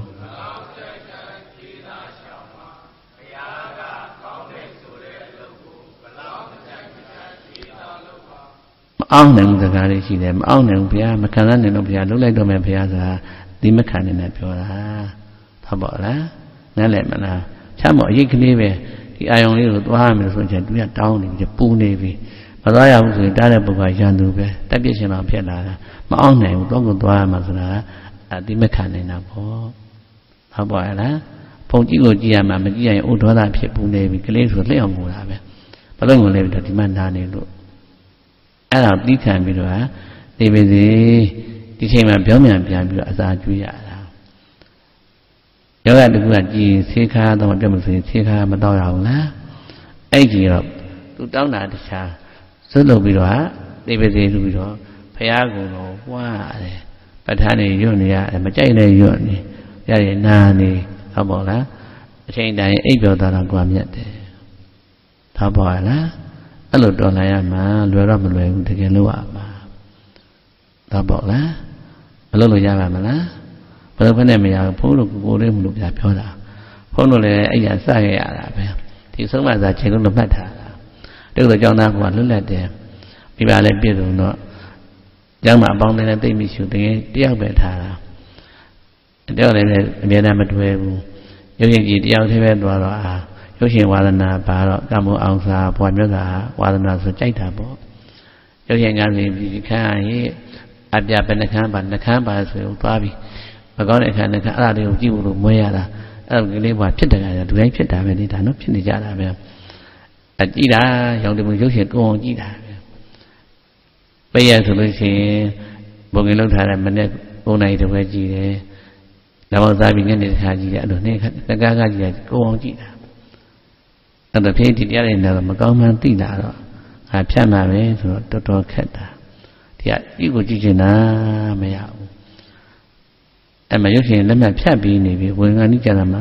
မအောင်နိုင်ဘူးစကားလေးရှိတယ်မအောင်နိုင်ဘူးဘုရားမခံနိုင်တော့ဘုရားလှုပ်လိုက်တော့မယ်ဘုရားဆိုတာဒီမခံနိုင်နဲ့ပြောတာဟုတ်ပါလားနားလည်မလားချမ်းမို့အရေးကလေးပဲဒီအာယုံလေးကိုသွားရမယ်ဆိုရင်သူကတောင်းနေပြီပူနေပြီမသွားရဘူးဆိုရင်တားတဲ့ပုဂ္ဂိုလ်ရန်သူပဲတက်ပြစ်ရှင်တော့ဖြစ်လာတာမအောင်နိုင်ဘူးတော့ကိုသွားရမှာဆိုတာအဒီမခံနိုင်တာပေါ့ဟုတ်ပါလားဖုန်ကြီးကိုကြည့်ရမှာမကြည့်ရင်အိုဒေါသဖြစ်ပူနေပြီကလေးဆိုလက်အောင်ငိုတာပဲဘလို့ငိုလဲပြီးတော့ဒီမှနာနေလို့အဲ့ဒါပြီးခံပြီးတော့ဒီပါစေဒီချိန်မှာပြောင်းပြန်ပြန်ပြီးတော့အစာကျွေးရတာယောဂတကူကကြည်ဆေးခါတော့ပြတ်မစေဆေးခါမတော့ရဘူးလားအဲ့ကြီးတော့သူတောင်းတာတခြားစွတ်လုပ်ပြီးတော့ဒီပါစေလို့ပြီးတော့ဖះကုံတော်ဝါတယ်ပဋ္ဌာန်းနေညွတ်နေရတယ်မကြိုက်လည်းညွတ်နေရရင်နာနေဟုတ်ပါလားအချိန်တိုင်းအိပ်ပျော်သွားတော့ကြွားမြတ်တယ်ဟုတ်ပါလားအဲ့လိုတော်လာရမှာလွယ်တော့မလွယ်ဘူးတကယ်လို့ရမှာဟုတ်ပါလားမလုပ်လို့ရပါမလားဘယ်လိုဖြစ်နေမရဘူးဘုန်းတို့ကိုကိုလေးမလို့ပြပြောတာဘုန်းတို့လည်းအဲ့ရစခဲ့ရတာပဲဒီဆုံးမစာချိန်လုံးမှတ်ထားတာတုတ်တော့ကျောင်းသားကလွတ်လပ်တယ်မိဘလည်းပြည့်စုံတော့ကျောင်းမှာအပေါင်းနဲ့တိတ်မိရှုတကယ်တယောက်ပဲထားတာတယောက်လည်းအများနဲ့မတွေ့ဘူးရုပ်ရှင်ကြီးတယောက်တည်းပဲသွားတော့အာရုပ်ရှင်ဝါဒနာပါတော့ကမ္မအောင်စာဘွားမျိုးကဝါဒနာဆိုကြိုက်တာပေါ့ရုပ်ရှင်ကလည်းဒီခါရေးအပြဘယ်နှခမ်းပါနှခမ်းပါဆိုရင်သွားပြီမကောင်းတဲ့အခါနှခမ်းအဲ့ဒါတွေကိုကြည့်ဖို့လို့မွေးရတာအဲ့ဒါကလေးကဖြစ်တယ်ကလူတိုင်းဖြစ်တာပဲလေဒါနော်ဖြစ်နေကြတာပဲအကြည့်တာရောင်တမှုရုပ်ရှင်ကိုအောင်ကြည့်တာပဲပေးရဆိုလို့ရှိရင်ဘုံငယ်လောက်ထားတဲ့မနေ့ကိုနိုင်တပွဲကြည့်တယ်နောက်စားပြီးညနေတစ်ခါကြည့်တယ်အဲ့လိုနေ့တကားကကြည့်တယ်ကိုအောင်ကြည့်တာအဲ့တော့ဖြစ်ဒီတရားတွေတော့မကောင်းမှန်းသိလာတော့ငါဖြတ်မှာပဲဆိုတော့တော်တော်ခက်တာဒီကဤကိုကြည့်ချင်တာမရဘူးအဲ့မှာရုပ်ရှင်လက်မှတ်ဖြတ်ပြီးနေပြီဝင်ကနေကြတာမှာတ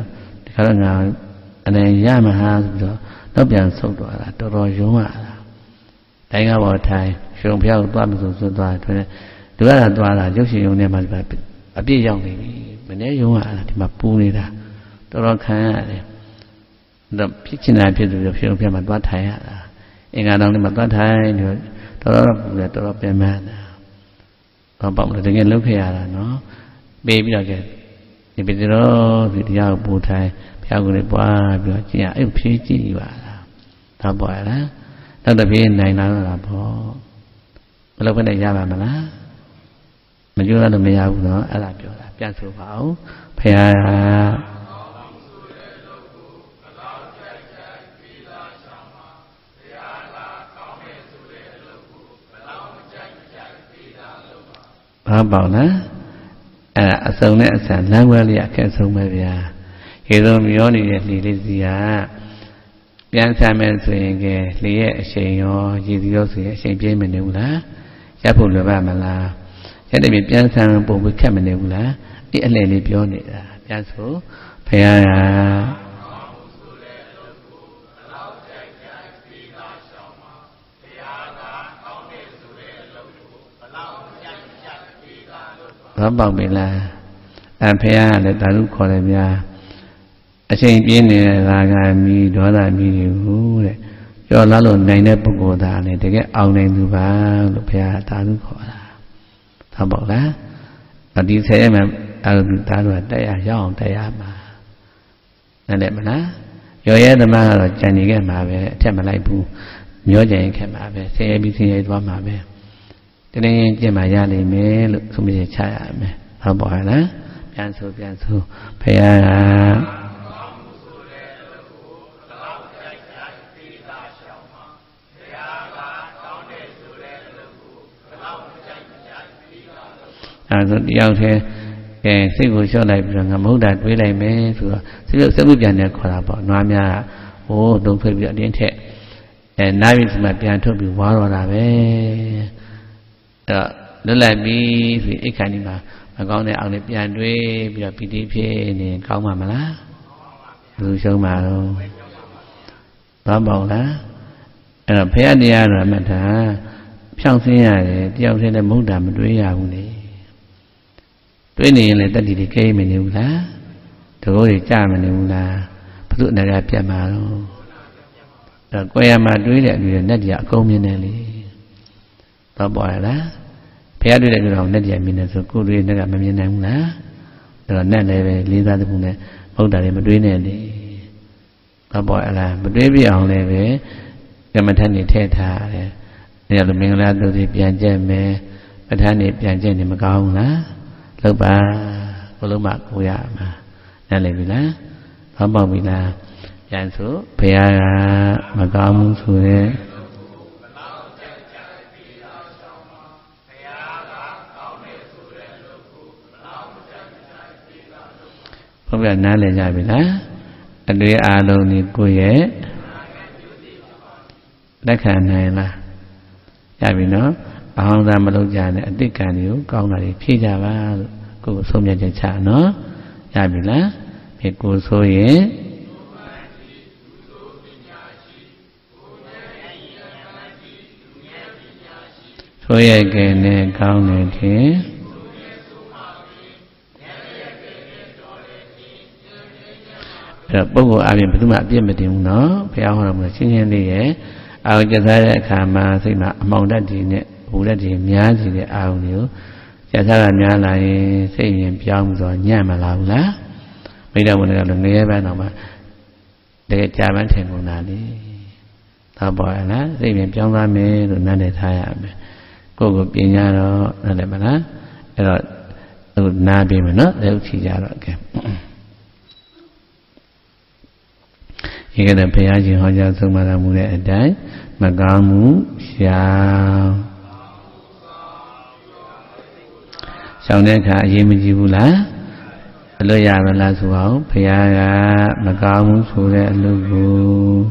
kalau nggak ada yang mahal itu, tapi yang suatu ada terus cuma ada. Tapi nggak boleh thay, siapa yang tua betul betul tua itu, dua ada tua ada, jadi yang ni macam apa, apa yang ni, mana cuma ada di mampu ni dah, terus kan ada. Dan picina pitu siapa yang macam tua thay ada, ingat orang ni macam tua thay ni, terus boleh terus pemana. Bapak mulai dengan lupa ada, no, baby lagi. Ni betul, dia buat saya guna buat buat dia, eh peci juga lah, tak boleh lah, tak ada peci naik naik lah po, kalau pun ada apa mana, macam mana tu macam apa, ada apa lah, biasa bau, saya bau lah. Asal ni asal langgar lihat ke asal macam itu mioni ni dia yang sama sebagai lihat seyo jadi seyo sebagai mana pula siapa pula mana jadi biar sama pun bukan mana pula dia lelaki mioni dah biasa payah Bapak bila, apa le tahu kalau dia, asyik ini raga mi dua dah mi itu, kalau lalu naik pukul dah ni, dia awak naik tu bah, lupa tahu kalau, bapak lah, tadi saya memang tahu ada ya, yang ada ya mah, nanti mana, yo ya tu mah jadi ke mah be, cuma lagi pun, yo jadi ke mah be, saya bising itu mah be. Jadi jemaah ni mel, semua caya mel. Apa lah? Biasa biasa. Payah. Ada dia tu, eh, segi usaha lagi berang, mudah dua lagi mel. Segi segi biar ni kau apa? Namanya, oh, dongkol biar dia cek. Eh, nabi semua biar tu biar walau nabe. Đó là mi vì ít cái này mà mà con này ăn được ăn đuôi bây giờ pí pí này không mà mà lá rồi sao mà đâu đó bảo lá ở phía đi rồi mà thà trong thế này trong thế này muốn làm đuôi à cũng đi đuôi này là ta đi đi cây mình nhiều lá rồi thì cha mình nhiều là bắt tụi này là bia mà đâu rồi quay mà đuôi lại đuôi nó dạ công như này đi đó bảo lá Pihak dia nak orang nak dia minat so, kau dia nak kami minat mula, kalau nak le lihat tu pun le, bau dari berdua ni ni, apa lah berdua biar le le, kemudian ni theta le, ni kalau minggu tu di pianjai me, kemudian ni pianjai ni makau lah, lepas kalau mak kuya mah, nak le bila, apa bila, yang so pihak makau musuh le. Không biết nói là gì vậy đó, anh đi à đâu ni cô dễ, đã khả này là, gì vậy nó, à hôm ra mà lâu dài này anh đi cả níu, con này phi ra ba, cô xôm nhà chạy trả nó, gì vậy đó, thì cô xô dễ, xô dễ cái này con này thế. Bố ai biết chúng ta biết được nó, phải ao làm người sinh viên đi vậy, ao cho thấy cả mà thấy mà mong đã gì nè, hú đã gì nhá gì để ao nữa, cho thấy là nhá lại xây dựng trong rồi nhá mà lao lá, bây giờ mình gặp nghe bạn nào mà để cha bán tiền của nào đi, thà bỏ lá xây dựng trong ra mê rồi nên để thay à, cô có biết nhá đó là để mà lá, rồi rồi na bị mà nó đều chỉ ra rồi kìa. Khi cái đợt phải chỉ họ giao thông mà làm một đại đấy mà có muốn sao sau này cả gì mình chịu lá lời giải là là số hậu phải mà có muốn số đại lưu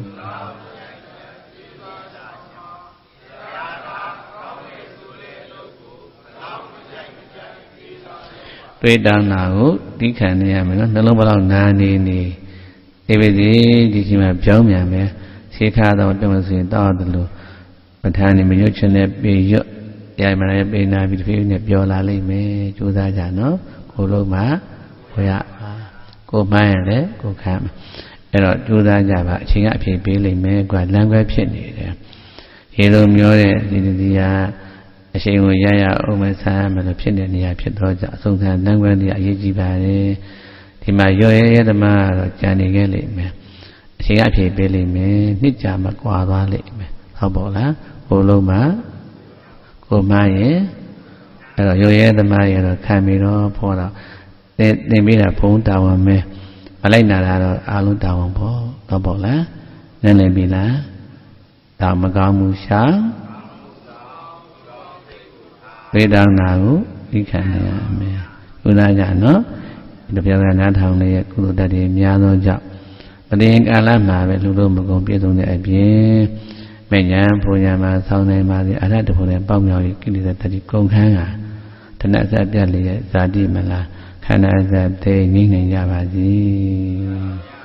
tuy đang nào tí khả này mình nó nó bao lâu na nè nè ဒီပဲစီဒီချိန်မှာပြောင်းပြန်မယ်ဆေးခါတော့တုံးဆိုရင်တောက်တယ်လို့ပဋ္ဌာန်းနေမရွတ်ချင်တဲ့ပေရွတ်ရိုင်မရပေနာပြီးတဖြည်းဖြည်းနဲ့ပြောလာလိမ့်မယ်ကြိုးစားကြနော်ကိုလုံးမှာဝရပါကိုမှန်းရတယ်ကိုခံအဲ့တော့ကြိုးစားကြပါအချိန်ကအဖြေပေးလိမ့်မယ်ကွာလမ်းခွဲဖြစ်နေတယ်ရေလိုမျိုးတဲ့ဒီဒီကအချိန်ကိုရရအောင်မဆမ်းမလို့ဖြစ်တဲ့နေရာဖြစ်တော့ကြအဆုံးသတ်လမ်းခွဲနေအရေးကြီးပါတယ်ဒီမှာရောရဲရဲသမားကတော့ကြံနေခဲ့လိမ့်မယ်အချိန်ကအဖြေပေးလိမ့်မယ်နှစ်ကြာမကွာသွားလိမ့်မယ်ဟုတ်ပါလားကိုလုံးမှာကိုမရဲ့အဲ့တော့ရောရဲသမားရဲ့တော့ခံပြီးတော့ဖောတော့သင်သင်ပြီးတာဘုံတာဝန်မဲမလိုက်နာတာတော့အာလုံးတာဝန်ပေါ့တော့ပေါ့လားနည်းနည်းပြီလားဒါမကောင်းမှုရှောင်ဝေဒနာကိုသိခံရမယ်ကုသကြနော်ဒီပြောကနားထောင်နေတဲ့ကုသတတ်တွေများသောကြောင့်ပဋိကာလမှာပဲလူတို့မကုန်ပြည့်စုံတဲ့အပြင်မဉ္ဇဉ်ဘုံညာမှာဆောင်းနိုင်ပါစေအရဟတဘုံနဲ့ပေါက်မြောက်ရေးကိလေသာတတိကုန်ခန်းကတဏှာစပြတ်လျက်ဇာတိမလားခန္ဓာစပ်သိငြိမ့်နိုင်ကြပါစေ